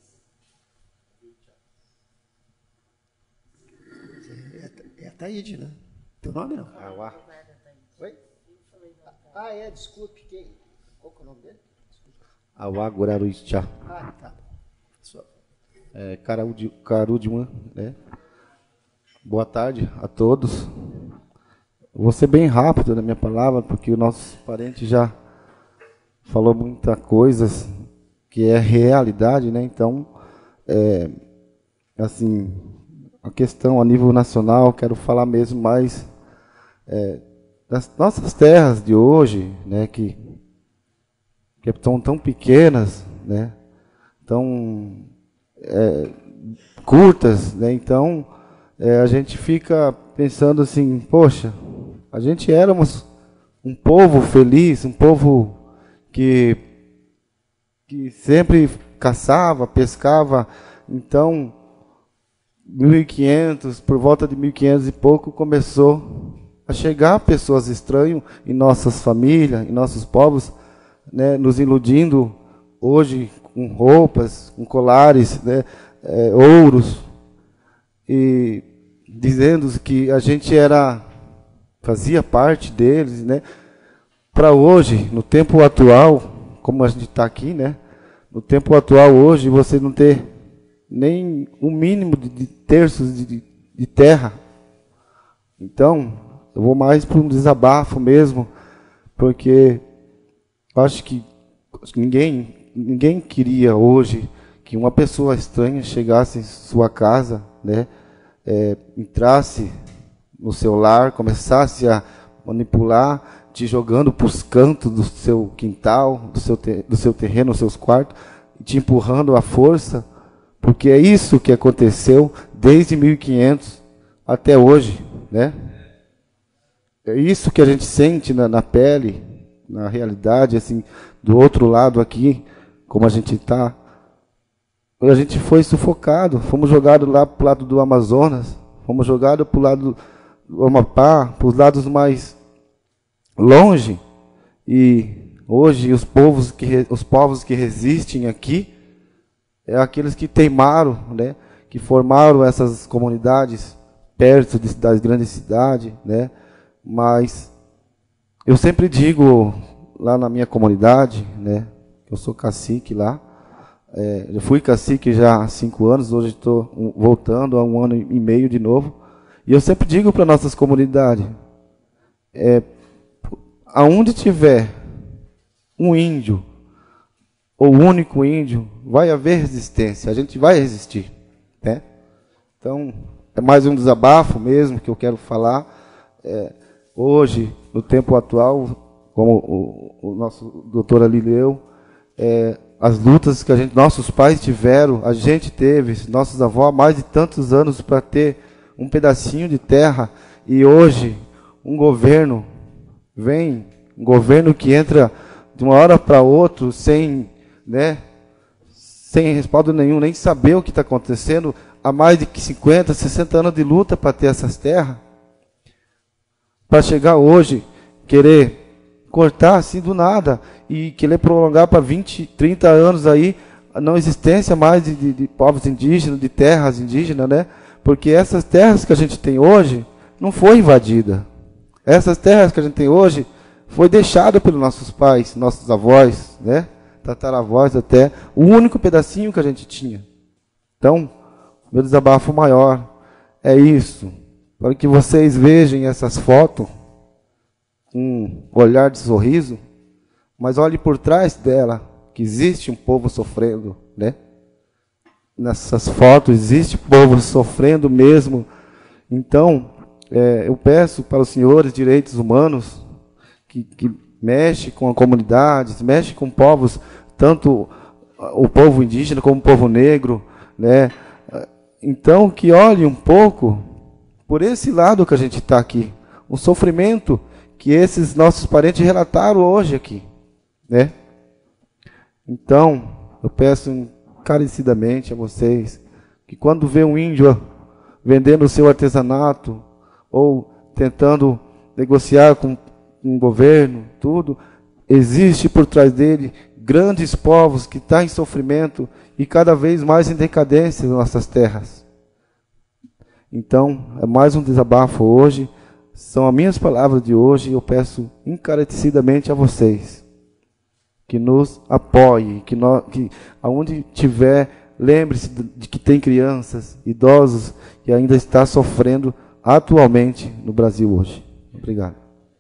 É Ataíde, né? Teu nome não? Auá. Oi? Desculpe. Qual que é o nome dele? Auá Guararuixá. Tá. Carudman, né? Boa tarde a todos. Vou ser bem rápido na minha palavra, porque o nosso parente já falou muita coisas que é realidade, né? Então, assim, a questão a nível nacional, quero falar mesmo mais das nossas terras de hoje, né? Que são tão pequenas, né? Tão curtas, né? Então, a gente fica pensando assim, poxa, a gente éramos um povo feliz, um povo que sempre caçava, pescava. Então, 1500, por volta de 1500 e pouco, começou a chegar pessoas estranhas em nossas famílias, em nossos povos, né, nos iludindo hoje com roupas, com colares, né, ouros, e dizendo que a gente fazia parte deles, né? Para hoje, no tempo atual, como a gente está aqui, né? No tempo atual, hoje, você não ter nem um mínimo de terços de terra. Então, eu vou mais para um desabafo mesmo, porque acho que ninguém queria hoje que uma pessoa estranha chegasse em sua casa, né? Entrasse no seu lar, começasse a manipular, te jogando para os cantos do seu quintal, do seu terreno, dos seus quartos, te empurrando à força, porque é isso que aconteceu desde 1500 até hoje, né? É isso que a gente sente na pele, na realidade, assim, do outro lado aqui, como a gente está. A gente foi sufocado, fomos jogados lá para o lado do Amazonas, fomos jogados para o lado do Amapá, para os lados mais longe, e hoje os povos que resistem aqui é aqueles que teimaram, né, que formaram essas comunidades perto das grandes cidades, né? Mas eu sempre digo lá na minha comunidade, né? Eu sou cacique lá. Eu fui cacique já há 5 anos, hoje estou voltando há 1 ano e meio de novo. E eu sempre digo para nossas comunidades, aonde tiver um índio, ou único índio, vai haver resistência, a gente vai resistir, né? Então, é mais um desabafo mesmo que eu quero falar. Hoje, no tempo atual, como o nosso doutor ali leu, as lutas que nossos pais tiveram, a gente teve, nossos avós, há mais de tantos anos para ter um pedacinho de terra, e hoje um governo que entra de uma hora para outra sem respaldo nenhum, nem saber o que está acontecendo, há mais de 50, 60 anos de luta para ter essas terras, para chegar hoje, querer cortar assim do nada, e querer prolongar para 20, 30 anos aí, a não existência mais de povos indígenas, de terras indígenas, né? Porque essas terras que a gente tem hoje não foi invadida. Essas terras que a gente tem hoje foi deixada pelos nossos pais, nossos avós, né? Tataravós até, o único pedacinho que a gente tinha. Então, meu desabafo maior é isso, para que vocês vejam essas fotos com um olhar de sorriso, mas olhe por trás dela, que existe um povo sofrendo, né? Nessas fotos existe povo sofrendo mesmo. Então, eu peço para os senhores direitos humanos que mexe com a comunidade, mexe com povos, tanto o povo indígena como o povo negro, né? Então, que olhe um pouco por esse lado que a gente está aqui, o sofrimento que esses nossos parentes relataram hoje aqui, né? Então, eu peço encarecidamente a vocês que quando vê um índio vendendo o seu artesanato ou tentando negociar com um governo, tudo, existe por trás dele grandes povos que estão em sofrimento e cada vez mais em decadência nas nossas terras. Então, é mais um desabafo hoje, são as minhas palavras de hoje, e eu peço encarecidamente a vocês que nos apoiem, que aonde tiver, lembre-se de que tem crianças, idosos, que ainda está sofrendo atualmente no Brasil hoje. Obrigado.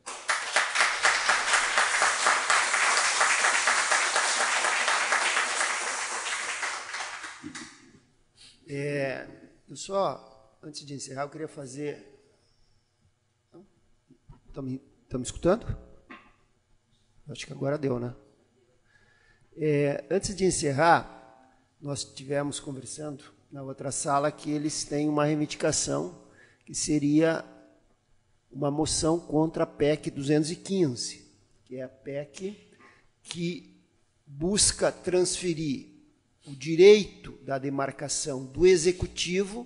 Eu só, antes de encerrar, eu queria fazer... Estão me escutando? Acho que agora deu, né? Antes de encerrar, nós tivemos conversando na outra sala que eles têm uma reivindicação que seria uma moção contra a PEC 215, que é a PEC que busca transferir o direito da demarcação do executivo,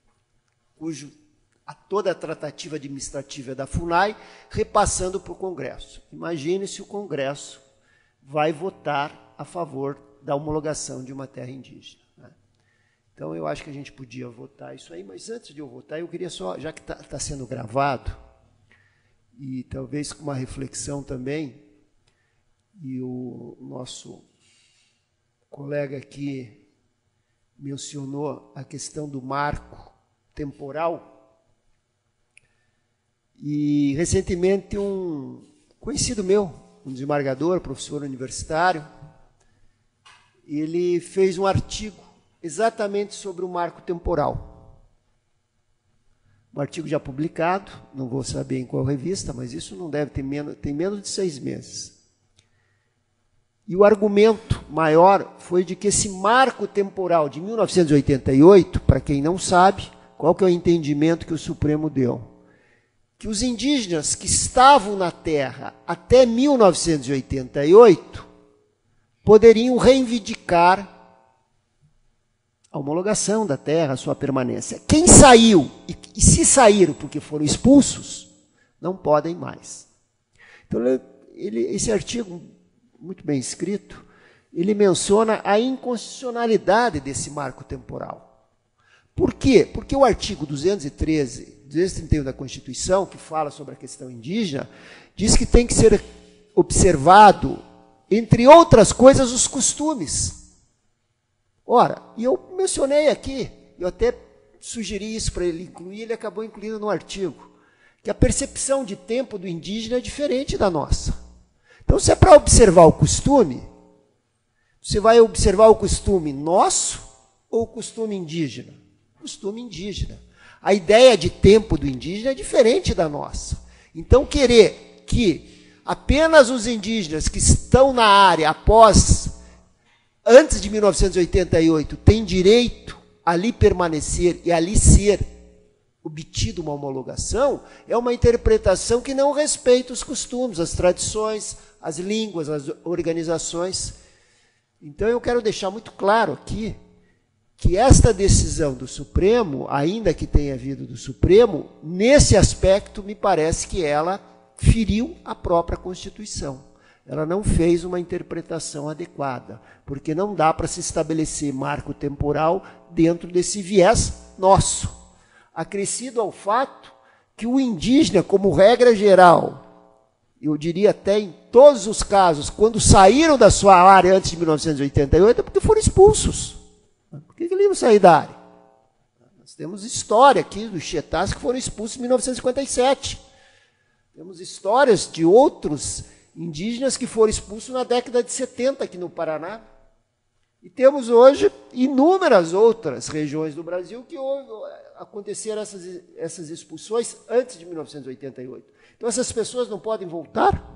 toda a tratativa administrativa da FUNAI, repassando para o Congresso. Imagine se o Congresso vai votar a favor da homologação de uma terra indígena, né? Então, eu acho que a gente podia votar isso aí, mas antes de eu votar, eu queria só, já que está sendo gravado, e talvez com uma reflexão também, e o nosso colega aqui mencionou a questão do marco temporal, e recentemente um conhecido meu, um desembargador, professor universitário, ele fez um artigo exatamente sobre o marco temporal. Um artigo já publicado, não vou saber em qual revista, mas isso não deve ter tem menos de 6 meses. E o argumento maior foi de que esse marco temporal de 1988, para quem não sabe, qual que é o entendimento que o Supremo deu? Que os indígenas que estavam na terra até 1988 poderiam reivindicar a homologação da terra, a sua permanência. Quem saiu, e se saíram porque foram expulsos, não podem mais. Então, esse artigo, muito bem escrito, ele menciona a inconstitucionalidade desse marco temporal. Por quê? Porque o artigo 231 da Constituição, que fala sobre a questão indígena, diz que tem que ser observado, entre outras coisas, os costumes. Ora, e eu mencionei aqui, eu até sugeri isso para ele incluir, ele acabou incluindo no artigo, que a percepção de tempo do indígena é diferente da nossa. Então, se é para observar o costume, você vai observar o costume nosso ou o costume indígena? Costume indígena. A ideia de tempo do indígena é diferente da nossa. Então, querer que apenas os indígenas que estão na área antes de 1988, têm direito a ali permanecer e ali ser obtido uma homologação, é uma interpretação que não respeita os costumes, as tradições, as línguas, as organizações. Então, eu quero deixar muito claro aqui que esta decisão do Supremo, ainda que tenha vindo do Supremo, nesse aspecto, me parece que ela feriu a própria Constituição. Ela não fez uma interpretação adequada, porque não dá para se estabelecer marco temporal dentro desse viés nosso, acrescido ao fato que o indígena, como regra geral, eu diria até em todos os casos, quando saíram da sua área antes de 1988, é porque foram expulsos. Por que eles iam sair da área? Nós temos história aqui dos Chetás que foram expulsos em 1957. Temos histórias de outros indígenas que foram expulsos na década de 70 aqui no Paraná. E temos hoje inúmeras outras regiões do Brasil que aconteceram essas expulsões antes de 1988. Então essas pessoas não podem voltar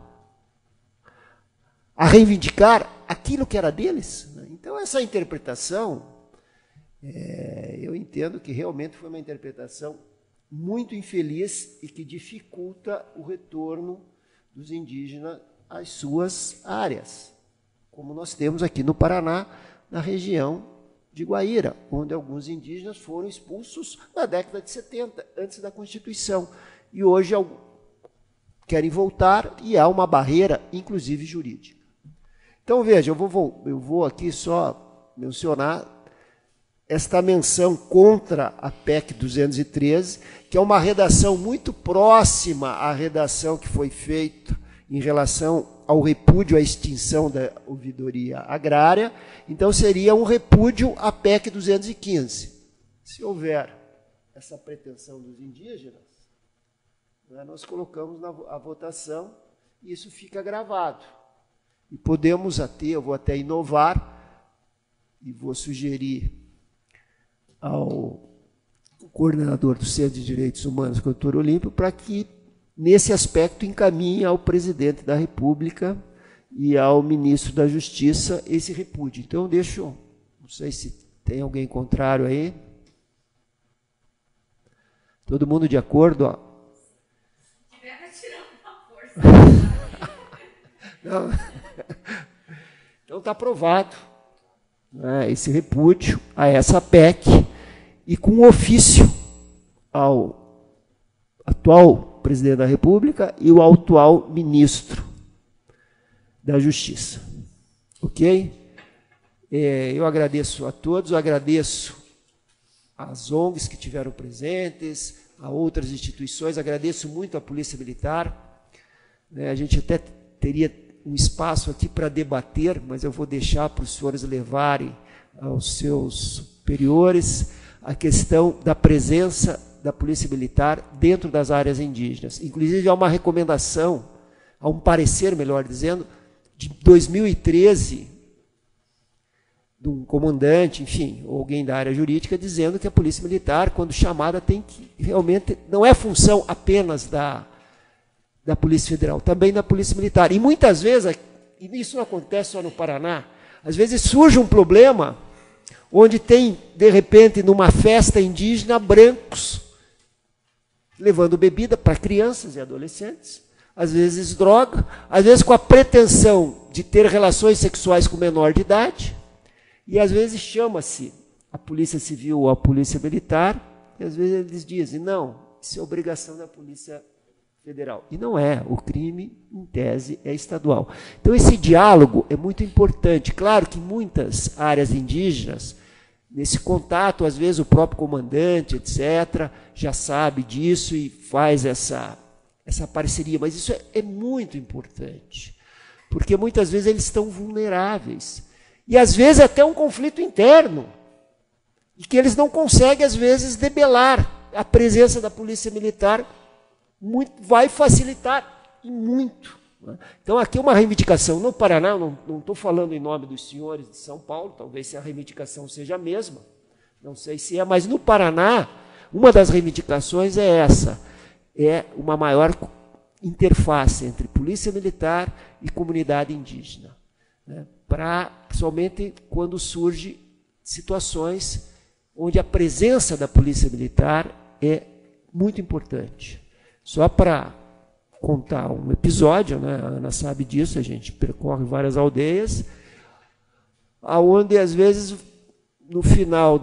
a reivindicar aquilo que era deles? Então essa interpretação, eu entendo que realmente foi uma interpretação muito infeliz e que dificulta o retorno dos indígenas às suas áreas, como nós temos aqui no Paraná, na região de Guaíra, onde alguns indígenas foram expulsos na década de 70, antes da Constituição, e hoje querem voltar e há uma barreira, inclusive jurídica. Então, veja, eu vou aqui só mencionar esta menção contra a PEC 213, que é uma redação muito próxima à redação que foi feita em relação ao repúdio à extinção da ouvidoria agrária. Então, seria um repúdio à PEC 215. Se houver essa pretensão dos indígenas, nós colocamos a votação e isso fica gravado. E podemos eu vou até inovar e vou sugerir ao coordenador do Centro de Direitos Humanos, doutor Olímpio, para que, nesse aspecto, encaminhe ao presidente da República e ao ministro da Justiça esse repúdio. Então, não sei se tem alguém contrário aí. Todo mundo de acordo? Ó. Se tiver, vai tirar uma força. Não. Então, está aprovado esse repúdio a essa PEC e com um ofício ao atual presidente da República e o atual ministro da Justiça. Ok? Eu agradeço a todos, eu agradeço às ONGs que tiveram presentes, a outras instituições, agradeço muito à Polícia Militar. A gente até teria um espaço aqui para debater, mas eu vou deixar para os senhores levarem aos seus superiores a questão da presença da Polícia Militar dentro das áreas indígenas. Inclusive, há uma recomendação, há um parecer, melhor dizendo, de 2013, de um comandante, enfim, ou alguém da área jurídica, dizendo que a Polícia Militar, quando chamada, tem que realmente, não é função apenas da Polícia Federal, também da Polícia Militar. E muitas vezes, e isso não acontece só no Paraná, às vezes surge um problema onde tem, de repente, numa festa indígena, brancos levando bebida para crianças e adolescentes, às vezes droga, às vezes com a pretensão de ter relações sexuais com menor de idade, e às vezes chama-se a Polícia Civil ou a Polícia Militar, e às vezes eles dizem, não, isso é obrigação da Polícia Federal. E não é, o crime, em tese, é estadual. Então, esse diálogo é muito importante. Claro que em muitas áreas indígenas, nesse contato, às vezes o próprio comandante, etc., já sabe disso e faz essa parceria, mas isso é muito importante. porque muitas vezes eles estão vulneráveis. E às vezes até um conflito interno, e que eles não conseguem, às vezes, debelar. A presença da Polícia Militar vai facilitar, e muito. Então, aqui uma reivindicação no Paraná, não estou falando em nome dos senhores de São Paulo, talvez a reivindicação seja a mesma, não sei se é, mas no Paraná, uma das reivindicações é essa, é uma maior interface entre Polícia Militar e comunidade indígena, né, principalmente quando surgem situações onde a presença da Polícia Militar é muito importante. Só para contar um episódio, né, a Ana sabe disso, a gente percorre várias aldeias, onde às vezes no final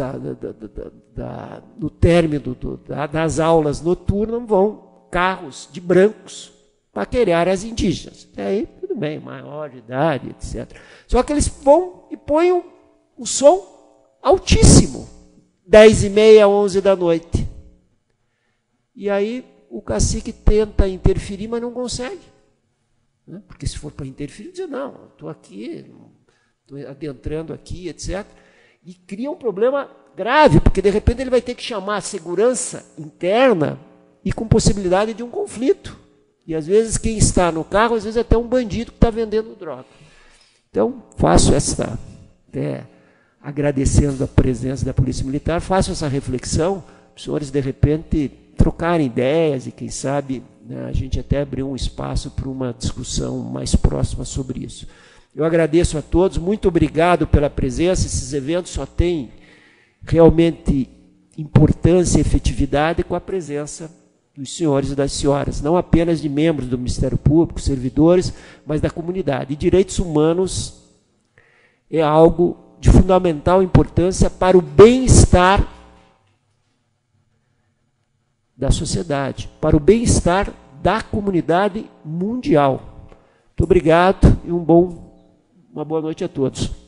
no término das aulas noturnas vão carros de brancos paquerar as indígenas. E aí, tudo bem, maior de idade, etc. Só que eles vão e põem o som altíssimo, 10h30, 11 da noite. E aí o cacique tenta interferir, mas não consegue. Né? Porque se for para interferir, diz, não, estou aqui, estou adentrando aqui, etc. E cria um problema grave, porque de repente ele vai ter que chamar a segurança interna e com possibilidade de um conflito. E às vezes quem está no carro, às vezes é até um bandido que está vendendo droga. Então, faço essa... agradecendo a presença da Polícia Militar, faço essa reflexão, os senhores, de repente, trocarem ideias e, quem sabe, né, a gente até abrir um espaço para uma discussão mais próxima sobre isso. Eu agradeço a todos, muito obrigado pela presença, esses eventos só têm realmente importância e efetividade com a presença dos senhores e das senhoras, não apenas de membros do Ministério Público, servidores, mas da comunidade. E direitos humanos é algo de fundamental importância para o bem-estar da sociedade, para o bem-estar da comunidade mundial. Muito obrigado e uma boa noite a todos.